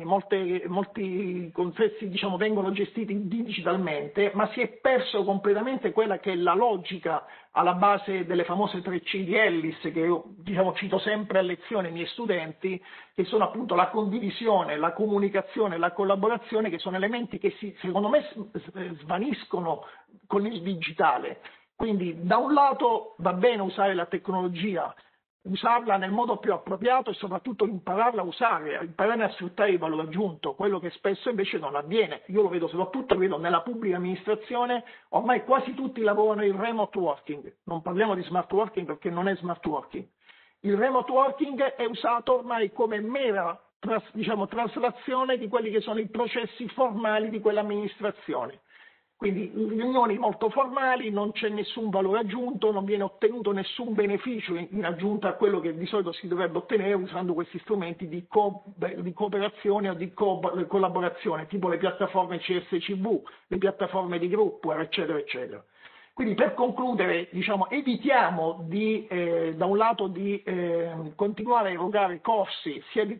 molti consessi vengono gestiti digitalmente, ma si è perso completamente quella che è la logica alla base delle famose 3C di Ellis, che io cito sempre a lezione ai miei studenti, che sono appunto la condivisione, la comunicazione, la collaborazione, che sono elementi che secondo me svaniscono con il digitale. Quindi da un lato va bene usare la tecnologia, usarla nel modo più appropriato e soprattutto impararla a usare, imparare a sfruttare il valore aggiunto, quello che spesso invece non avviene. Io lo vedo soprattutto nella pubblica amministrazione, ormai quasi tutti lavorano in remote working, non parliamo di smart working perché non è smart working. Il remote working è usato ormai come mera traslazione di quelli che sono i processi formali di quell'amministrazione. Quindi riunioni molto formali, non c'è nessun valore aggiunto, non viene ottenuto nessun beneficio in aggiunta a quello che di solito si dovrebbe ottenere usando questi strumenti di cooperazione o di collaborazione, tipo le piattaforme CSCV, le piattaforme di gruppo, eccetera, eccetera. Quindi per concludere, evitiamo da un lato di continuare a erogare corsi sia di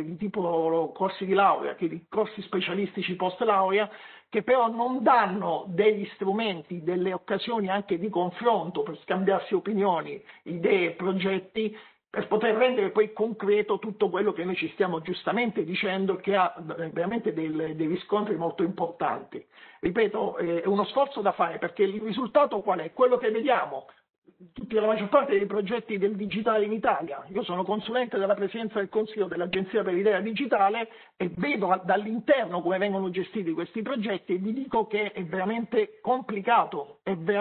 tipo corsi di laurea che di corsi specialistici post laurea, che però non danno degli strumenti, delle occasioni anche di confronto per scambiarsi opinioni, idee, progetti, per poter rendere poi concreto tutto quello che noi ci stiamo giustamente dicendo, che ha veramente dei riscontri molto importanti. Ripeto, è uno sforzo da fare, perché il risultato qual è? Quello che vediamo. La maggior parte dei progetti del digitale in Italia, io sono consulente della Presidenza del Consiglio dell'Agenzia per l'Idea Digitale e vedo dall'interno come vengono gestiti questi progetti e vi dico che è veramente complicato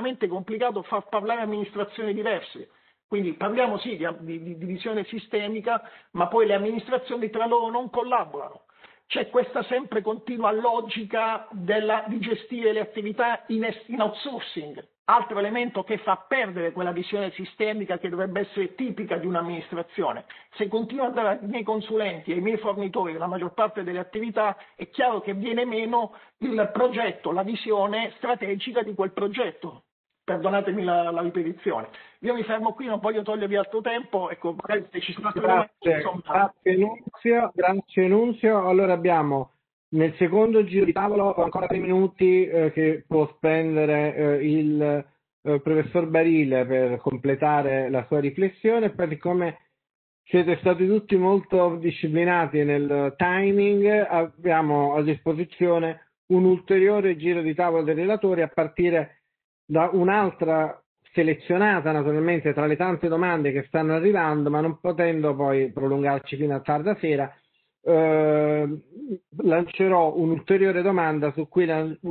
far parlare amministrazioni diverse. Quindi parliamo sì di visione sistemica, ma poi le amministrazioni tra loro non collaborano. C'è questa sempre continua logica di gestire le attività in outsourcing, altro elemento che fa perdere quella visione sistemica che dovrebbe essere tipica di un'amministrazione. Se continuo a dare ai miei consulenti e ai miei fornitori la maggior parte delle attività, è chiaro che viene meno il progetto, la visione strategica di quel progetto. Perdonatemi la ripetizione. Io mi fermo qui, non voglio togliervi altro tempo. Ecco, magari se ci sono altre domande, Grazie Nunzio. Allora abbiamo Nel secondo giro di tavolo ho ancora 3 minuti che può spendere il professor Barile per completare la sua riflessione. Poi, siccome siete stati tutti molto disciplinati nel timing, abbiamo a disposizione un ulteriore giro di tavolo dei relatori a partire da un'altra selezionata naturalmente tra le tante domande che stanno arrivando, ma non potendo poi prolungarci fino a tarda sera. Lancerò un'ulteriore domanda su cui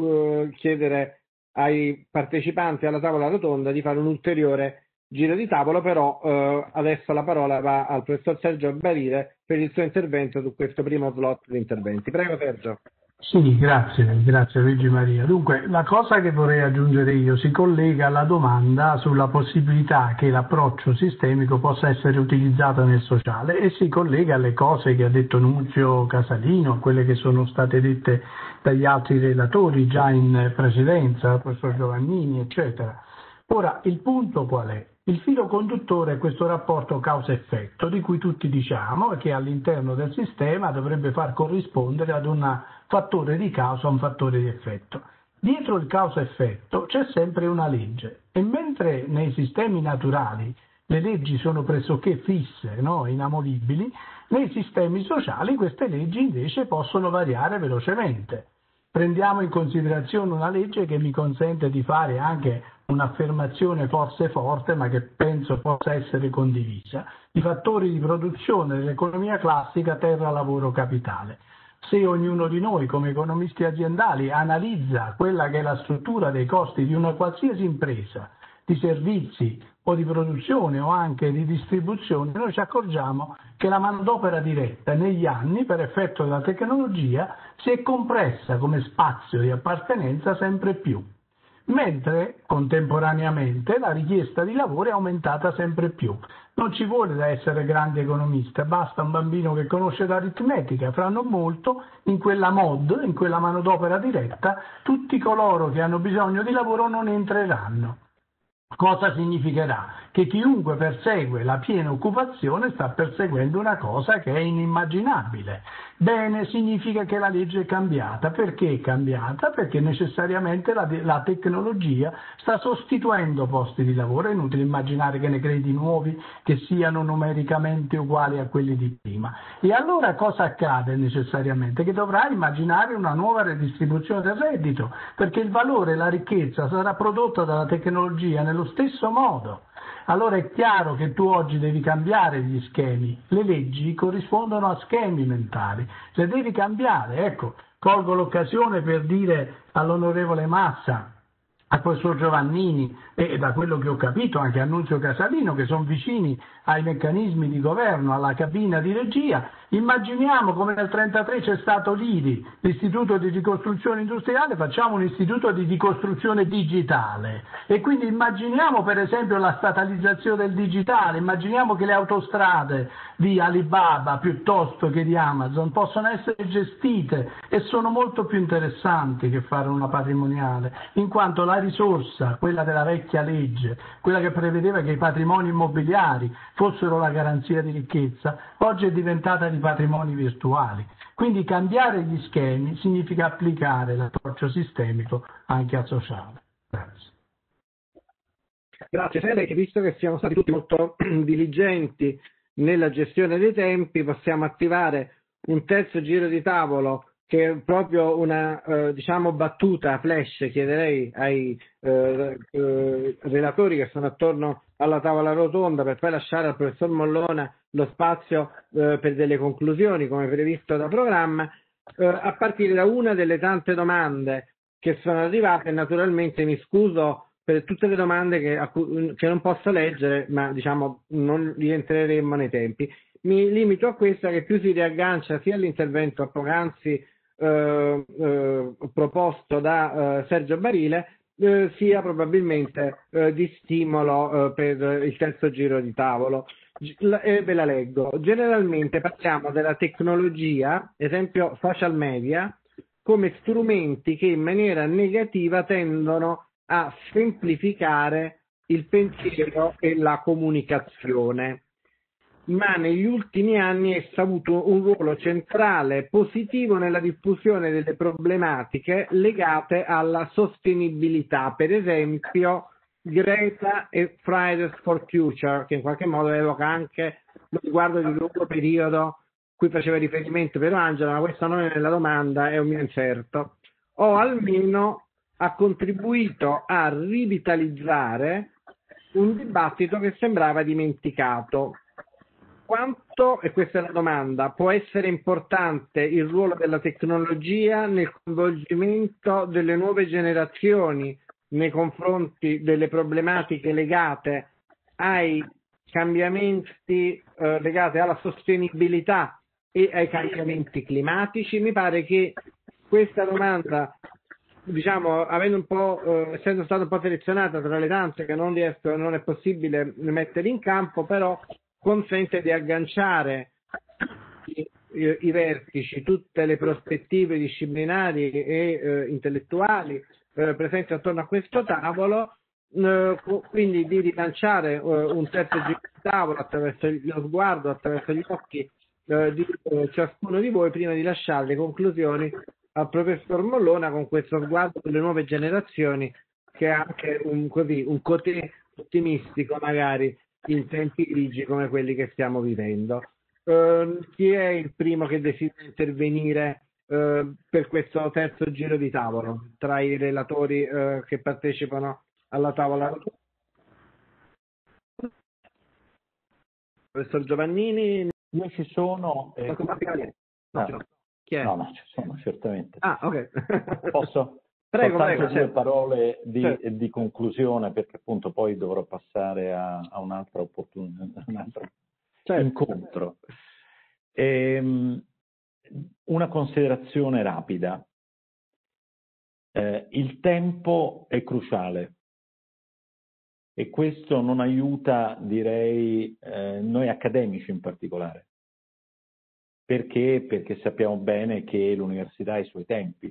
chiedere ai partecipanti alla tavola rotonda di fare un ulteriore giro di tavolo, però adesso la parola va al professor Sergio Barile per il suo intervento su questo primo slot di interventi. Prego Sergio. Sì, grazie Luigi Maria. Dunque, la cosa che vorrei aggiungere io si collega alla domanda sulla possibilità che l'approccio sistemico possa essere utilizzato nel sociale e si collega alle cose che ha detto Nunzio Casalino, a quelle che sono state dette dagli altri relatori già in precedenza, il professor Giovannini, eccetera. Ora, il punto qual è? Il filo conduttore è questo rapporto causa-effetto di cui tutti diciamo che all'interno del sistema dovrebbe far corrispondere ad un fattore di causa a un fattore di effetto. Dietro il causa-effetto c'è sempre una legge e mentre nei sistemi naturali le leggi sono pressoché fisse, no? Inamovibili, nei sistemi sociali queste leggi invece possono variare velocemente. Prendiamo in considerazione una legge che mi consente di fare anche un'affermazione forse forte, ma che penso possa essere condivisa, i fattori di produzione dell'economia classica terra, lavoro, capitale. Se ognuno di noi come economisti aziendali analizza quella che è la struttura dei costi di una qualsiasi impresa, di servizi o di produzione o anche di distribuzione, noi ci accorgiamo che la manodopera diretta negli anni, per effetto della tecnologia, si è compressa come spazio di appartenenza sempre più, mentre contemporaneamente la richiesta di lavoro è aumentata sempre più. Non ci vuole da essere grandi economista, basta un bambino che conosce l'aritmetica, fra non molto in quella mod, in quella manodopera diretta, tutti coloro che hanno bisogno di lavoro non entreranno. Cosa significherà? Che chiunque persegue la piena occupazione sta perseguendo una cosa che è inimmaginabile. Bene, significa che la legge è cambiata. Perché è cambiata? Perché necessariamente la tecnologia sta sostituendo posti di lavoro. È inutile immaginare che ne crei di nuovi che siano numericamente uguali a quelli di prima. E allora cosa accade necessariamente? Che dovrai immaginare una nuova redistribuzione del reddito, perché il valore e la ricchezza sarà prodotta dalla tecnologia nello stesso modo. Allora è chiaro che tu oggi devi cambiare gli schemi, le leggi corrispondono a schemi mentali, le devi cambiare. Ecco, colgo l'occasione per dire all'onorevole Massa, a professor Giovannini e da quello che ho capito anche a Nunzio Casalino, che sono vicini ai meccanismi di governo, alla cabina di regia, immaginiamo come nel 1933 c'è stato l'IRI, l'Istituto di Ricostruzione Industriale, facciamo un istituto di ricostruzione digitale e quindi immaginiamo per esempio la statalizzazione del digitale, immaginiamo che le autostrade di Alibaba piuttosto che di Amazon possano essere gestite e sono molto più interessanti che fare una patrimoniale, in quanto la risorsa, quella della vecchia legge, quella che prevedeva che i patrimoni immobiliari fossero la garanzia di ricchezza, oggi è diventata di patrimoni virtuali. Quindi cambiare gli schemi significa applicare l'approccio sistemico anche al sociale. Grazie. Grazie Fede, visto che siamo stati tutti molto diligenti nella gestione dei tempi, possiamo attivare un terzo giro di tavolo che è proprio una battuta flash. Chiederei ai relatori che sono attorno alla tavola rotonda per poi lasciare al professor Mollona lo spazio per delle conclusioni come previsto da programma, a partire da una delle tante domande che sono arrivate. Naturalmente mi scuso per tutte le domande che non posso leggere, ma non rientreremo nei tempi. Mi limito a questa che più si riaggancia sia all'intervento poc'anzi proposto da Sergio Barile, sia probabilmente di stimolo per il terzo giro di tavolo. Ve la leggo. Generalmente parliamo della tecnologia, esempio social media, come strumenti che in maniera negativa tendono a semplificare il pensiero e la comunicazione. ma negli ultimi anni essa ha avuto un ruolo centrale positivo nella diffusione delle problematiche legate alla sostenibilità, per esempio Greta e Fridays for Future, che in qualche modo evoca anche lo sguardo di lungo periodo cui faceva riferimento per Angela, ma questo non è nella domanda, è un mio inserto, o almeno ha contribuito a rivitalizzare un dibattito che sembrava dimenticato. Quanto, e questa è la domanda, può essere importante il ruolo della tecnologia nel coinvolgimento delle nuove generazioni nei confronti delle problematiche legate ai cambiamenti legati alla sostenibilità e ai cambiamenti climatici? Mi pare che questa domanda, diciamo, avendo un po', essendo stata un po' selezionata tra le tante che non è possibile mettere in campo, però consente di agganciare i vertici, tutte le prospettive disciplinari e intellettuali presenti attorno a questo tavolo, quindi di rilanciare un terzo giro di tavolo attraverso lo sguardo, attraverso gli occhi di ciascuno di voi, prima di lasciare le conclusioni al professor Mollona con questo sguardo delle nuove generazioni, che è anche un cotè ottimistico magari in tempi grigi come quelli che stiamo vivendo. Chi è il primo che desidera intervenire per questo terzo giro di tavolo tra i relatori che partecipano alla tavola? Professor Giovannini? Io ci sono. Chi è? No, ci sono, certamente. Ah, ok. Posso? Prego, soltanto due certo. parole Certo. di conclusione, perché appunto poi dovrò passare a un'altra opportunità, un altro incontro. Una considerazione rapida. Il tempo è cruciale e questo non aiuta, direi, noi accademici in particolare. Perché? Perché sappiamo bene che l'università ha i suoi tempi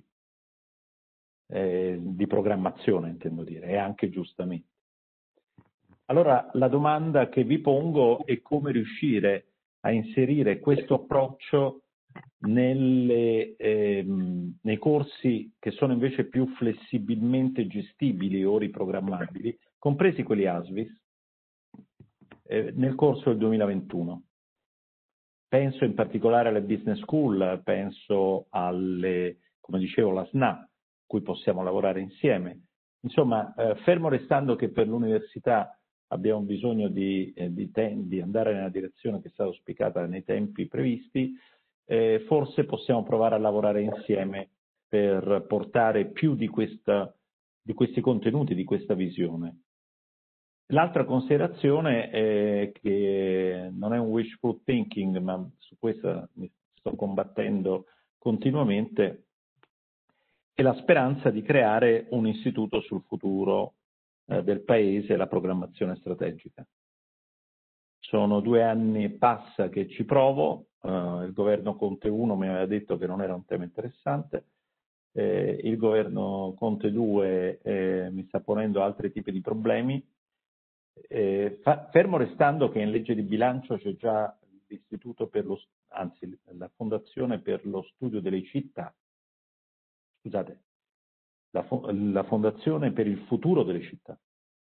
di programmazione, intendo dire, e anche giustamente. Allora, la domanda che vi pongo è come riuscire a inserire questo approccio nei corsi che sono invece più flessibilmente gestibili o riprogrammabili, compresi quelli ASVIS, nel corso del 2021. Penso in particolare alle business school, penso alle, come dicevo, la SNA, cui possiamo lavorare insieme. Insomma, fermo restando che per l'università abbiamo bisogno di andare nella direzione che è stata auspicata nei tempi previsti, forse possiamo provare a lavorare insieme per portare più di questi contenuti, di questa visione. L'altra considerazione è che non è un wishful thinking, ma su questo mi sto combattendo continuamente, è la speranza di creare un istituto sul futuro del Paese e la programmazione strategica. Sono 2 anni e passa che ci provo, il governo Conte 1 mi aveva detto che non era un tema interessante, il governo Conte 2 mi sta ponendo altri tipi di problemi, fermo restando che in legge di bilancio c'è già l'istituto la fondazione per lo studio delle città, scusate, la fondazione per il futuro delle città,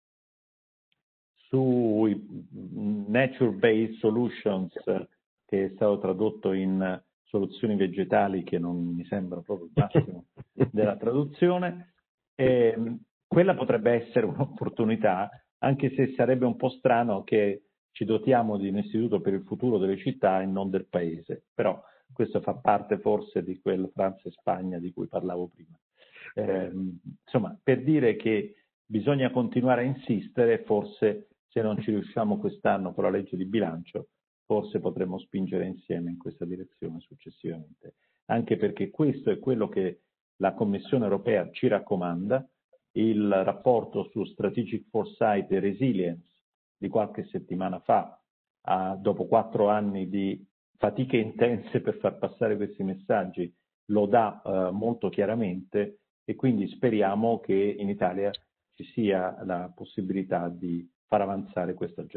sui nature-based solutions, che è stato tradotto in soluzioni vegetali, che non mi sembra proprio il massimo della traduzione. Quella potrebbe essere un'opportunità, anche se sarebbe un po' strano che ci dotiamo di un istituto per il futuro delle città e non del paese, però questo fa parte forse di quel Francia e Spagna di cui parlavo prima. Insomma, per dire che bisogna continuare a insistere, forse se non ci riusciamo quest'anno con la legge di bilancio, forse potremo spingere insieme in questa direzione successivamente, anche perché questo è quello che la Commissione europea ci raccomanda. Il rapporto su Strategic Foresight e Resilience di qualche settimana fa, dopo 4 anni di fatiche intense per far passare questi messaggi, lo dà molto chiaramente, e quindi speriamo che in Italia ci sia la possibilità di far avanzare questa agenda.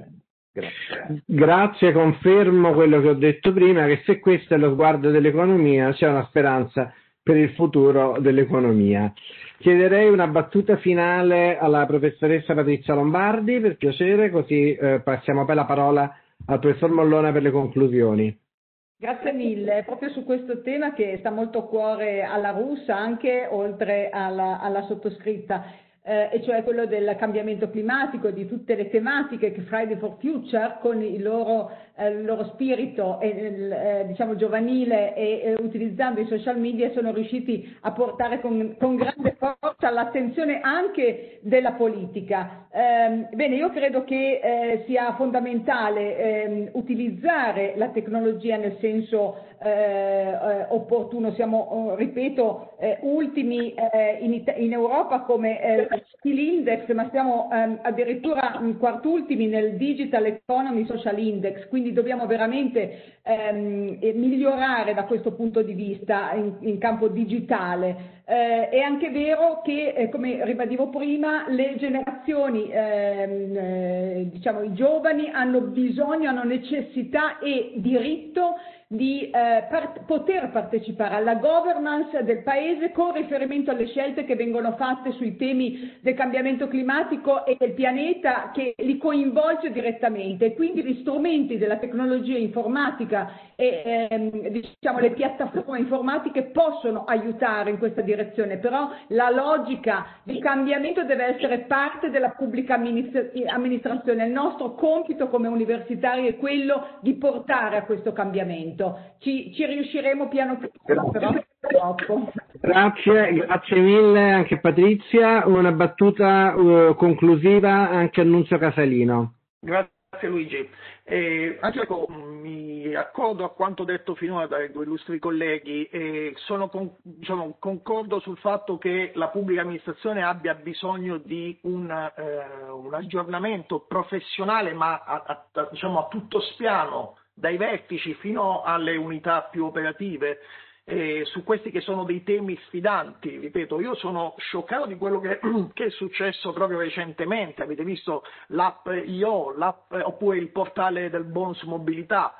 Grazie, confermo quello che ho detto prima, che se questo è lo sguardo dell'economia c'è una speranza per il futuro dell'economia. Chiederei una battuta finale alla professoressa Patrizia Lombardi, per piacere, così passiamo poi la parola al professor Mollona per le conclusioni. Grazie mille, proprio su questo tema che sta molto a cuore alla Russa, anche oltre alla sottoscritta, e cioè quello del cambiamento climatico, di tutte le tematiche che Friday for Future, con il loro spirito diciamo giovanile e utilizzando i social media, sono riusciti a portare con grande forza all'attenzione anche della politica. Bene, io credo che sia fondamentale utilizzare la tecnologia nel senso opportuno. Siamo, ripeto, ultimi in Europa come Skill Index, ma siamo addirittura quartultimi nel Digital Economy Social Index, quindi dobbiamo veramente migliorare da questo punto di vista in campo digitale. È anche vero che, come ribadivo prima, le generazioni, diciamo i giovani, hanno bisogno, hanno necessità e diritto di poter partecipare alla governance del Paese con riferimento alle scelte che vengono fatte sui temi del cambiamento climatico e del pianeta, che li coinvolge direttamente. Quindi gli strumenti della tecnologia informatica e diciamo le piattaforme informatiche possono aiutare in questa direzione, però la logica di cambiamento deve essere parte della pubblica amministrazione. Il nostro compito come universitari è quello di portare a questo cambiamento. Ci riusciremo piano piano, però troppo. Grazie mille anche Patrizia. Una battuta conclusiva anche Annunzio Casalino. Grazie Luigi. Anche mi accordo a quanto detto finora dai due illustri colleghi e concordo sul fatto che la pubblica amministrazione abbia bisogno di un aggiornamento professionale, ma diciamo a tutto spiano, dai vertici fino alle unità più operative, su questi che sono dei temi sfidanti. Ripeto, io sono scioccato di quello che è successo proprio recentemente. Avete visto l'app IO, oppure il portale del bonus mobilità.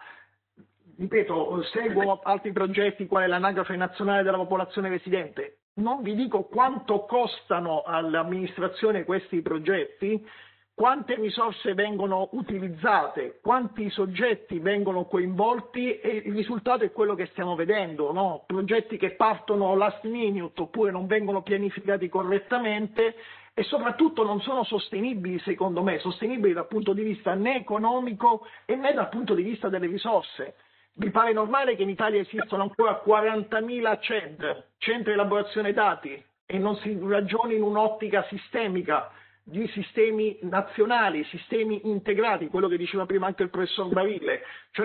Ripeto, seguo altri progetti quale l'Anagrafe Nazionale della Popolazione Residente. Non vi dico quanto costano all'amministrazione questi progetti, quante risorse vengono utilizzate, quanti soggetti vengono coinvolti, e il risultato è quello che stiamo vedendo, no? Progetti che partono last minute oppure non vengono pianificati correttamente e soprattutto non sono sostenibili, secondo me, sostenibili dal punto di vista né economico e né dal punto di vista delle risorse. Vi pare normale che in Italia esistano ancora 40.000 CED, centri di elaborazione dati, e non si ragioni in un'ottica sistemica, di sistemi nazionali, sistemi integrati, quello che diceva prima anche il professor Barile.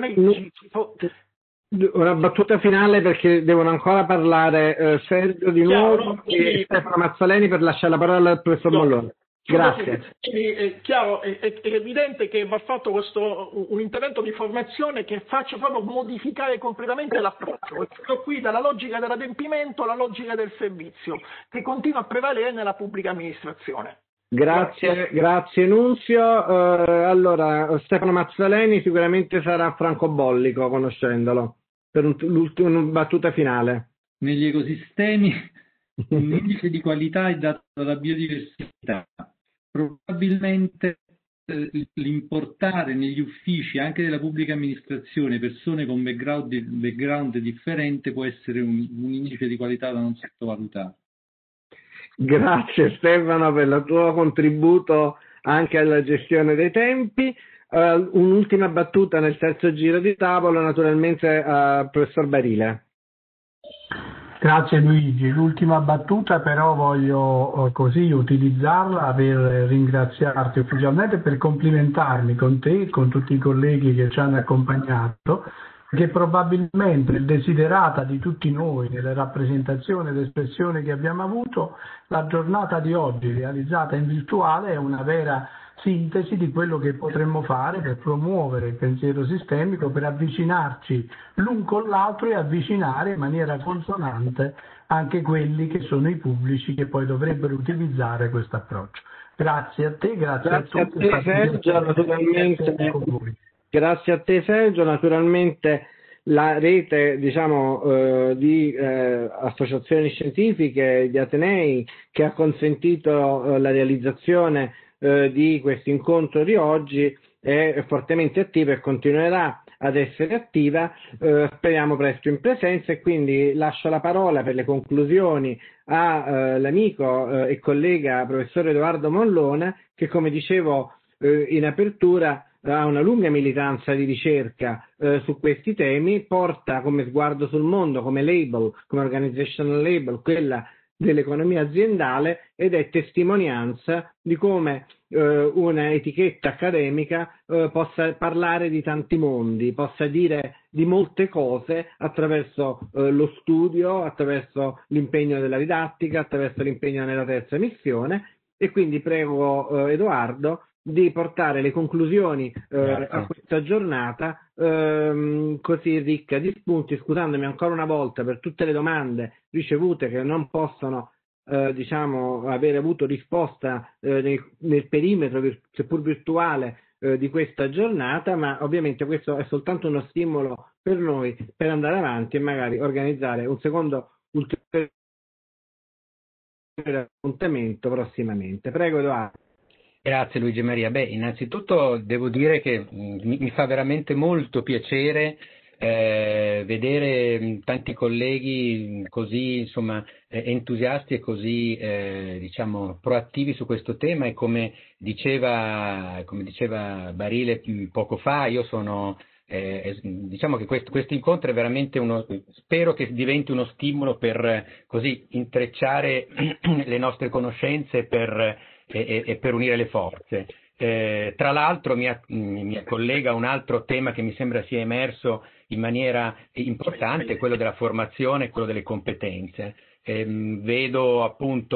Una battuta finale, perché devono ancora parlare Sergio di nuovo e Stefano Mazzoleni, per lasciare la parola al professor Mollona. Grazie. È chiaro, è evidente che va fatto un intervento di formazione che faccia proprio modificare completamente l'approccio. Qui dalla logica dell'adempimento alla logica del servizio, che continua a prevalere nella pubblica amministrazione. Grazie Nunzio. Allora, Stefano Mazzoleni sicuramente sarà francobollico, conoscendolo, per l'ultima battuta finale. Negli ecosistemi l'indice di qualità è dato dalla biodiversità. Probabilmente l'importare negli uffici anche della pubblica amministrazione persone con background differente può essere un indice di qualità da non sottovalutare. Grazie Stefano per il tuo contributo anche alla gestione dei tempi. Un'ultima battuta nel terzo giro di tavolo, naturalmente professor Barile. Grazie Luigi. L'ultima battuta però voglio così utilizzarla per ringraziarti ufficialmente, per complimentarmi con te e con tutti i colleghi che ci hanno accompagnato, che probabilmente il desiderata di tutti noi nelle rappresentazioni ed espressioni che abbiamo avuto, la giornata di oggi realizzata in virtuale è una vera sintesi di quello che potremmo fare per promuovere il pensiero sistemico, per avvicinarci l'un con l'altro e avvicinare in maniera consonante anche quelli che sono i pubblici che poi dovrebbero utilizzare questo approccio. Grazie a te, grazie a Grazie a tutti. te Sergio, grazie a te Sergio, naturalmente la rete di associazioni scientifiche, di atenei, che ha consentito la realizzazione di questo incontro di oggi è fortemente attiva e continuerà ad essere attiva, speriamo presto in presenza, e quindi lascio la parola per le conclusioni all'amico e collega professore Edoardo Mollona, che, come dicevo in apertura, ha una lunga militanza di ricerca su questi temi, porta come sguardo sul mondo, come label, come organizational label, quella dell'economia aziendale, ed è testimonianza di come una etichetta accademica possa parlare di tanti mondi, possa dire di molte cose attraverso lo studio, attraverso l'impegno della didattica, attraverso l'impegno nella terza missione. E quindi prego Edoardo di portare le conclusioni a questa giornata così ricca di spunti, scusandomi ancora una volta per tutte le domande ricevute che non possono avere avuto risposta nel perimetro seppur virtuale di questa giornata, ma ovviamente questo è soltanto uno stimolo per noi per andare avanti e magari organizzare un secondo ulteriore appuntamento prossimamente. Prego Edoardo. Grazie Luigi Maria. Beh, innanzitutto devo dire che mi fa veramente molto piacere vedere tanti colleghi così entusiasti e così proattivi su questo tema, e come diceva Barile poco fa, io sono diciamo che questo incontro è veramente spero che diventi uno stimolo per così intrecciare le nostre conoscenze e per unire le forze. Tra l'altro mi collega un altro tema che mi sembra sia emerso in maniera importante, quello della formazione, quello delle competenze. Vedo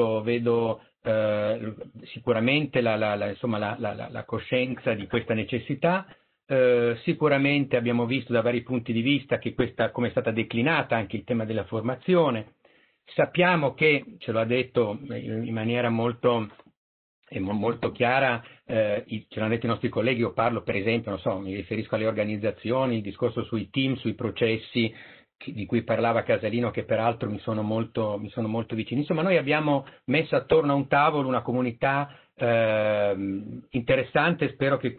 sicuramente la coscienza di questa necessità. Sicuramente abbiamo visto da vari punti di vista come è stata declinata anche il tema della formazione. Sappiamo che, ce lo ha detto in maniera molto chiara, ce l'hanno detto i nostri colleghi. Io parlo, per esempio, mi riferisco alle organizzazioni, il discorso sui team, sui processi di cui parlava Casalino, che peraltro mi sono molto vicini. Insomma, noi abbiamo messo attorno a un tavolo una comunità interessante. Spero che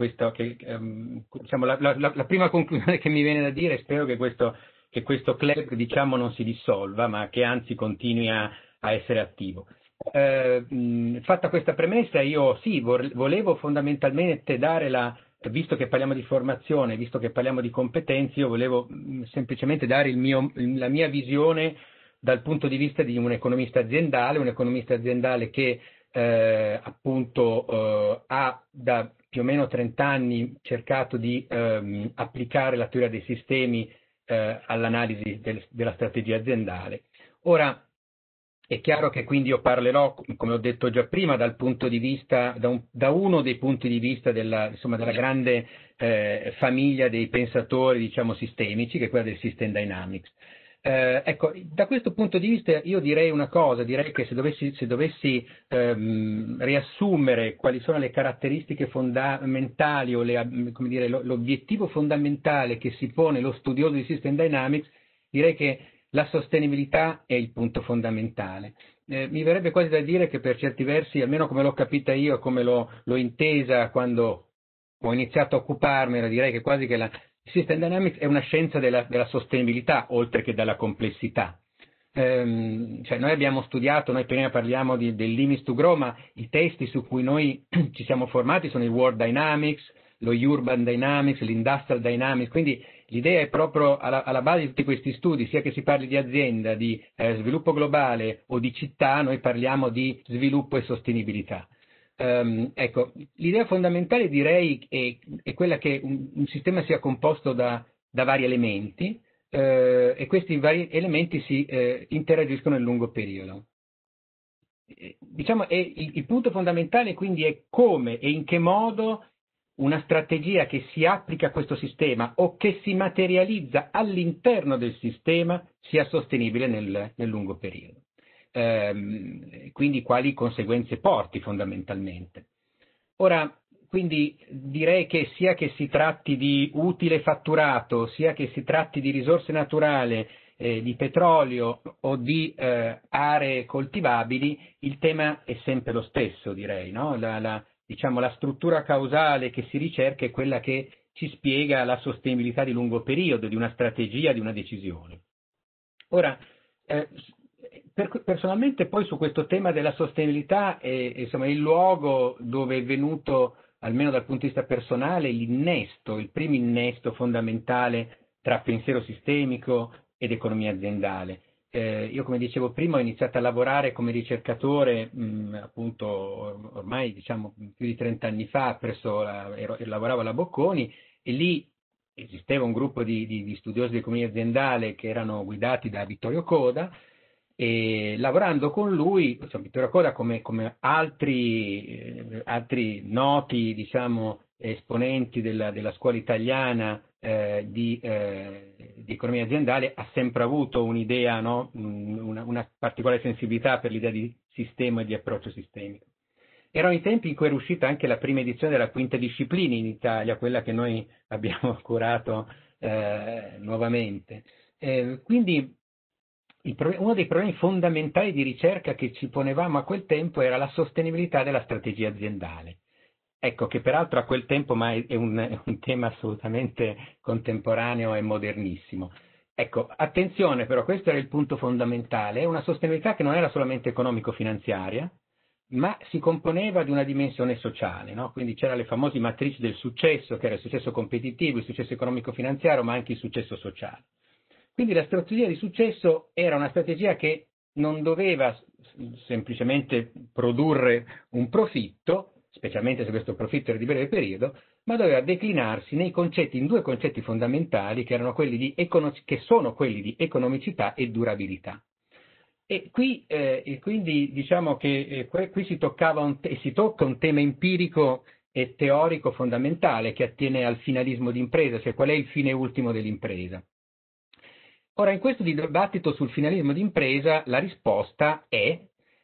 la prima conclusione che mi viene da dire, spero che questo club non si dissolva, ma che anzi continui a essere attivo. Fatta questa premessa, io volevo fondamentalmente visto che parliamo di formazione, visto che parliamo di competenze, io volevo semplicemente dare la mia visione dal punto di vista di un economista aziendale che ha da più o meno 30 anni cercato di applicare la teoria dei sistemi all'analisi della strategia aziendale. Ora, è chiaro che quindi io parlerò, come ho detto già prima, da uno dei punti di vista della grande famiglia dei pensatori, sistemici, che è quella del System Dynamics. Ecco, da questo punto di vista io direi una cosa, direi che se dovessi riassumere quali sono le caratteristiche fondamentali o l'obiettivo fondamentale che si pone lo studioso di System Dynamics, direi che la sostenibilità è il punto fondamentale. Mi verrebbe quasi da dire che per certi versi, almeno come l'ho capita io, come l'ho intesa quando ho iniziato a occuparmene, direi che quasi che System Dynamics è una scienza della sostenibilità, oltre che della complessità. Noi abbiamo studiato, noi prima parliamo del Limits to Grow, ma i testi su cui noi ci siamo formati sono il World Dynamics, lo Urban Dynamics, l'Industrial Dynamics, quindi l'idea è proprio alla base di tutti questi studi, sia che si parli di azienda, di sviluppo globale o di città, noi parliamo di sviluppo e sostenibilità. Ecco, l'idea fondamentale direi è quella che un sistema sia composto da vari elementi e questi vari elementi si interagiscono nel lungo periodo. Il punto fondamentale quindi è come e in che modo una strategia che si applica a questo sistema o che si materializza all'interno del sistema sia sostenibile nel lungo periodo. Quindi quali conseguenze porti fondamentalmente. Ora, quindi direi che sia che si tratti di utile fatturato, sia che si tratti di risorse naturali, di petrolio o di aree coltivabili, il tema è sempre lo stesso, direi, no? Diciamo, la struttura causale che si ricerca è quella che ci spiega la sostenibilità di lungo periodo, di una strategia, di una decisione. Ora, personalmente poi su questo tema della sostenibilità insomma, il luogo dove è venuto, almeno dal punto di vista personale, il primo innesto fondamentale tra pensiero sistemico ed economia aziendale. Io, come dicevo prima, ho iniziato a lavorare come ricercatore appunto ormai diciamo più di 30 anni fa, lavoravo alla Bocconi, e lì esisteva un gruppo di studiosi di economia aziendale che erano guidati da Vittorio Coda, e lavorando con lui, insomma, Vittorio Coda come altri noti diciamo, esponenti della scuola italiana di economia aziendale, ha sempre avuto un'idea, no? una particolare sensibilità per l'idea di sistema e di approccio sistemico. Erano i tempi in cui era uscita anche la prima edizione della Quinta Disciplina in Italia, quella che noi abbiamo curato nuovamente. Quindi uno dei problemi fondamentali di ricerca che ci ponevamo a quel tempo era la sostenibilità della strategia aziendale. Ecco, che peraltro a quel tempo è un tema assolutamente contemporaneo e modernissimo. Ecco, attenzione però, questo era il punto fondamentale, è una sostenibilità che non era solamente economico-finanziaria, ma si componeva di una dimensione sociale, no? Quindi c'erano le famose matrici del successo, che era il successo competitivo, il successo economico-finanziario, ma anche il successo sociale. Quindi la strategia di successo era una strategia che non doveva semplicemente produrre un profitto, specialmente se questo profitto era di breve periodo, ma doveva declinarsi in due concetti fondamentali che sono quelli di economicità e durabilità. E quindi diciamo che qui si tocca un tema empirico e teorico fondamentale che attiene al finalismo d'impresa, cioè qual è il fine ultimo dell'impresa. Ora, in questo dibattito sul finalismo d'impresa la risposta è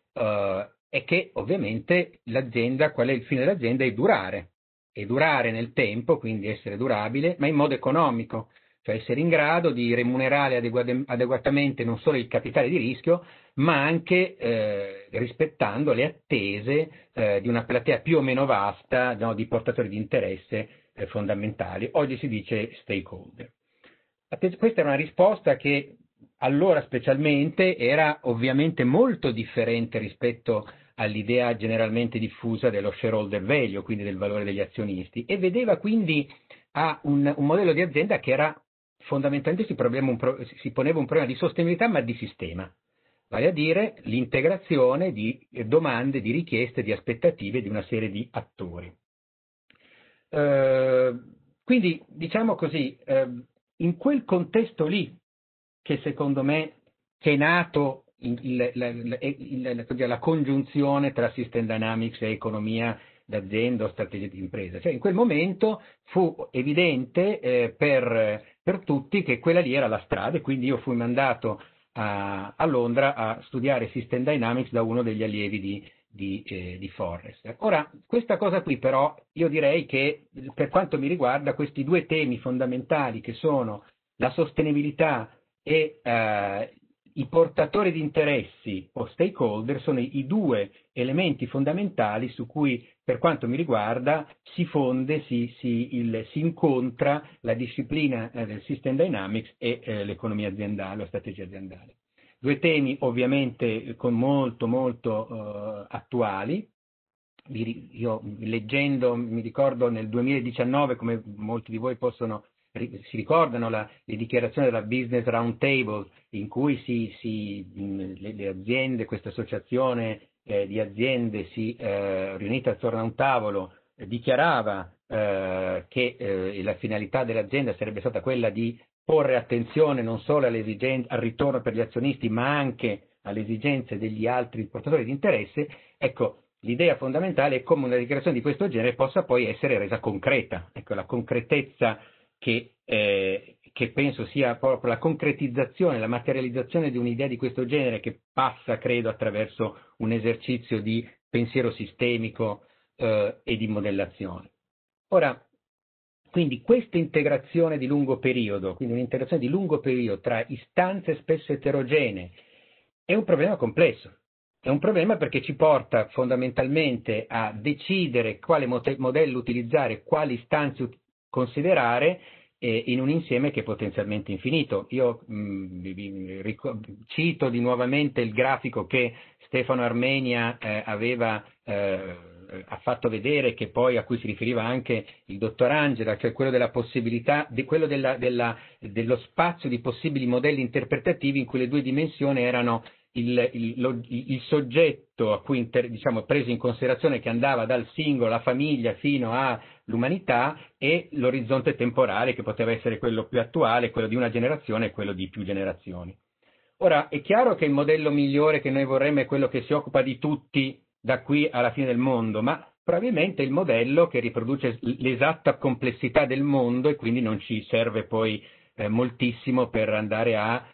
che ovviamente qual è il fine dell'azienda? È durare nel tempo, quindi essere durabile, ma in modo economico, cioè essere in grado di remunerare adeguatamente non solo il capitale di rischio, ma anche rispettando le attese di una platea più o meno vasta, no, di portatori di interesse fondamentali. Oggi si dice stakeholder. Questa era una risposta che allora specialmente era ovviamente molto differente rispetto all'idea generalmente diffusa dello shareholder value, quindi del valore degli azionisti, e vedeva quindi a un modello di azienda che era fondamentalmente si poneva un problema di sostenibilità ma di sistema, vale a dire l'integrazione di domande, di richieste, di aspettative di una serie di attori. Quindi diciamo così, in quel contesto lì, che secondo me è nato la congiunzione tra System Dynamics e economia d'azienda o strategia di impresa. Cioè in quel momento fu evidente per tutti che quella lì era la strada, e quindi io fui mandato a Londra a studiare System Dynamics da uno degli allievi di Forrester. Ora, questa cosa qui però, io direi che per quanto mi riguarda questi due temi fondamentali che sono la sostenibilità e i portatori di interessi o stakeholder sono i due elementi fondamentali su cui, per quanto mi riguarda, si incontra la disciplina del System Dynamics e l'economia aziendale o strategia aziendale. Due temi ovviamente molto attuali. Io leggendo, mi ricordo nel 2019, come molti di voi si ricordano, le dichiarazioni della Business Roundtable, in cui le aziende, questa associazione di aziende riunite attorno a un tavolo, dichiarava che la finalità dell'azienda sarebbe stata quella di porre attenzione non solo al ritorno per gli azionisti, ma anche alle esigenze degli altri portatori di interesse. Ecco, l'idea fondamentale è come una dichiarazione di questo genere possa poi essere resa concreta. Ecco, la concretezza che penso sia proprio la concretizzazione, la materializzazione di un'idea di questo genere, che passa, credo, attraverso un esercizio di pensiero sistemico e di modellazione. Ora, quindi questa integrazione di lungo periodo, quindi un'integrazione di lungo periodo tra istanze spesso eterogenee, è un problema complesso. È un problema perché ci porta fondamentalmente a decidere quale modello utilizzare, quali istanze considerare in un insieme che è potenzialmente infinito. Io cito nuovamente il grafico che Stefano Armenia ha fatto vedere, che poi a cui si riferiva anche il dottor Angela, cioè quello della possibilità, dello spazio di possibili modelli interpretativi in cui le due dimensioni erano il soggetto a cui diciamo, preso in considerazione, che andava dal singolo, alla famiglia, fino all'umanità, e l'orizzonte temporale, che poteva essere quello più attuale, quello di una generazione e quello di più generazioni. Ora, è chiaro che il modello migliore che noi vorremmo è quello che si occupa di tutti da qui alla fine del mondo, ma probabilmente è il modello che riproduce l'esatta complessità del mondo e quindi non ci serve poi moltissimo per andare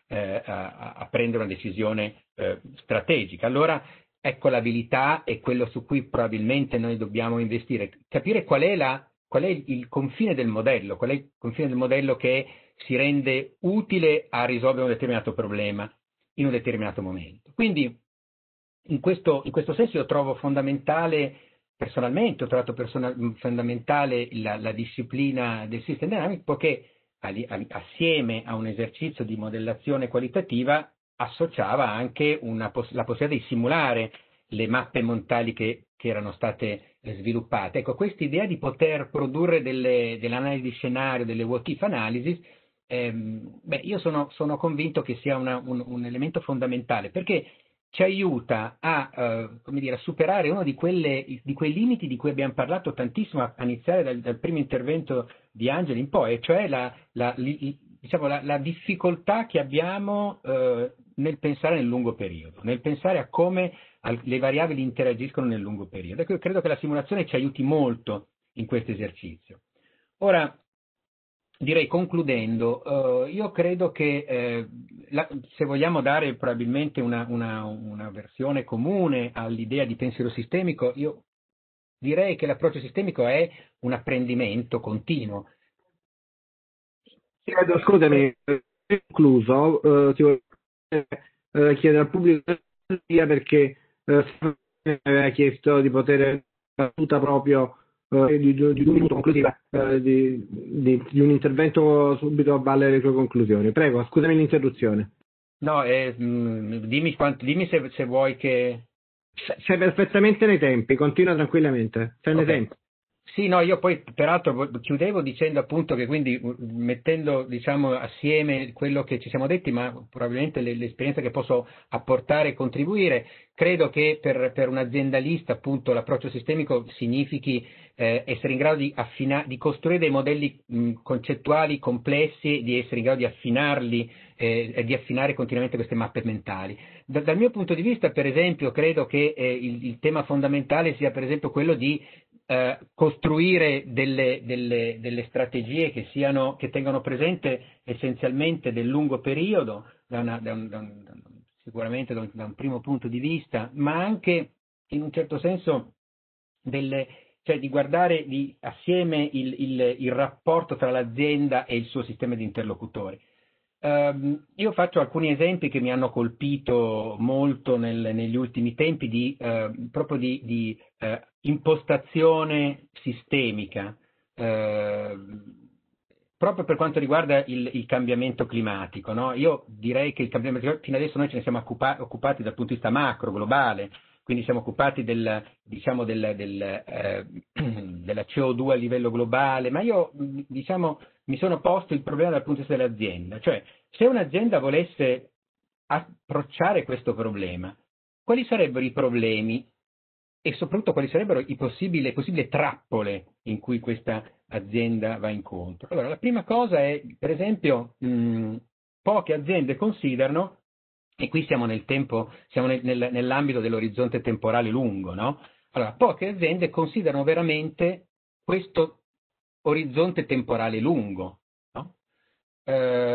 a prendere una decisione strategica. Allora, ecco, l'abilità è quello su cui probabilmente noi dobbiamo investire, capire qual è il confine del modello, qual è il confine del modello che si rende utile a risolvere un determinato problema in un determinato momento. Quindi, in questo senso io trovo fondamentale, personalmente ho trovato fondamentale la disciplina del System Dynamics, poiché assieme a un esercizio di modellazione qualitativa associava anche la possibilità di simulare le mappe mentali che erano state sviluppate. Ecco, questa idea di poter produrre dell'analisi di scenario, delle what if analysis, io sono convinto che sia un elemento fondamentale, perché ci aiuta a superare uno di quei limiti di cui abbiamo parlato tantissimo, a iniziare dal primo intervento di Angela in poi, cioè la difficoltà che abbiamo nel pensare nel lungo periodo, nel pensare a come le variabili interagiscono nel lungo periodo. Ecco, io credo che la simulazione ci aiuti molto in questo esercizio. Ora, direi, concludendo, io credo che se vogliamo dare probabilmente una versione comune all'idea di pensiero sistemico, io direi che l'approccio sistemico è un apprendimento continuo. Scusami, concluso, ti voglio chiedere al pubblico perché mi aveva chiesto di poter battuta proprio di 2 minuti conclusiva di un intervento subito a valle le tue conclusioni. Prego, scusami l'interruzione. No, dimmi se vuoi che... Sei perfettamente nei tempi, continua tranquillamente, sei nei tempi. Sì, no, io poi peraltro chiudevo dicendo appunto che, quindi mettendo, diciamo, assieme quello che ci siamo detti, ma probabilmente l'esperienza che posso apportare e contribuire, credo che per un aziendalista appunto l'approccio sistemico significhi essere in grado di costruire dei modelli concettuali complessi, di essere in grado di affinarli e di affinare continuamente queste mappe mentali. Dal mio punto di vista, per esempio, credo che il tema fondamentale sia per esempio quello di costruire delle strategie che tengano presente essenzialmente del lungo periodo, sicuramente da un primo punto di vista, ma anche in un certo senso cioè di guardare assieme il rapporto tra l'azienda e il suo sistema di interlocutori. Io faccio alcuni esempi che mi hanno colpito molto negli ultimi tempi proprio di impostazione sistemica, proprio per quanto riguarda il cambiamento climatico, no? Io direi che il cambiamento climatico, fino adesso noi ce ne siamo occupati dal punto di vista macro, globale, quindi siamo occupati della CO2 a livello globale, ma io mi sono posto il problema dal punto di vista dell'azienda, cioè se un'azienda volesse approcciare questo problema, quali sarebbero i problemi e soprattutto quali sarebbero le possibili trappole in cui questa azienda va incontro? Allora, la prima cosa è, per esempio, poche aziende considerano, e qui siamo nel tempo, siamo nell'ambito dell'orizzonte temporale lungo, no? Allora, poche aziende considerano veramente questo orizzonte temporale lungo, no?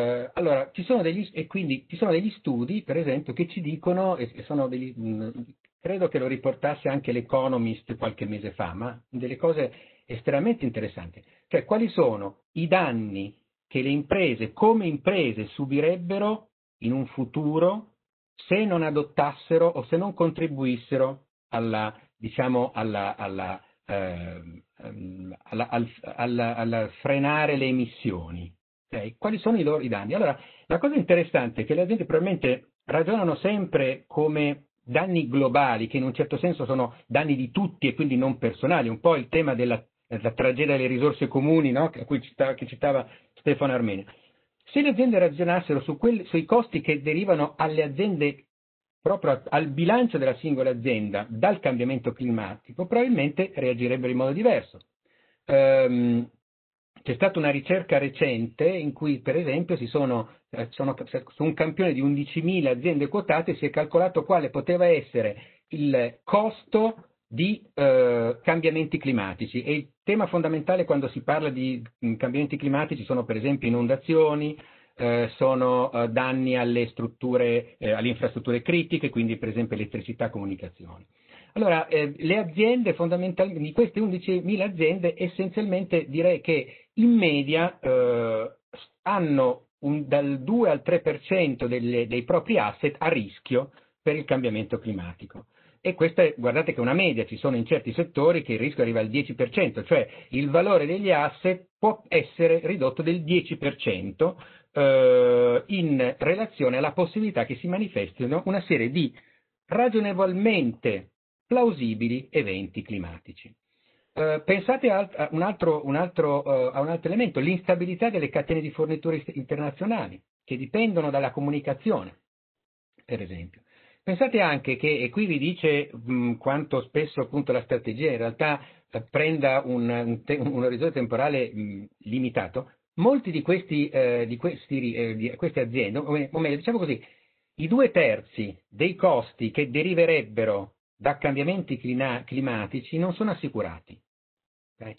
Allora, ci sono degli studi, per esempio, che ci dicono, e sono credo che lo riportasse anche l'Economist qualche mese fa, ma delle cose estremamente interessanti. Cioè, quali sono i danni che le imprese, come imprese, subirebbero in un futuro se non adottassero o se non contribuissero al frenare le emissioni. Okay? Quali sono i danni? Allora, la cosa interessante è che le aziende probabilmente ragionano sempre come danni globali, che in un certo senso sono danni di tutti e quindi non personali, un po' il tema della tragedia delle risorse comuni, no? che citava Stefano Armeni. Se le aziende ragionassero sui costi che derivano alle aziende, proprio al bilancio della singola azienda dal cambiamento climatico, probabilmente reagirebbero in modo diverso. C'è stata una ricerca recente in cui, per esempio, su un campione di 11.000 aziende quotate si è calcolato quale poteva essere il costo di cambiamenti climatici. E il tema fondamentale quando si parla di cambiamenti climatici sono, per esempio, inondazioni, sono danni alle infrastrutture critiche, quindi per esempio elettricità e comunicazioni. Allora, le aziende fondamentalmente, di queste 11.000 aziende, essenzialmente direi che in media hanno dal 2 al 3% dei propri asset a rischio per il cambiamento climatico. E questa guardate che è una media, ci sono in certi settori che il rischio arriva al 10%, cioè il valore degli asset può essere ridotto del 10% in relazione alla possibilità che si manifestino una serie di ragionevolmente plausibili eventi climatici. Pensate a un altro elemento, l'instabilità delle catene di forniture internazionali, che dipendono dalla comunicazione, per esempio. Pensate anche che, e qui vi dice quanto spesso appunto la strategia in realtà prenda un orizzonte temporale limitato, molti di queste aziende, o meglio, diciamo così, i 2/3 dei costi che deriverebbero da cambiamenti climatici non sono assicurati. Okay?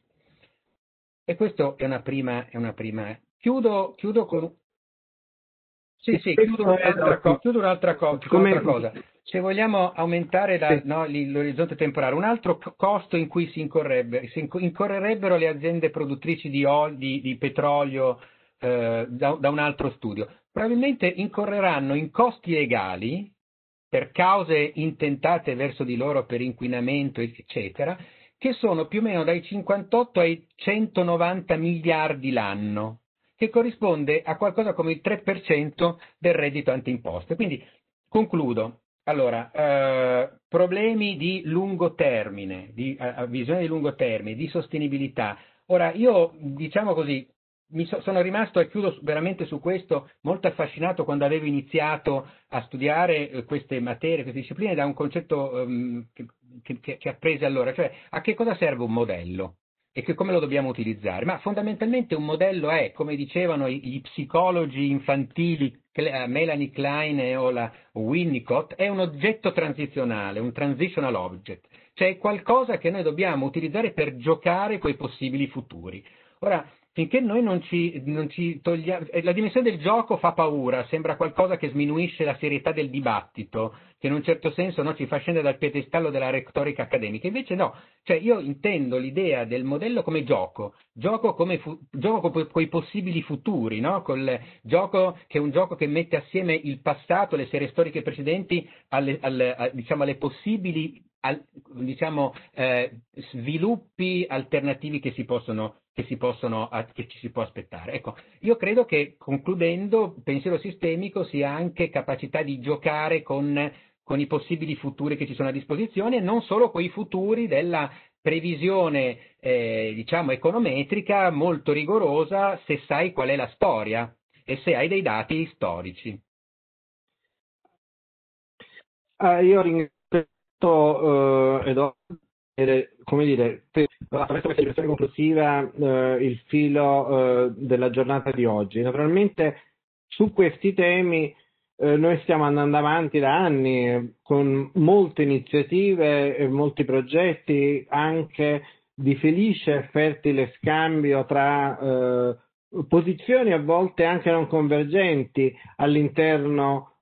E questo è una prima. Chiudo con. Chiudo un'altra cosa. Se vogliamo aumentare l'orizzonte temporale, un altro costo in cui incorrerebbero le aziende produttrici di petrolio da un altro studio, probabilmente incorreranno in costi legali per cause intentate verso di loro per inquinamento, eccetera, che sono più o meno dai 58 ai 190 miliardi l'anno, che corrisponde a qualcosa come il 3% del reddito antiimposte. Quindi concludo. Allora, problemi di lungo termine, di visione di lungo termine, di sostenibilità. Ora, io, diciamo così, sono rimasto, e chiudo veramente su questo, molto affascinato quando avevo iniziato a studiare queste materie, queste discipline, da un concetto che apprese allora, cioè a che cosa serve un modello e come lo dobbiamo utilizzare. Ma fondamentalmente un modello è, come dicevano gli psicologi infantili, Melanie Klein e Winnicott, è un oggetto transizionale, un transitional object, cioè qualcosa che noi dobbiamo utilizzare per giocare coi possibili futuri. Ora, finché noi non ci togliamo, la dimensione del gioco fa paura, sembra qualcosa che sminuisce la serietà del dibattito, che in un certo senso ci fa scendere dal piedistallo della retorica accademica. Invece no, cioè io intendo l'idea del modello come gioco con i possibili futuri, no? Col gioco che è un gioco che mette assieme il passato, le serie storiche precedenti alle possibili sviluppi alternativi che ci si può aspettare. Ecco, io credo che, concludendo, pensiero sistemico sia anche capacità di giocare con i possibili futuri che ci sono a disposizione, e non solo quei futuri della previsione econometrica molto rigorosa, se sai qual è la storia e se hai dei dati storici. Io ringrazio come dire, attraverso questa riflessione conclusiva il filo della giornata di oggi. Naturalmente su questi temi noi stiamo andando avanti da anni con molte iniziative e molti progetti, anche di felice e fertile scambio tra posizioni a volte anche non convergenti all'interno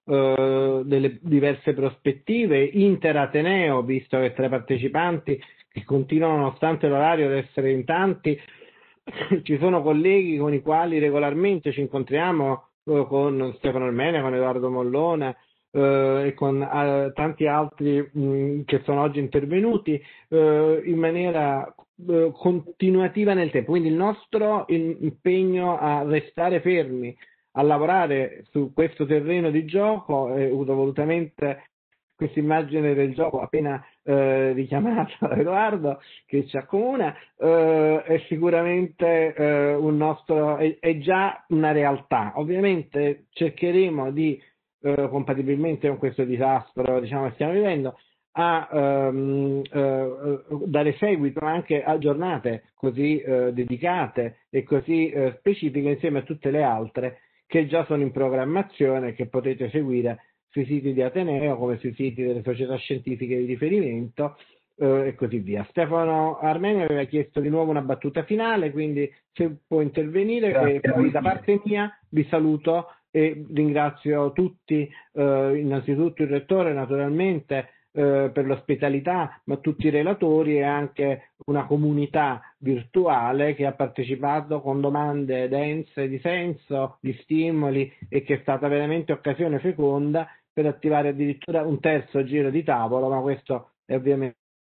delle diverse prospettive, interateneo, visto che tra i partecipanti che continuano nonostante l'orario ad essere in tanti, ci sono colleghi con i quali regolarmente ci incontriamo, con Stefano Ermenia, con Edoardo Mollone e con tanti altri che sono oggi intervenuti in maniera continuativa nel tempo. Quindi il nostro impegno a restare fermi, a lavorare su questo terreno di gioco, uso volutamente questa immagine del gioco appena richiamata da Edoardo, che ci accomuna, è sicuramente è già una realtà. Ovviamente cercheremo di, compatibilmente con questo disastro, diciamo, che stiamo vivendo, a dare seguito anche a giornate così dedicate e così specifiche, insieme a tutte le altre che già sono in programmazione, che potete seguire sui siti di Ateneo, come sui siti delle società scientifiche di riferimento e così via. Stefano Armenia aveva chiesto di nuovo una battuta finale, quindi se può intervenire. Grazie. E poi da parte mia vi saluto e ringrazio tutti, innanzitutto il Rettore naturalmente per l'ospitalità, ma tutti i relatori e anche una comunità virtuale che ha partecipato con domande dense di senso, di stimoli, e che è stata veramente occasione feconda per attivare addirittura un terzo giro di tavolo, ma questo è ovviamente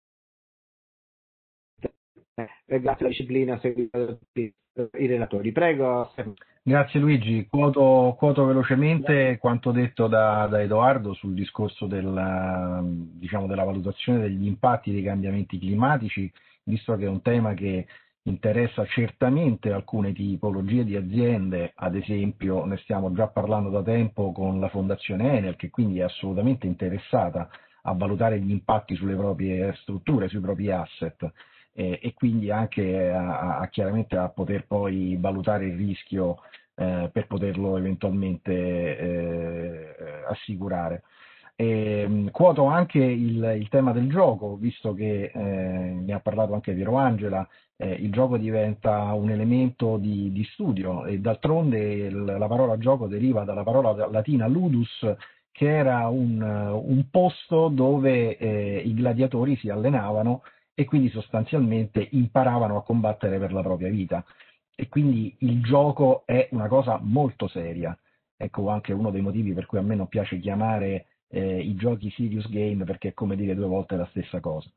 grazie alla disciplina seguita da tutti i relatori. Prego. Grazie Luigi, quoto velocemente quanto detto da Edoardo sul discorso della valutazione degli impatti dei cambiamenti climatici, visto che è un tema che interessa certamente alcune tipologie di aziende. Ad esempio ne stiamo già parlando da tempo con la Fondazione Enel, che quindi è assolutamente interessata a valutare gli impatti sulle proprie strutture, sui propri asset, e quindi anche chiaramente a poter poi valutare il rischio per poterlo eventualmente assicurare. Quoto anche il tema del gioco, visto che ne ha parlato anche Piero Angela. Il gioco diventa un elemento di studio, e d'altronde la parola gioco deriva dalla parola latina ludus, che era un posto dove i gladiatori si allenavano e quindi sostanzialmente imparavano a combattere per la propria vita. E quindi il gioco è una cosa molto seria. Ecco anche uno dei motivi per cui a me non piace chiamare i giochi serious game, perché è come dire due volte la stessa cosa.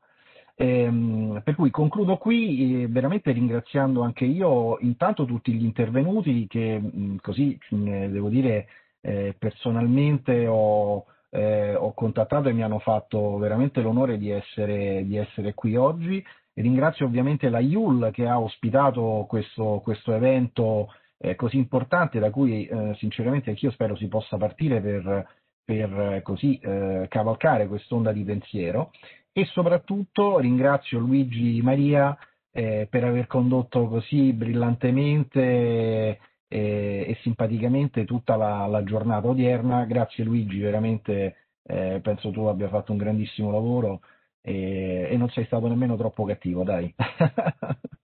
Per cui concludo qui, veramente ringraziando anche io intanto tutti gli intervenuti che così devo dire personalmente ho contattato e mi hanno fatto veramente l'onore di essere qui oggi. E ringrazio ovviamente la IUL che ha ospitato questo evento così importante, da cui sinceramente anch'io spero si possa partire per così cavalcare quest'onda di pensiero. E soprattutto ringrazio Luigi Maria per aver condotto così brillantemente e simpaticamente tutta la giornata odierna. Grazie Luigi, veramente penso tu abbia fatto un grandissimo lavoro e non sei stato nemmeno troppo cattivo, dai.